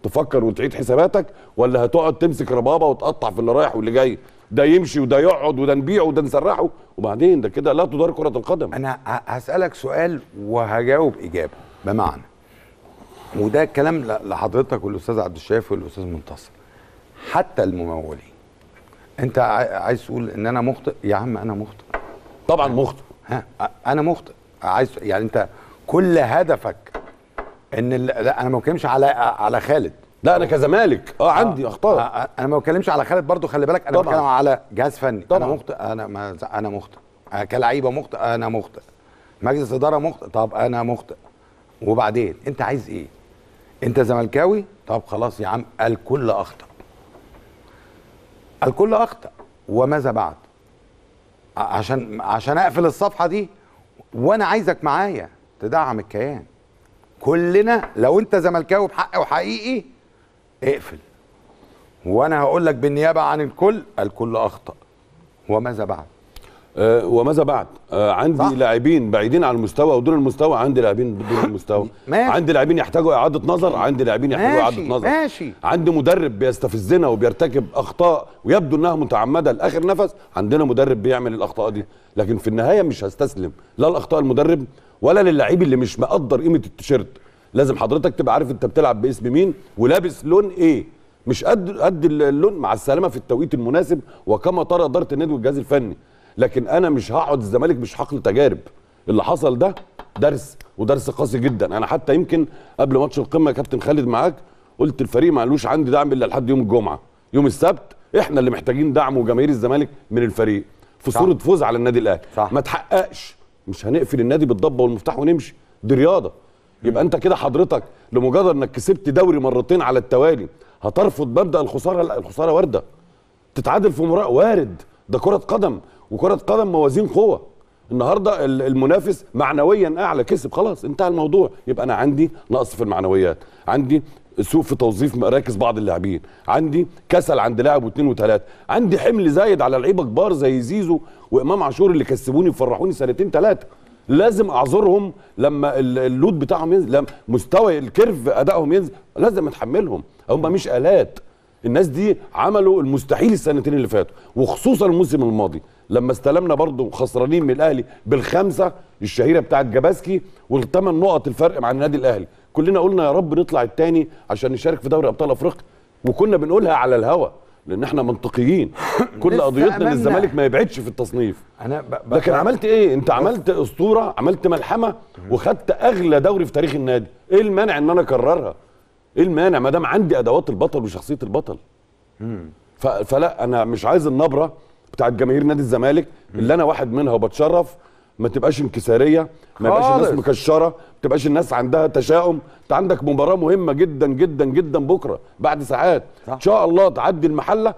تفكر وتعيد حساباتك، ولا هتقعد تمسك ربابه وتقطع في اللي رايح واللي جاي، ده يمشي وده يقعد وده نبيعه وده نسرحه، وبعدين ده كده لا تدار كره القدم. انا هسالك سؤال وهجاوب اجابه، بمعنى وده الكلام لحضرتك والاستاذ عبد الشافي والاستاذ منتصر، حتى الممولين انت عايز تقول ان انا مخطئ؟ يا عم انا مخطئ طبعا مخطئ. ها انا مخطئ، عايز يعني انت كل هدفك ان لا انا ما بتكلمش على خالد، لا انا كزمالك عندي اخطاء. انا ما بتكلمش على خالد برضو، خلي بالك انا بتكلم على جهاز فني. طبعا. انا مخطئ، انا مخطئ كلاعيبه، مخطئ انا مخطئ، مجلس اداره مخطئ، طب انا مخطئ، وبعدين انت عايز ايه؟ انت زملكاوي، طب خلاص يا عم الكل اخطأ، الكل اخطأ، وماذا بعد؟ عشان اقفل الصفحه دي، وانا عايزك معايا تدعم الكيان كلنا. لو انت زملكاوي بحق وحقيقي اقفل، وانا هقول لك بالنيابه عن الكل اخطأ، وماذا بعد؟ وماذا بعد؟ عندي لاعبين بعيدين عن المستوى ودون المستوى، عندي لاعبين بدون المستوى، عندي لاعبين يحتاجوا اعاده نظر، عندي لاعبين يحتاجوا اعاده نظر، عندي مدرب بيستفزنا وبيرتكب اخطاء ويبدو انها متعمده لاخر نفس، عندنا مدرب بيعمل الاخطاء دي، لكن في النهايه مش هستسلم لا لاخطاء المدرب ولا للاعب اللي مش مقدر قيمه التيشيرت. لازم حضرتك تبقى عارف انت بتلعب باسم مين ولابس لون ايه، مش قد اللون. مع السلامه في التوقيت المناسب وكما ترى اداره النادي والجهاز الفني، لكن انا مش هقعد الزمالك مش حقل تجارب. اللي حصل ده درس، ودرس قاسي جدا. انا حتى يمكن قبل ماتش القمه يا كابتن خالد معاك قلت الفريق ما قالوش عندي دعم الا لحد يوم الجمعه، يوم السبت احنا اللي محتاجين دعم وجماهير الزمالك من الفريق في صوره فوز على النادي الاهلي. ما تحققش مش هنقفل النادي بالضبه والمفتاح ونمشي، دي رياضه. يبقى انت كده حضرتك لمجرد انك كسبت دوري مرتين على التوالي هترفض مبدا الخساره؟ لا، الخساره وارده، تتعادل في مباراه وارد، ده كره قدم، وكره قدم موازين قوه. النهارده المنافس معنويا اعلى كسب، خلاص انتهى الموضوع. يبقى انا عندي نقص في المعنويات، عندي سوء في توظيف مراكز بعض اللاعبين، عندي كسل عند لاعب واثنين وثلاثه، عندي حمل زايد على لعيبه كبار زي زيزو وامام عاشور اللي كسبوني وفرحوني سنتين ثلاثه. لازم اعذرهم لما اللود بتاعهم ينزل، لما مستوى الكيرف ادائهم ينزل، لازم اتحملهم. هم مش آلات، الناس دي عملوا المستحيل السنتين اللي فاتوا، وخصوصا الموسم الماضي لما استلمنا برضو خسرانين من الاهلي بالخمسه الشهيره بتاعت جاباسكي والثمان نقط الفرق مع النادي الاهلي. كلنا قلنا يا رب نطلع الثاني عشان نشارك في دوري ابطال افريقيا، وكنا بنقولها على الهوا لان احنا منطقيين. كل قضيتنا ان الزمالك ما يبعدش في التصنيف. لكن عملت ايه؟ انت عملت اسطوره، عملت ملحمه، وخدت اغلى دوري في تاريخ النادي. ايه المانع ان انا اكررها؟ ايه المانع ما دام عندي ادوات البطل وشخصيه البطل؟ فلا، انا مش عايز النبره بتاعت جماهير نادي الزمالك اللي انا واحد منها وبتشرف ما تبقاش انكساريه، ما يبقاش الناس مكشره، ما تبقاش الناس عندها تشاؤم. انت عندك مباراه مهمه جدا جدا جدا بكره بعد ساعات ان شاء الله تعدي المحله،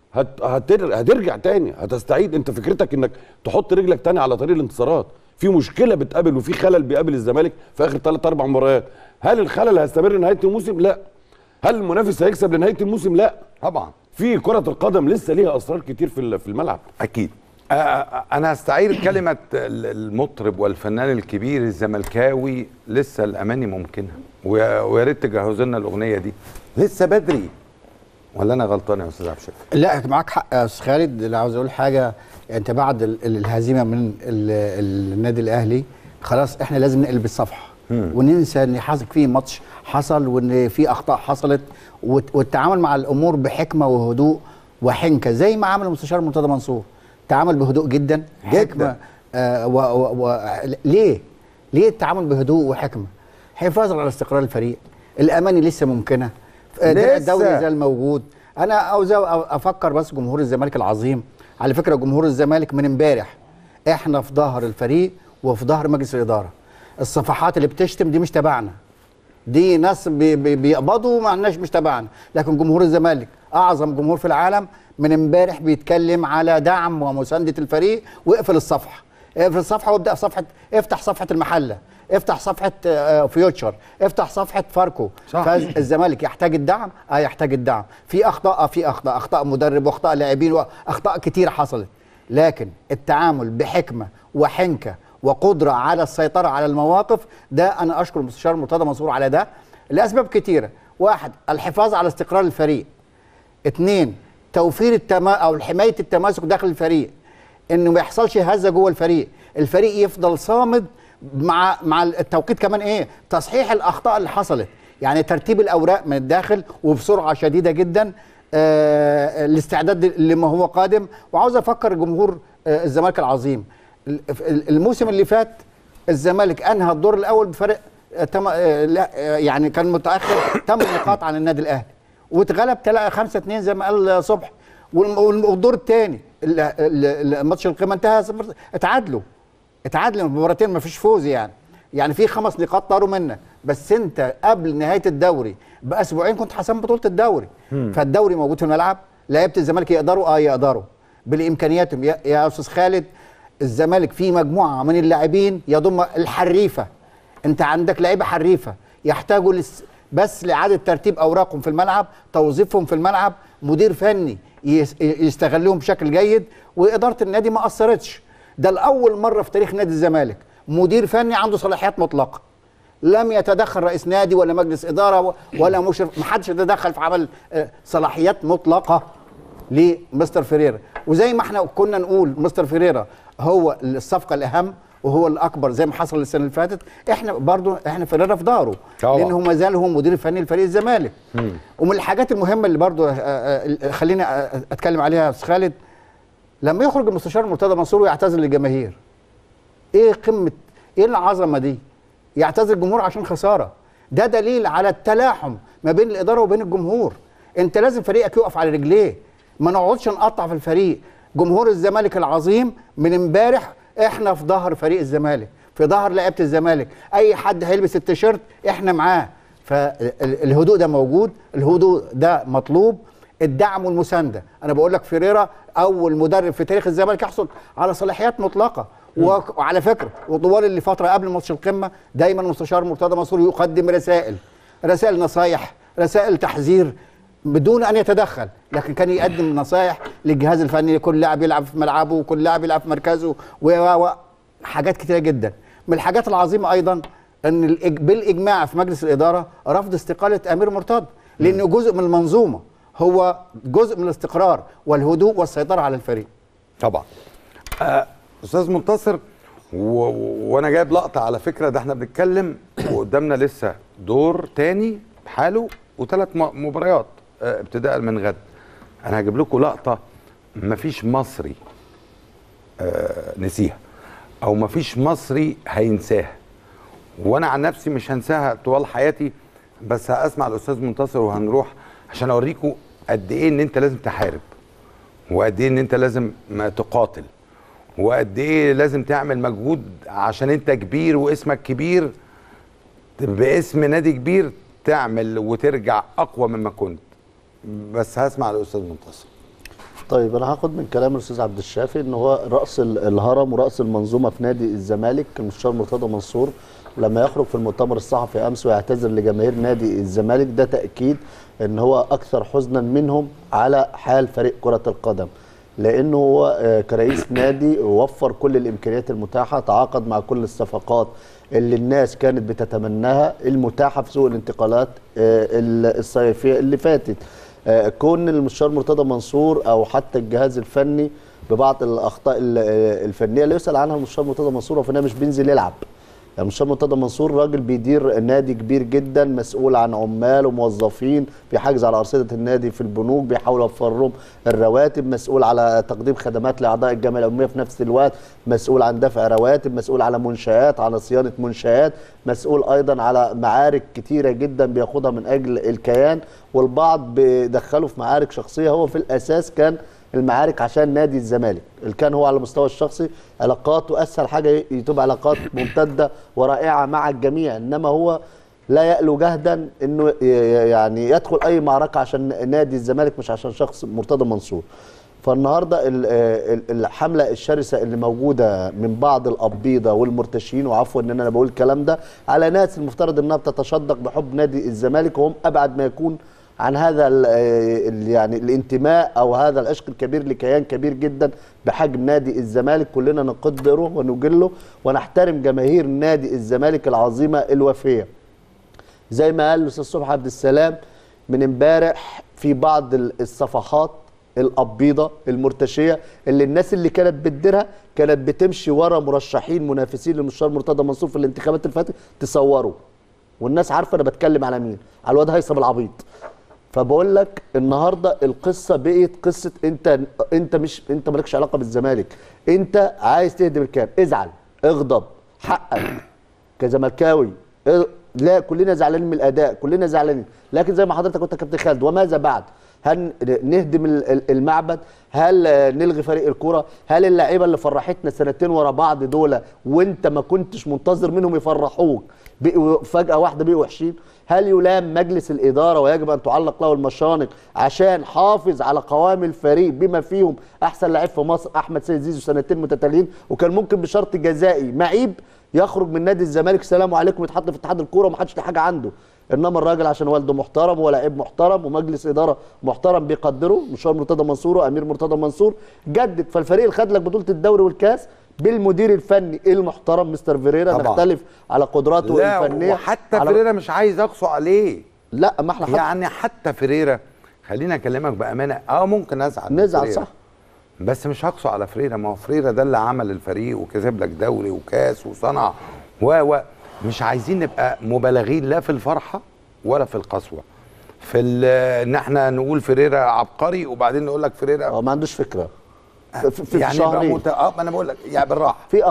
هترجع تاني، هتستعيد. انت فكرتك انك تحط رجلك تاني على طريق الانتصارات. في مشكله بتقابل وفي خلل بيقابل الزمالك في اخر 3-4 مباريات. هل الخلل هيستمر لنهايه الموسم؟ لا. هل المنافس هيكسب لنهايه الموسم؟ لا طبعا. في كره القدم لسه ليها اسرار كتير في الملعب. اكيد. انا هستعير كلمه المطرب والفنان الكبير الزملكاوي، لسه الاماني ممكنه، ويا ريت تجهزوا لنا الاغنيه دي، لسه بدري. ولا انا غلطان يا استاذ عبد الشافي؟ لا معاك حق يا استاذ خالد. اللي عاوز اقول حاجه، انت بعد الهزيمه من النادي الاهلي خلاص احنا لازم نقلب الصفحه وننسى ان حصل فيه ماتش حصل وان في اخطاء حصلت، والتعامل مع الامور بحكمه وهدوء وحنكه زي ما عمل المستشار مرتضى منصور. تعامل بهدوء جدا حكمه. ليه التعامل بهدوء وحكمه؟ حفاظا على استقرار الفريق، الاماني لسه ممكنه، الدوري زال موجود. انا عاوز افكر بس جمهور الزمالك العظيم، على فكره جمهور الزمالك من امبارح احنا في ظهر الفريق وفي ظهر مجلس الاداره. الصفحات اللي بتشتم دي مش تبعنا، دي ناس بيقبضوا ما عندناش، مش تبعنا. لكن جمهور الزمالك اعظم جمهور في العالم من امبارح بيتكلم على دعم ومسانده الفريق. واقفل الصفحه، اقفل الصفحه وابدا صفحه، افتح صفحه المحله، افتح صفحه فيوتشر، افتح صفحه فاركو. فالزمالك يحتاج الدعم، يحتاج الدعم. في اخطاء، اخطاء مدرب واخطاء لاعبين واخطاء كتير حصلت، لكن التعامل بحكمه وحنكه وقدره على السيطره على المواقف، ده انا اشكر المستشار مرتضى منصور على ده لاسباب كتيره. واحد، الحفاظ على استقرار الفريق. 2، توفير او حمايه التماسك داخل الفريق، انه ما يحصلش هزه جوه الفريق، الفريق يفضل صامد مع التوقيت كمان ايه؟ تصحيح الاخطاء اللي حصلت، يعني ترتيب الاوراق من الداخل وبسرعه شديده جدا، الاستعداد لما هو قادم. وعاوز افكر جمهور الزمالك العظيم، الموسم اللي فات الزمالك انهى الدور الاول بفرق يعني كان متاخر 8 نقاط عن النادي الاهلي، واتغلب 5-2 زي ما قال صبحي. والدور الثاني الماتش القمه انتهى اتعادلوا مباراتين، ما فيش فوز يعني في 5 نقاط طاروا منك، بس انت قبل نهايه الدوري باسبوعين كنت حسم بطوله الدوري. فالدوري موجود في الملعب، لعيبه الزمالك يقدروا بالامكانياتهم. يا استاذ خالد، الزمالك فيه مجموعه من اللاعبين يضم الحريفه، انت عندك لعيبه حريفه يحتاجوا بس لاعاده ترتيب اوراقهم في الملعب، توظيفهم في الملعب، مدير فني يستغلهم بشكل جيد، واداره النادي ما قصرتش. ده لاول مره في تاريخ نادي الزمالك مدير فني عنده صلاحيات مطلقه، لم يتدخل رئيس نادي ولا مجلس اداره ولا مشرف، ما حدش يتدخل في عمل صلاحيات مطلقه لمستر فيريرا. وزي ما احنا كنا نقول مستر فيريرا هو الصفقه الاهم وهو الاكبر زي ما حصل السنه اللي فاتت، احنا فيريرا في ظهره، لانه ما زال هو مدير فني لفريق الزمالك. ومن الحاجات المهمه اللي برضو خلينا اتكلم عليها يا استاذ خالد، لما يخرج المستشار مرتضى منصور ويعتذر للجماهير، ايه العظمه دي؟ يعتذر الجمهور عشان خساره، ده دليل على التلاحم ما بين الاداره وبين الجمهور. انت لازم فريقك يقف على رجليه، ما نقعدش نقطع في الفريق. جمهور الزمالك العظيم من امبارح احنا في ظهر فريق الزمالك، في ظهر لعيبه الزمالك، اي حد هيلبس التيشيرت احنا معاه. فالهدوء ده موجود، الهدوء ده مطلوب، الدعم والمسانده. انا بقول لك فيريرا اول مدرب في تاريخ الزمالك يحصل على صلاحيات مطلقه. وعلى فكره وطوال اللي فتره قبل ماتش القمه دايما المستشار مرتضى منصور يقدم رسائل نصايح، رسائل تحذير بدون ان يتدخل، لكن كان يقدم نصايح للجهاز الفني، كل لاعب يلعب في ملعبه وكل لاعب يلعب في مركزه وحاجات كتيره جدا. من الحاجات العظيمه ايضا ان بالاجماع في مجلس الاداره رفض استقاله امير مرتضى، لانه جزء من المنظومه، هو جزء من الاستقرار والهدوء والسيطره على الفريق. طبعا. استاذ منتصر، وانا جايب لقطه على فكره، ده احنا بنتكلم وقدامنا لسه دور تاني بحاله و3 مباريات ابتداء من غد. انا هجيب لكم لقطه مفيش مصري نسيها او مفيش مصري هينساها، وانا عن نفسي مش هنساها طوال حياتي، بس هاسمع الاستاذ منتصر وهنروح عشان اوريكم قد ايه ان انت لازم تحارب، وقد ايه ان انت لازم تقاتل، وقد ايه لازم تعمل مجهود عشان انت كبير واسمك كبير، باسم نادي كبير تعمل وترجع اقوى مما كنت. بس هسمع الاستاذ منتصر. طيب انا هاخد من كلام الاستاذ عبد الشافي ان هو راس الهرم وراس المنظومه في نادي الزمالك المستشار مرتضى منصور، لما يخرج في المؤتمر الصحفي امس ويعتذر لجماهير نادي الزمالك، ده تاكيد ان هو اكثر حزنا منهم على حال فريق كره القدم، لانه هو كرئيس نادي وفر كل الامكانيات المتاحه، تعاقد مع كل الصفقات اللي الناس كانت بتتمناها المتاحه في سوق الانتقالات الصيفيه اللي فاتت. كون المستشار مرتضى منصور او حتى الجهاز الفني ببعض الاخطاء الفنيه اللي يسال عنها المستشار مرتضى منصور، وفي مش بينزل يلعب. يعني المستشار مرتضى منصور راجل بيدير نادي كبير جدا، مسؤول عن عمال وموظفين، بيحافظ على ارصده النادي في البنوك، بيحاول يوفر لهم الرواتب، مسؤول على تقديم خدمات لاعضاء الجمعيه العموميه في نفس الوقت، مسؤول عن دفع رواتب، مسؤول على منشات، على صيانه منشات، مسؤول ايضا على معارك كتيره جدا بياخدها من اجل الكيان، والبعض بيدخله في معارك شخصيه. هو في الاساس كان المعارك عشان نادي الزمالك، اللي كان هو على المستوى الشخصي علاقاته اسهل حاجه تبقى علاقات ممتده ورائعه مع الجميع، انما هو لا يألو جهدا انه يعني يدخل اي معركه عشان نادي الزمالك مش عشان شخص مرتضى منصور. فالنهارده الحمله الشرسه اللي موجوده من بعض الابيضه والمرتشين، وعفوا ان انا بقول الكلام ده على ناس المفترض انها بتتشدق بحب نادي الزمالك، وهم ابعد ما يكون عن هذا يعني الانتماء او هذا العشق الكبير لكيان كبير جدا بحجم نادي الزمالك. كلنا نقدره ونجله ونحترم جماهير نادي الزمالك العظيمه الوفيه. زي ما قال الاستاذ صبحي عبد السلام من امبارح في بعض الصفحات الابيضه المرتشيه اللي الناس اللي كانت بتديرها كانت بتمشي ورا مرشحين منافسين للمستشار مرتضى منصور في الانتخابات اللي فاتت تصوروا، والناس عارفه انا بتكلم على مين، على الواد هيثم العبيط. فبقول لك النهارده القصه بقت قصه انت مالكش علاقه بالزمالك، انت عايز تهدم الكيان، ازعل، اغضب، حقك كزملكاوي. لا كلنا زعلانين من الاداء، كلنا زعلانين، لكن زي ما حضرتك قلت يا كابتن خالد، وماذا بعد؟ هل نهدم المعبد؟ هل نلغي فريق الكوره؟ هل اللعيبه اللي فرحتنا سنتين ورا بعض دول وانت ما كنتش منتظر منهم يفرحوك فجاه واحده بقوا وحشين؟ هل يلام مجلس الاداره ويجب ان تعلق له المشانق عشان حافظ على قوام الفريق بما فيهم احسن لعيب في مصر احمد سيد زيزو سنتين متتاليين، وكان ممكن بشرط جزائي معيب يخرج من نادي الزمالك سلام عليكم يتحط في اتحاد الكوره وما حدش له حاجه عنده، انما الراجل عشان والده محترم ولاعيب محترم ومجلس اداره محترم بيقدره مشوار مرتضى منصور وامير مرتضى منصور جدد، فالفريق اللي خد لك بطوله الدوري والكاس بالمدير الفني المحترم مستر فيريرا. نختلف على قدراته الفنيه، وحتى فيريرا مش عايز اقسو عليه. لا ما احنا يعني حتى فيريرا خلينا اكلمك بامانه، ممكن نزعل صح، بس مش هقسو على فيريرا. ما هو فيريرا ده اللي عمل الفريق وكسب لك دوري وكاس وصنع مش عايزين نبقى مبالغين لا في الفرحه ولا في القسوه، في ان احنا نقول فيريرا عبقري وبعدين نقول لك فيريرا ما عندوش فكره في يعني شهرين. ما انا بقول لك يعني بالراحه، في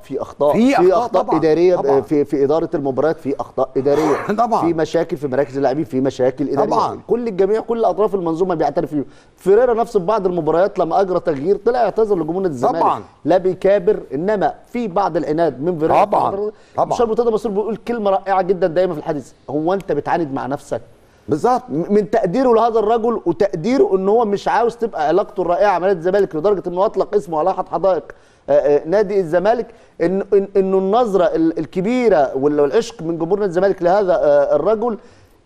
اخطاء اداريه طبعًا. في اداره المباريات، في اخطاء اداريه طبعا، في مشاكل في مراكز اللاعبين، في مشاكل اداريه طبعا، كل الجميع كل اطراف المنظومه بيعترف فيه. فيريرا نفسه في بعض المباريات لما اجرى تغيير طلع يعتذر لجمهور نادي الزمالك طبعا، لا بيكابر، انما في بعض العناد من فيريرا طبعا. مشوار مرتضى منصور بيقول كلمه رائعه جدا دايما في الحديث، هو انت بتعاند مع نفسك؟ بالظبط، من تقديره لهذا الرجل وتقديره ان هو مش عاوز تبقى علاقته الرائعه مع نادي الزمالك لدرجه انه اطلق اسمه على احد حدائق نادي الزمالك، انه النظره الكبيره والعشق من جمهور نادي الزمالك لهذا الرجل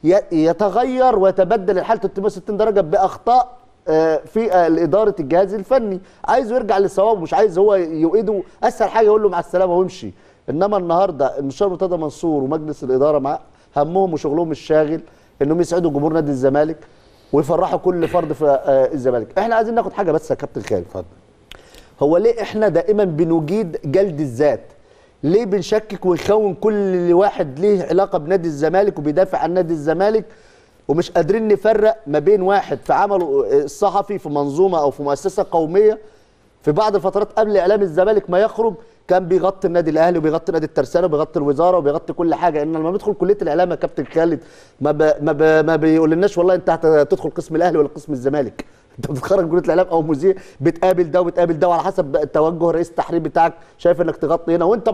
يتغير ويتبدل الحال 360 درجه باخطاء في اداره الجهاز الفني، عايزه يرجع للصواب، مش عايز هو يوقده، اسهل حاجه يقول له مع السلامه وامشي. انما النهارده المستشار مرتضى منصور ومجلس الاداره مع همهم وشغلهم الشاغل انهم يسعدوا جمهور نادي الزمالك ويفرحوا كل فرد في الزمالك. احنا عايزين ناخد حاجه بس يا كابتن خالد، اتفضل. هو ليه احنا دائما بنجيد جلد الذات؟ ليه بنشكك ونخون كل واحد ليه علاقه بنادي الزمالك وبيدافع عن نادي الزمالك ومش قادرين نفرق ما بين واحد في عمله الصحفي في منظومه او في مؤسسه قوميه في بعض الفترات قبل اعلام الزمالك ما يخرج كان بيغطي النادي الاهلي وبيغطي نادي الترسانه وبيغطي الوزاره وبيغطي كل حاجه، ان لما بيدخل كليه الاعلام يا كابتن خالد ما بيقولناش والله انت هتدخل قسم الاهلي ولا قسم الزمالك، انت بتتخرج من كليه الاعلام او مذيع بتقابل ده وبتقابل ده وعلى حسب توجه رئيس التحرير بتاعك شايف انك تغطي هنا، وانت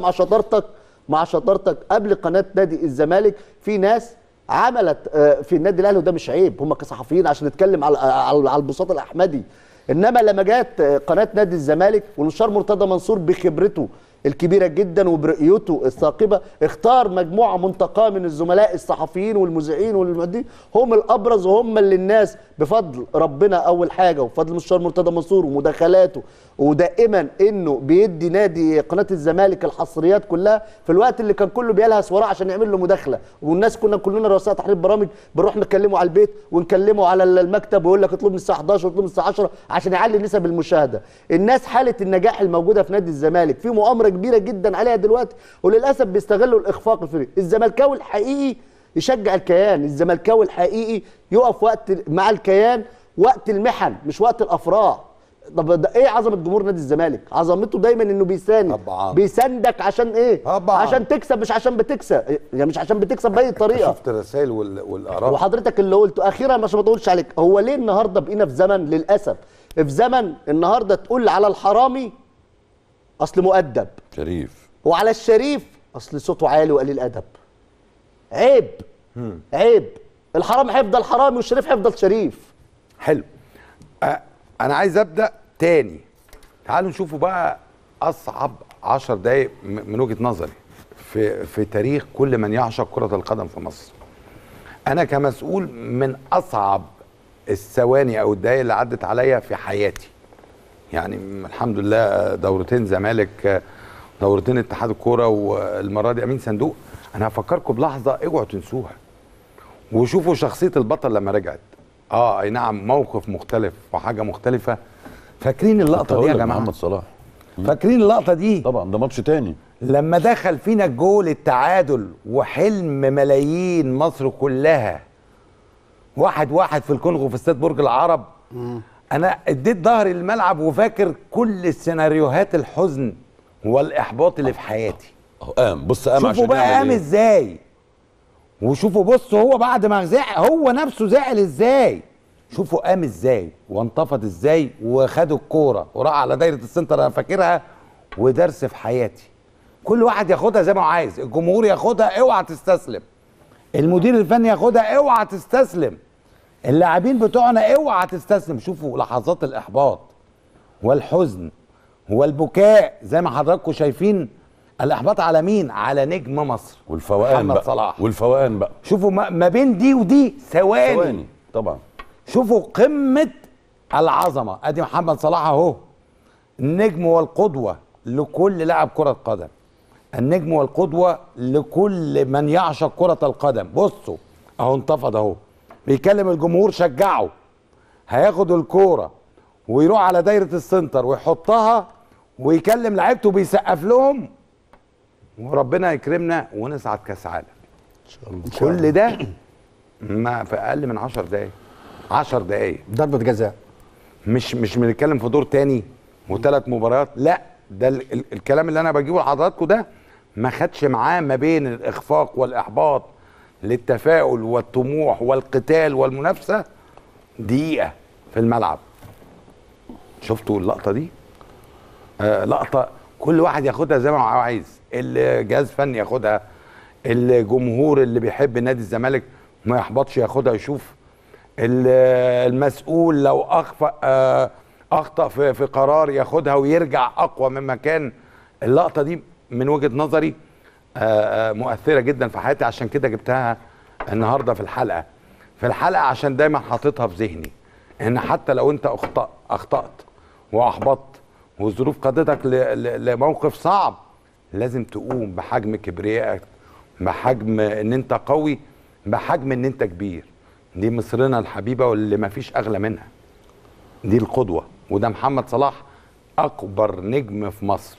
مع شطارتك قبل قناه نادي الزمالك في ناس عملت في النادي الاهلي وده مش عيب، هم كصحفيين عشان نتكلم على البساط الاحمدي، انما لما جت قناه نادي الزمالك والمستشار مرتضى منصور بخبرته الكبيره جدا وبرؤيته الثاقبه اختار مجموعه منتقاه من الزملاء الصحفيين والمذيعين والمعدين هم الابرز وهم اللي الناس بفضل ربنا اول حاجه وبفضل المستشار مرتضى منصور ومداخلاته ودائما انه بيدي نادي قناه الزمالك الحصريات كلها في الوقت اللي كان كله بيلهس وراه عشان يعمل له مداخله، والناس كلنا رؤساء تحرير برامج بنروح نكلمه على البيت ونكلمه على المكتب ويقول لك اطلب من الساعه 11 واطلب من الساعه 10 عشان يعلي نسب المشاهده. الناس حاله النجاح الموجوده في نادي الزمالك في مؤامره كبيره جدا عليها دلوقتي وللاسف بيستغلوا الاخفاق الفريق. الزملكاوي الحقيقي يشجع الكيان، الزملكاوي الحقيقي يقف وقت مع الكيان وقت المحن مش وقت الافراح. طب ايه عظمه جمهور نادي الزمالك؟ عظمته دايما انه بيساندك عشان ايه؟ طبعا. عشان تكسب مش عشان بتكسب، يعني مش عشان بتكسب باي طريقه. شفت الرسائل والاراء وحضرتك اللي قلته اخيرا عشان ما اطولش عليك، هو ليه النهارده بقينا في زمن للاسف في زمن النهارده تقول على الحرامي اصل مؤدب شريف وعلى الشريف اصل صوته عالي وقليل ادب. عيب عيب، الحرامي هيفضل حرامي والشريف هيفضل شريف. حلو. انا عايز ابدا تاني. تعالوا نشوفوا بقى اصعب 10 دقايق من وجهه نظري في تاريخ كل من يعشق كره القدم في مصر. انا كمسؤول من اصعب الثواني او الدقايق اللي عدت عليا في حياتي. يعني الحمد لله دورتين زمالك، دورتين اتحاد الكوره، والمره دي امين صندوق. انا هفكركم بلحظه اوعوا تنسوها. وشوفوا شخصيه البطل لما رجعت. اي نعم، موقف مختلف وحاجه مختلفه. فاكرين اللقطه دي يا جماعه؟ محمد صلاح فاكرين اللقطه دي؟ طبعا ده ماتش تاني لما دخل فينا الجول التعادل وحلم ملايين مصر كلها 1-1 في الكونغو في استاد برج العرب. انا اديت ظهري للملعب وفاكر كل السيناريوهات الحزن والاحباط اللي في حياتي. قام بص، قام شوفوا عشان بقى قام ازاي، وشوفوا بصوا هو بعد ما زعل هو نفسه زعل ازاي. شوفوا قام ازاي وانتفض ازاي وخد الكوره وراح على دايره السنتر. انا فاكرها ودرس في حياتي. كل واحد ياخدها زي ما هو عايز، الجمهور ياخدها اوعى تستسلم، المدير الفني ياخدها اوعى تستسلم، اللاعبين بتوعنا اوعى تستسلم. شوفوا لحظات الاحباط والحزن والبكاء زي ما حضراتكم شايفين. الاحباط على مين؟ على نجم مصر والفوقان محمد بقى صلاح. والفوقان بقى شوفوا ما بين دي ودي ثواني طبعا. شوفوا قمه العظمه. ادي محمد صلاح اهو، النجم والقدوه لكل لاعب كره قدم، النجم والقدوه لكل من يعشق كره القدم. بصوا اهو انتفض اهو، بيكلم الجمهور شجعه، هياخد الكوره ويروح على دايره السنتر ويحطها ويكلم لعيبته بيسقف لهم، وربنا يكرمنا ونصعد كاس عالم ان شاء الله. كل ده ما في اقل من 10 دقايق 10 دقايق ضربه جزاء. مش بنتكلم في دور تاني وثلاث مباريات، لا ده الكلام اللي انا بجيبه لحضراتكم ده ما خدش معاه ما بين الاخفاق والاحباط للتفاؤل والطموح والقتال والمنافسه دقيقه في الملعب. شفتوا اللقطه دي؟ لقطه كل واحد ياخدها زي ما هو عايز، الجهاز الفني ياخدها، الجمهور اللي بيحب نادي الزمالك ما يحبطش ياخدها، يشوف المسؤول لو اخطا في قرار ياخدها ويرجع اقوى مما كان. اللقطه دي من وجهه نظري مؤثره جدا في حياتي، عشان كده جبتها النهارده في الحلقه عشان دايما حاططها في ذهني ان حتى لو انت اخطات واحبطت والظروف قادتك لموقف صعب، لازم تقوم بحجم كبريائك، بحجم ان انت قوي، بحجم ان انت كبير. دي مصرنا الحبيبه واللي ما فيش اغلى منها، دي القدوه، وده محمد صلاح اكبر نجم في مصر.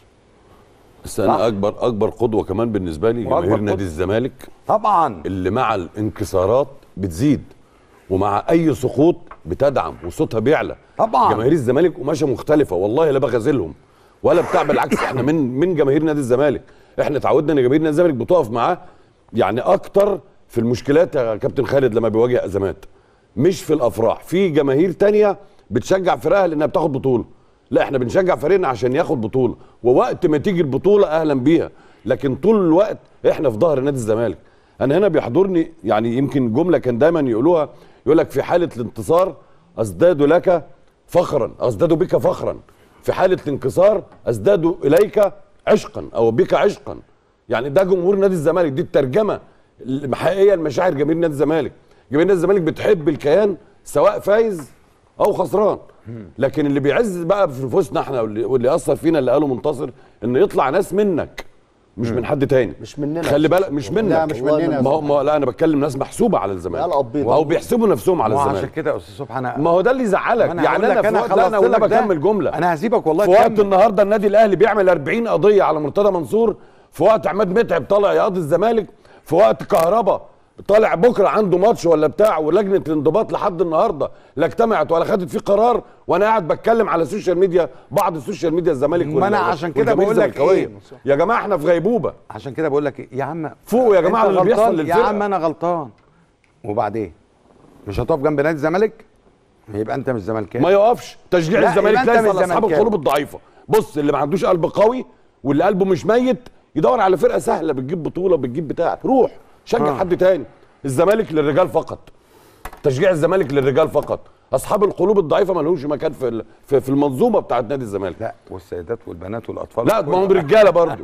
بس انا اكبر قدوه كمان بالنسبه لي جماهير نادي الزمالك طبعا، اللي مع الانكسارات بتزيد ومع اي سقوط بتدعم وصوتها بيعلى. طبعا جماهير الزمالك قماشه مختلفه، والله لا بغازلهم ولا بتاع، بالعكس احنا من جماهير نادي الزمالك، احنا اتعودنا ان جماهير نادي الزمالك بتقف معاه يعني اكتر في المشكلات يا كابتن خالد لما بيواجه ازمات، مش في الافراح. في جماهير تانية بتشجع فرقها لانها بتاخد بطوله، لا احنا بنشجع فريقنا عشان ياخد بطوله، ووقت ما تيجي البطوله اهلا بيها، لكن طول الوقت احنا في ظهر نادي الزمالك. انا هنا بيحضرني يعني يمكن جمله كان دايما يقولوها، يقول لك في حاله الانتصار ازداد لك فخرا، ازداد بك فخرا، في حاله الانكسار ازداد اليك عشقا او بك عشقا. يعني ده جمهور نادي الزمالك، دي الترجمه الحقيقيه لمشاعر جماهير نادي الزمالك. جماهير نادي الزمالك بتحب الكيان سواء فايز او خسران، لكن اللي بيعز بقى في نفوسنا احنا واللي اثر فينا اللي قاله منتصر ان يطلع ناس منك مش من حد تاني، مش مننا، خلي بالك مش منك، لا مش مننا، ما لا انا بتكلم ناس محسوبه على الزمالك او بيحسبوا نفسهم على الزمالك. عشان كده يا استاذ سبحان، ما هو ده اللي يزعلك. يعني انا في وقت انا ولا بكمل جمله، انا هسيبك والله في وقت النهارده النادي الاهلي بيعمل 40 قضيه على مرتضى منصور، في وقت عماد متعب طالع يقاضي الزمالك، في وقت كهربا طالع بكره عنده ماتش ولا بتاع، ولجنه الانضباط لحد النهارده لا اجتمعت ولا خدت فيه قرار، وانا قاعد بتكلم على السوشيال ميديا، بعض السوشيال ميديا الزمالك ما انا عشان كده بقول لك ايه يا جماعه احنا في غيبوبه، عشان كده بقول لك يا عم فوق يا جماعه اللي بيحصل للفرقه. يا عم انا غلطان، وبعدين مش هتقف جنب نادي الزمالك؟ يبقى انت مش زملكاوي. ما يقفش تشجيع الزمالك ليس لاصحاب القلوب الضعيفه. بص اللي ما عندوش قلب قوي واللي قلبه مش ميت يدور على فرقه سهله بتجيب بطوله بتجيب بتاع، روح شجع حد تاني. الزمالك للرجال فقط، تشجيع الزمالك للرجال فقط، اصحاب القلوب الضعيفه ما لهمش مكان في المنظومه بتاعت نادي الزمالك. لا والسيدات والبنات والاطفال لا ما هم رجاله برضه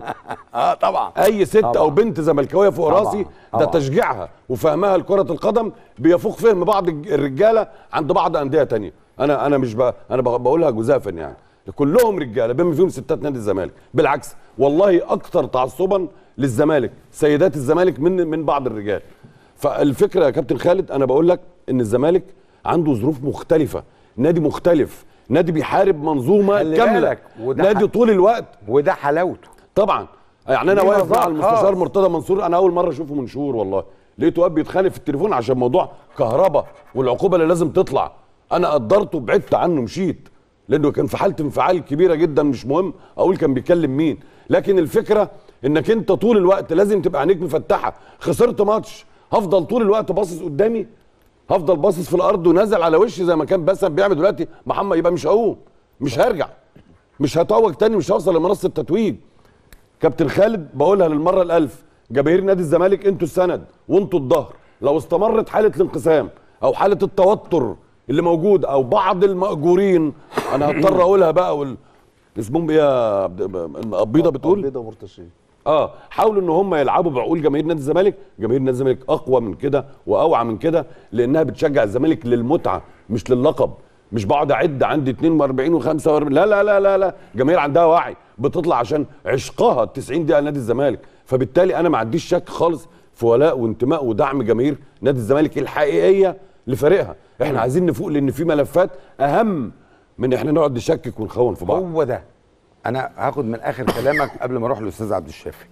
طبعا اي ست طبعا. او بنت زملكاويه فوق راسي ده تشجيعها وفهمها لكره القدم بيفوق فهم بعض الرجاله عند بعض انديه تانية. انا مش انا بقولها جزافا، يعني كلهم رجاله بما فيهم ستات نادي الزمالك، بالعكس والله اكتر تعصبا للزمالك سيدات الزمالك من بعض الرجال. فالفكره يا كابتن خالد انا بقول لك ان الزمالك عنده ظروف مختلفه، نادي مختلف، نادي بيحارب منظومه كامله، نادي طول الوقت، وده حلاوته طبعا. يعني انا واقف مع المستشار مرتضى منصور، انا اول مره اشوفه من شهور والله، لقيته واقف بيتخانق في التليفون عشان موضوع كهرباء والعقوبه اللي لازم تطلع. انا قدرته بعدت عنه مشيت، لانه كان في حاله انفعال كبيره جدا، مش مهم اقول كان بيكلم مين، لكن الفكره انك انت طول الوقت لازم تبقى عينيك مفتحه. خسرت ماتش هفضل طول الوقت باصص قدامي، هفضل باصص في الارض ونازل على وشي زي ما كان باسم بيعمل دلوقتي محمد، يبقى مش هقوم، مش هرجع، مش هتوج تاني، مش هوصل لمنصه التتويج. كابتن خالد بقولها للمره الالف، جماهير نادي الزمالك انتوا السند وانتوا الظهر. لو استمرت حاله الانقسام او حاله التوتر اللي موجود او بعض المأجورين، انا هضطر اقولها بقى اسمهم ايه يا قبيضه بتقول؟ قبيضه ومرتشين. حاولوا ان هم يلعبوا بعقول جماهير نادي الزمالك. جماهير نادي الزمالك اقوى من كده واوعى من كده، لانها بتشجع الزمالك للمتعه مش للقب. مش بقعد اعد عندي 42 و45، لا لا لا لا لا، جماهير عندها وعي بتطلع عشان عشقها 90 دقيقه لنادي الزمالك. فبالتالي انا ما عنديش شك خالص في ولاء وانتماء ودعم جماهير نادي الزمالك الحقيقيه لفريقها. احنا عايزين نفوق، لان في ملفات اهم من احنا نقعد نشكك ونخون في بعض. هو ده. انا هاخد من اخر كلامك قبل ما اروح للاستاذ عبد الشافي.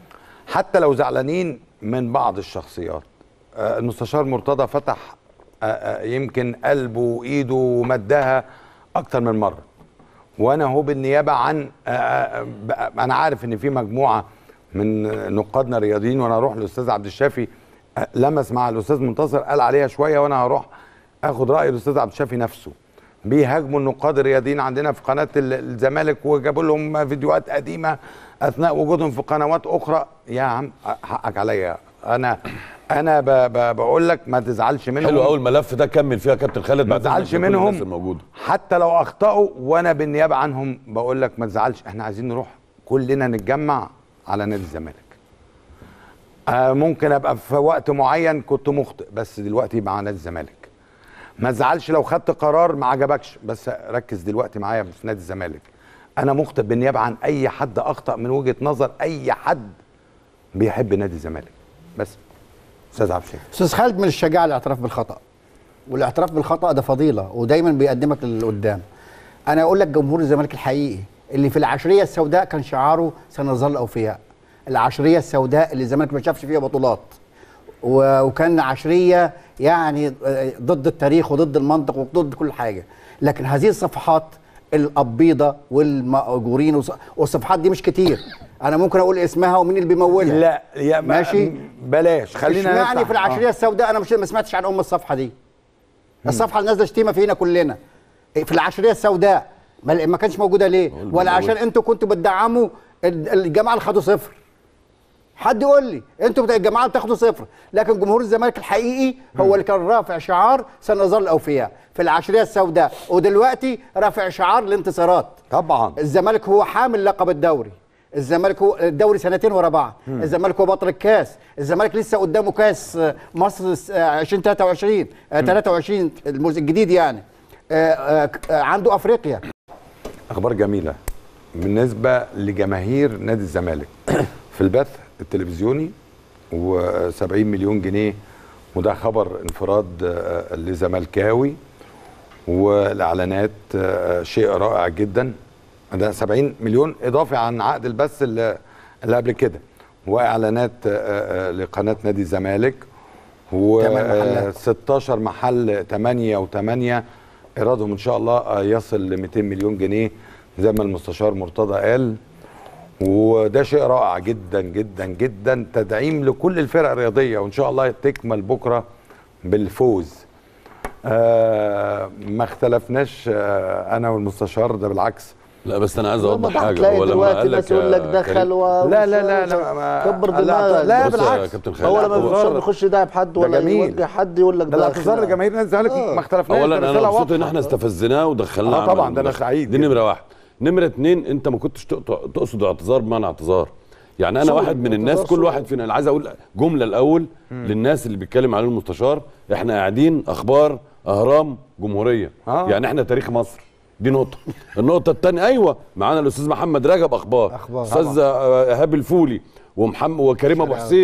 حتى لو زعلانين من بعض الشخصيات، المستشار مرتضى فتح يمكن قلبه وايده ومدها اكتر من مره، وانا هو بالنيابه عن انا عارف ان في مجموعه من نقادنا الرياضيين، وانا هروح للاستاذ عبد الشافي لمس مع الاستاذ منتصر قال عليها شويه، وانا هروح اخد راي الاستاذ عبد الشافي نفسه. بيهاجموا النقاد الرياضيين عندنا في قناه الزمالك، وجابوا لهم فيديوهات قديمه اثناء وجودهم في قنوات اخرى. يا عم حقك عليا، انا بقول لك ما تزعلش منهم. حلو قوي الملف ده، كمل فيها كابتن خالد. ما تزعلش منهم حتى لو اخطاوا، وانا بالنيابه عنهم بقول لك ما تزعلش. احنا عايزين نروح كلنا نتجمع على نادي الزمالك. ممكن ابقى في وقت معين كنت مخطئ، بس دلوقتي مع نادي الزمالك. ما تزعلش لو خدت قرار ما عجبكش، بس ركز دلوقتي معايا في نادي الزمالك. انا مخطئ بالنيابه عن اي حد اخطا من وجهه نظر اي حد بيحب نادي الزمالك. بس استاذ عبد الشافي. استاذ خالد، من الشجاعه الاعتراف بالخطا، والاعتراف بالخطا ده فضيله ودايما بيقدمك للقدام. انا اقول لك جمهور الزمالك الحقيقي اللي في العشريه السوداء كان شعاره سنظل اوفياء. العشريه السوداء اللي الزمالك ما شافش فيها بطولات، وكان عشريه يعني ضد التاريخ وضد المنطق وضد كل حاجه. لكن هذه الصفحات القبيضه والمأجورين والصفحات دي مش كتير، انا ممكن اقول اسمها ومين اللي بيمولها. لا يا ماشي بلاش، خلينا يعني في العشريه السوداء انا ما سمعتش عن الصفحه دي. الصفحه اللي نازله شتيمه فينا كلنا في العشريه السوداء ما كانش موجوده ليه؟ ولا عشان انتوا كنتوا بتدعموا الجماعه اللي خدوا صفر؟ حد يقول لي انتوا الجماعه بتاخدوا صفر، لكن جمهور الزمالك الحقيقي هو اللي كان رافع شعار سنظل اوفياء في العشريه السوداء، ودلوقتي رافع شعار الانتصارات. طبعا الزمالك هو حامل لقب الدوري، الزمالك هو الدوري سنتين ورا بعض، الزمالك هو بطل الكاس، الزمالك لسه قدامه كاس مصر 2023 الجديد يعني، عنده افريقيا. اخبار جميله بالنسبه لجماهير نادي الزمالك في البث التلفزيوني، و70 مليون جنيه، وده خبر انفراد لزملكاوي، والاعلانات شيء رائع جدا. ده 70 مليون اضافي عن عقد البث اللي قبل كده، واعلانات لقناه نادي الزمالك، و16 محل 8 و8 ايرادهم ان شاء الله يصل ل 200 مليون جنيه زي ما المستشار مرتضى قال. وده شيء رائع جدا جدا جدا، تدعيم لكل الفرق الرياضيه، وان شاء الله تكمل بكره بالفوز. ما اختلفناش انا والمستشار، ده بالعكس. لا بس انا عايز اوضح حاجه. هو لما قال لك يقول لك دخل لا لا لا كبر دماغك. لا بالعكس، هو لما المستشار بيخش يداعب حد ولا يوجه حد يقول لك ده الاعتذار لجماهير نادي الزمالك. ما اختلفناش. اولا انا مبسوط ان احنا استفزناه ودخلناه. طبعا ده انا سعيد. دي نمره واحد. نمره اتنين، انت ما كنتش تقصد اعتذار بمعنى اعتذار. يعني انا واحد من الناس، كل واحد فينا، انا عايز اقول جمله الاول للناس اللي بيتكلم عليه المستشار. احنا قاعدين اخبار اهرام جمهوريه، يعني احنا تاريخ مصر. دي نقطه. النقطه الثانيه، ايوه معانا الاستاذ محمد رجب اخبار، استاذ ايهاب الفولي وكريم ابو حسين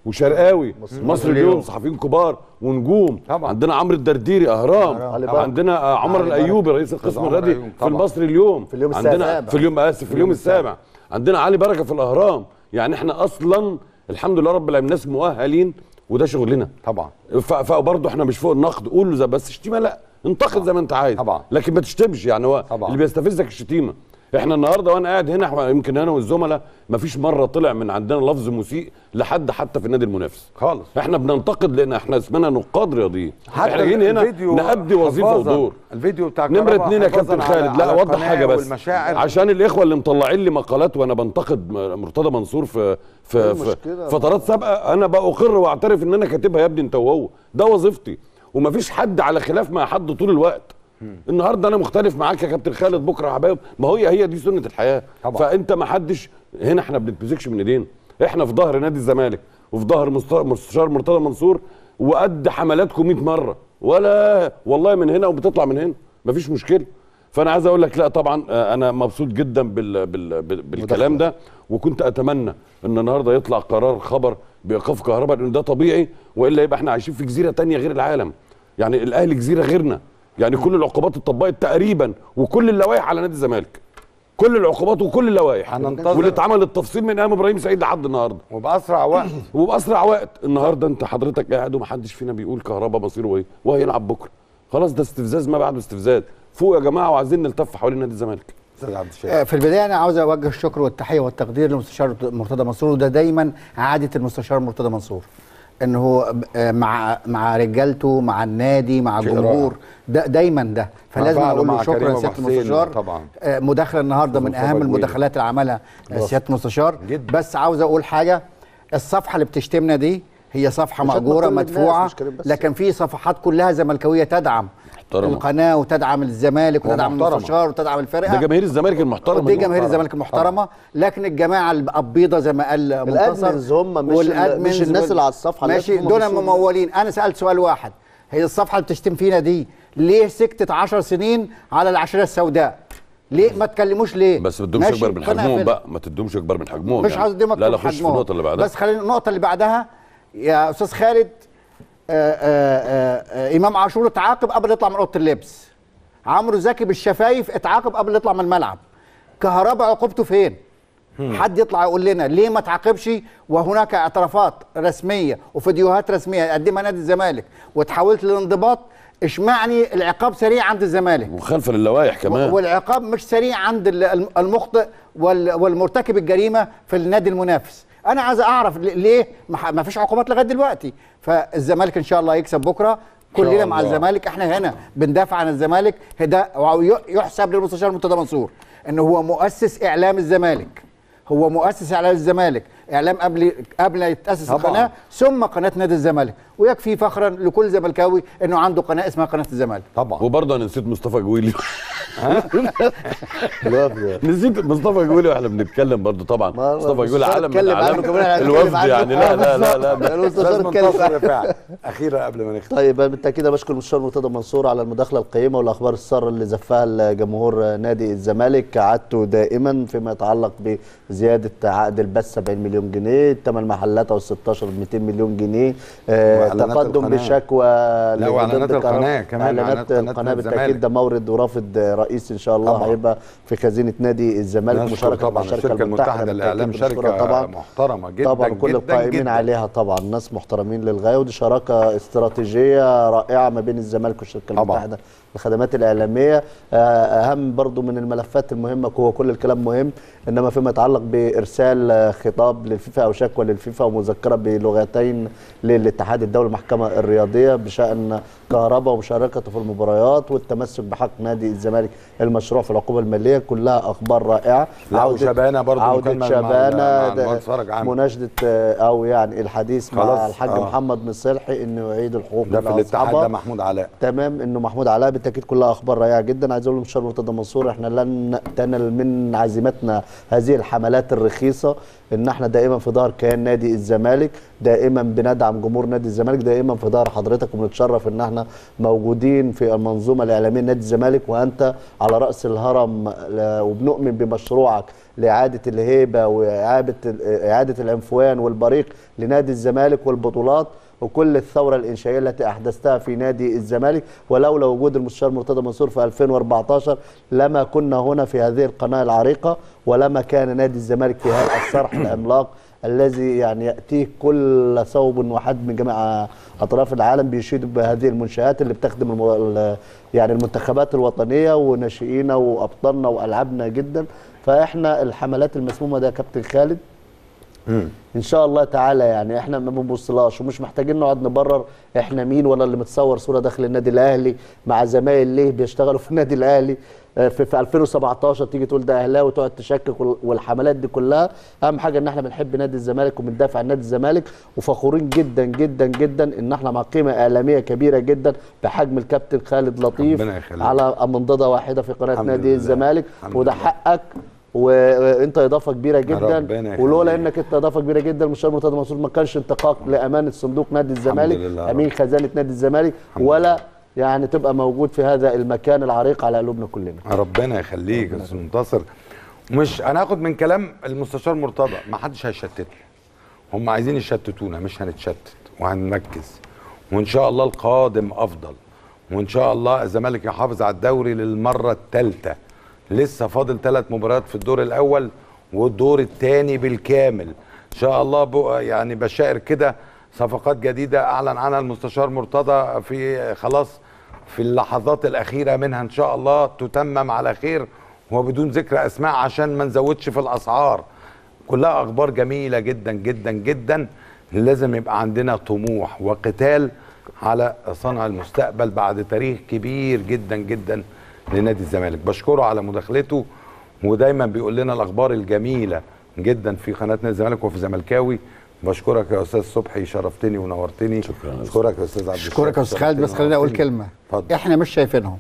وشرقاوي، مصر اليوم، صحفيين كبار ونجوم طبعا. عندنا عمرو الدرديري اهرام، عندنا عمر الايوبي رئيس القسم الرياضي في المصري اليوم، في اليوم عندنا في اليوم السابع عندنا علي بركه في الاهرام. يعني احنا اصلا الحمد لله رب العالمين ناس مؤهلين، وده شغلنا طبعا. فبرضه احنا مش فوق النقد، قول له بس شتيمه لا، انتقد زي ما انت عايز طبعا، لكن ما تشتمش. يعني هو طبعا. اللي بيستفزك الشتيمه. احنا النهارده وانا قاعد هنا يمكن انا والزملاء ما فيش مره طلع من عندنا لفظ مسيء لحد حتى في النادي المنافس خالص. احنا بننتقد لان احنا اسمنا نقاد رياضيين، حتى احنا جايين هنا الفيديو نأدي وظيفه حفاظاً. ودور. الفيديو بتاع نمرة 2 يا كابتن خالد، لا اوضح القناة حاجه بس والمشاعر. عشان الاخوه اللي مطلعين لي مقالات وانا بنتقد مرتضى منصور في فترات سابقه، انا بأقر واعترف ان انا كاتبها. يا ابني انت وهو ده وظيفتي، ومفيش حد على خلاف مع حد طول الوقت. النهارده انا مختلف معاك يا كابتن خالد، بكره يا حبايب، ما هي دي سنه الحياه طبعا. فانت ما حدش هنا، احنا ما بنتمسكش من ايدينا، احنا في ظهر نادي الزمالك وفي ظهر مستشار مرتضى منصور، وقد حملاتكم 100 مره، ولا والله من هنا وبتطلع من هنا مفيش مشكله. فانا عايز اقول لك لا طبعا انا مبسوط جدا بالكلام ده، وكنت اتمنى ان النهارده يطلع قرار خبر بايقاف كهرباء، لان ده طبيعي، والا يبقى احنا عايشين في جزيره ثانيه غير العالم. يعني الاهلي جزيره غيرنا، يعني كل العقوبات اتطبقت تقريبا، وكل اللوائح على نادي الزمالك، كل العقوبات وكل اللوائح، واللي اتعمل التفصيل من ايام ابراهيم سعيد لحد النهارده، وباسرع وقت وباسرع وقت. النهارده انت حضرتك قاعد ومحدش فينا بيقول كهرباء مصيره ايه، وهيلعب بكره. خلاص ده استفزاز ما بعده استفزاز. فوق يا جماعه وعايزين نلتف حوالين نادي الزمالك. في البدايه انا عاوز اوجه الشكر والتحيه والتقدير للمستشار مرتضى منصور، وده دايما عاده المستشار مرتضى منصور، انه مع رجالته، مع النادي، مع الجمهور، ده دايما ده. فلازم اقول له شكرا سياده المستشار طبعا. مداخله النهارده من اهم المداخلات اللي عملها سياده المستشار. بس عاوز اقول حاجه، الصفحه اللي بتشتمنا دي هي صفحه مأجوره مدفوعه، لكن في صفحات كلها زملكاويه تدعم القناه وتدعم الزمالك وتدعم المستشار وتدعم الفرقه. ده جماهير الزمالك المحترمه، دي جماهير الزمالك المحترمه. لكن الجماعه البيضه زي ما قال الادمنز هم مش الناس اللي على الصفحه، ماشي، دول ممولين. انا سالت سؤال واحد، هي الصفحه اللي بتشتم فينا دي ليه سكتت 10 سنين على العشيره السوداء؟ ليه ما تكلموش ليه؟ بس ما تدومش اكبر من حجمهم بقى، ما تدومش اكبر من حجمهم. مش عاوز اديهم اكبر من حجمهم. لا لا، خش في النقطه اللي بعدها. بس خلينا النقطه اللي بعدها يا استاذ خالد. امام عاشور اتعاقب قبل يطلع من اوضه اللبس، عمرو زكي بالشفايف اتعاقب قبل يطلع من الملعب. كهرباء عقوبته فين؟ حد يطلع يقول لنا ليه ما تعاقبش وهناك اعترافات رسميه وفيديوهات رسميه قدمها نادي الزمالك وتحولت للانضباط؟ اشمعني العقاب سريع عند الزمالك وخلف للوائح كمان، والعقاب مش سريع عند المخطئ والمرتكب الجريمه في النادي المنافس؟ انا عايز اعرف ليه ما فيش عقوبات لغايه دلوقتي. فالزمالك ان شاء الله يكسب بكره، كلنا مع الزمالك، احنا هنا بندافع عن الزمالك. ده يحسب للمستشار مرتضى منصور انه هو مؤسس اعلام الزمالك، هو مؤسس اعلام الزمالك، اعلام قبل يتاسس القناه، ثم قناه نادي الزمالك. ويكفي فخرا لكل زملكاوي انه عنده قناه اسمها قناه الزمالك. طبعا. وبرضه انا نسيت مصطفى جويلي. نسيت مصطفى جويلي واحنا بنتكلم برضه. طبعا مصطفى جويلي علم من اعلام الوفد، يعني لا لازم ننتصر فعلا. اخيرا قبل ما نختم، طيب بالتاكيد بشكر المستشار مرتضى منصور على المداخله القيمه والاخبار الساره اللي زفها لجمهور نادي الزمالك. عادته دائما فيما يتعلق بزياده عقد البث 70 مليون جنيه، 8 محلات او 16 200 مليون جنيه، تقدم بشكوى لاعلانات القناه كمان. اعلانات القناه بالتاكيد ده مورد ورافد رئيسي ان شاء الله طبعا. هيبقى في خزينه نادي الزمالك، مشاركه مع الشركه المتحده للاعلام، شركه طبعا محترمه جدا طبعا، كل القائمين عليها طبعا ناس محترمين للغايه، ودي شراكه استراتيجيه رائعه ما بين الزمالك والشركه المتحده للخدمات الاعلاميه. اهم برضو من الملفات المهمه، هو كل الكلام مهم، انما فيما يتعلق بارسال خطاب للفيفا او شكوى للفيفا ومذكره بلغتين للاتحاد الدولي المحكمه الرياضيه بشان كهرباء ومشاركته في المباريات والتمسك بحق نادي الزمالك المشروع في العقوبه الماليه، كلها اخبار رائعه. عوده شبانه برضه، عوده شبانه، مناشده او يعني الحديث مع الحاج محمد مصلحي انه يعيد الحقوق ده في الاتحاد، ده محمود علاء. تمام، انه محمود علاء بالتاكيد كلها اخبار رائعه جدا. عايز اقول للمستشار مرتضى منصور احنا لن نأتنل من عزيمتنا هذه الحملات الرخيصه، ان احنا دائما في ظهر كيان نادي الزمالك، دائما بندعم جمهور نادي الزمالك، دائما في ظهر حضرتك، وبنتشرف ان احنا موجودين في المنظومه الاعلاميه نادي الزمالك وانت على راس الهرم، وبنؤمن بمشروعك لاعاده الهيبه واعاده العنفوان والبريق لنادي الزمالك والبطولات وكل الثوره الانشائيه التي احدثتها في نادي الزمالك. ولولا وجود المستشار مرتضى منصور في 2014 لما كنا هنا في هذه القناه العريقه، ولما كان نادي الزمالك في هذا الصرح العملاق الذي يعني ياتيه كل صوب وحد من جميع اطراف العالم بيشيد بهذه المنشات اللي بتخدم يعني المنتخبات الوطنيه وناشئينا وابطالنا والعابنا جدا. فاحنا الحملات المسمومه ده يا كابتن خالد ان شاء الله تعالى يعني احنا ما بنبصلهاش ومش محتاجين نقعد نبرر احنا مين ولا اللي متصور صوره داخل النادي الاهلي مع زمايل ليه بيشتغلوا في النادي الاهلي في 2017 تيجي تقول ده اهلاوي وتقعد تشكك والحملات دي كلها. اهم حاجه ان احنا بنحب نادي الزمالك وبندافع عن نادي الزمالك وفخورين جدا جدا جدا ان احنا مع قيمه اعلاميه كبيره جدا بحجم الكابتن خالد لطيف على منضده واحده في قناه نادي الزمالك، وده حقك وانت اضافه كبيره جدا. ولولا انك انت اضافه كبيره جدا المستشار مرتضى منصور ما كانش انتقاق لامانه صندوق نادي الزمالك امين خزانه نادي الزمالك ولا يعني تبقى موجود في هذا المكان العريق على قلوبنا كلنا. ربنا يخليك يا استاذ منتصر. مش هناخد من كلام المستشار مرتضى، ما حدش هيشتتنا، هم عايزين يشتتونا، مش هنتشتت وهنركز وان شاء الله القادم افضل، وان شاء الله الزمالك يحافظ على الدوري للمره الثالثه. لسه فاضل 3 مباريات في الدور الاول والدور الثاني بالكامل ان شاء الله. يعني بشائر كده صفقات جديده اعلن عنها المستشار مرتضى في خلاص في اللحظات الاخيره منها ان شاء الله تتمم على خير وبدون ذكر اسماء عشان ما نزودش في الاسعار. كلها اخبار جميله جدا جدا جدا. لازم يبقى عندنا طموح وقتال على صنع المستقبل بعد تاريخ كبير جدا جدا لنادي الزمالك. بشكره على مداخلته ودايما بيقول لنا الاخبار الجميله جدا في قناه نادي الزمالك وفي زملكاوي. بشكرك يا استاذ صبحي، شرفتني ونورتني. شكرا. بشكرك يا استاذ عبد الشافي. اشكرك يا استاذ خالد، بس خليني اقول كلمه. اتفضل. احنا مش شايفينهم.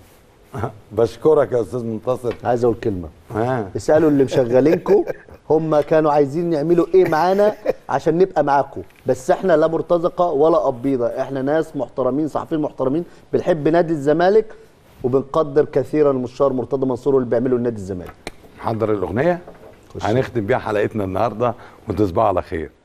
بشكرك يا استاذ منتصر. عايز اقول كلمه. اسالوا اللي مشغلينكم هم كانوا عايزين يعملوا ايه معانا عشان نبقى معاكم، بس احنا لا مرتزقه ولا قبيضه، احنا ناس محترمين صحفيين محترمين بنحب نادي الزمالك وبنقدر كثيرا المستشار مرتضى منصور اللي بيعمله لنادي الزمالك. حضر الاغنيه هنختم بيها حلقتنا النهارده وتصبحوا على خير.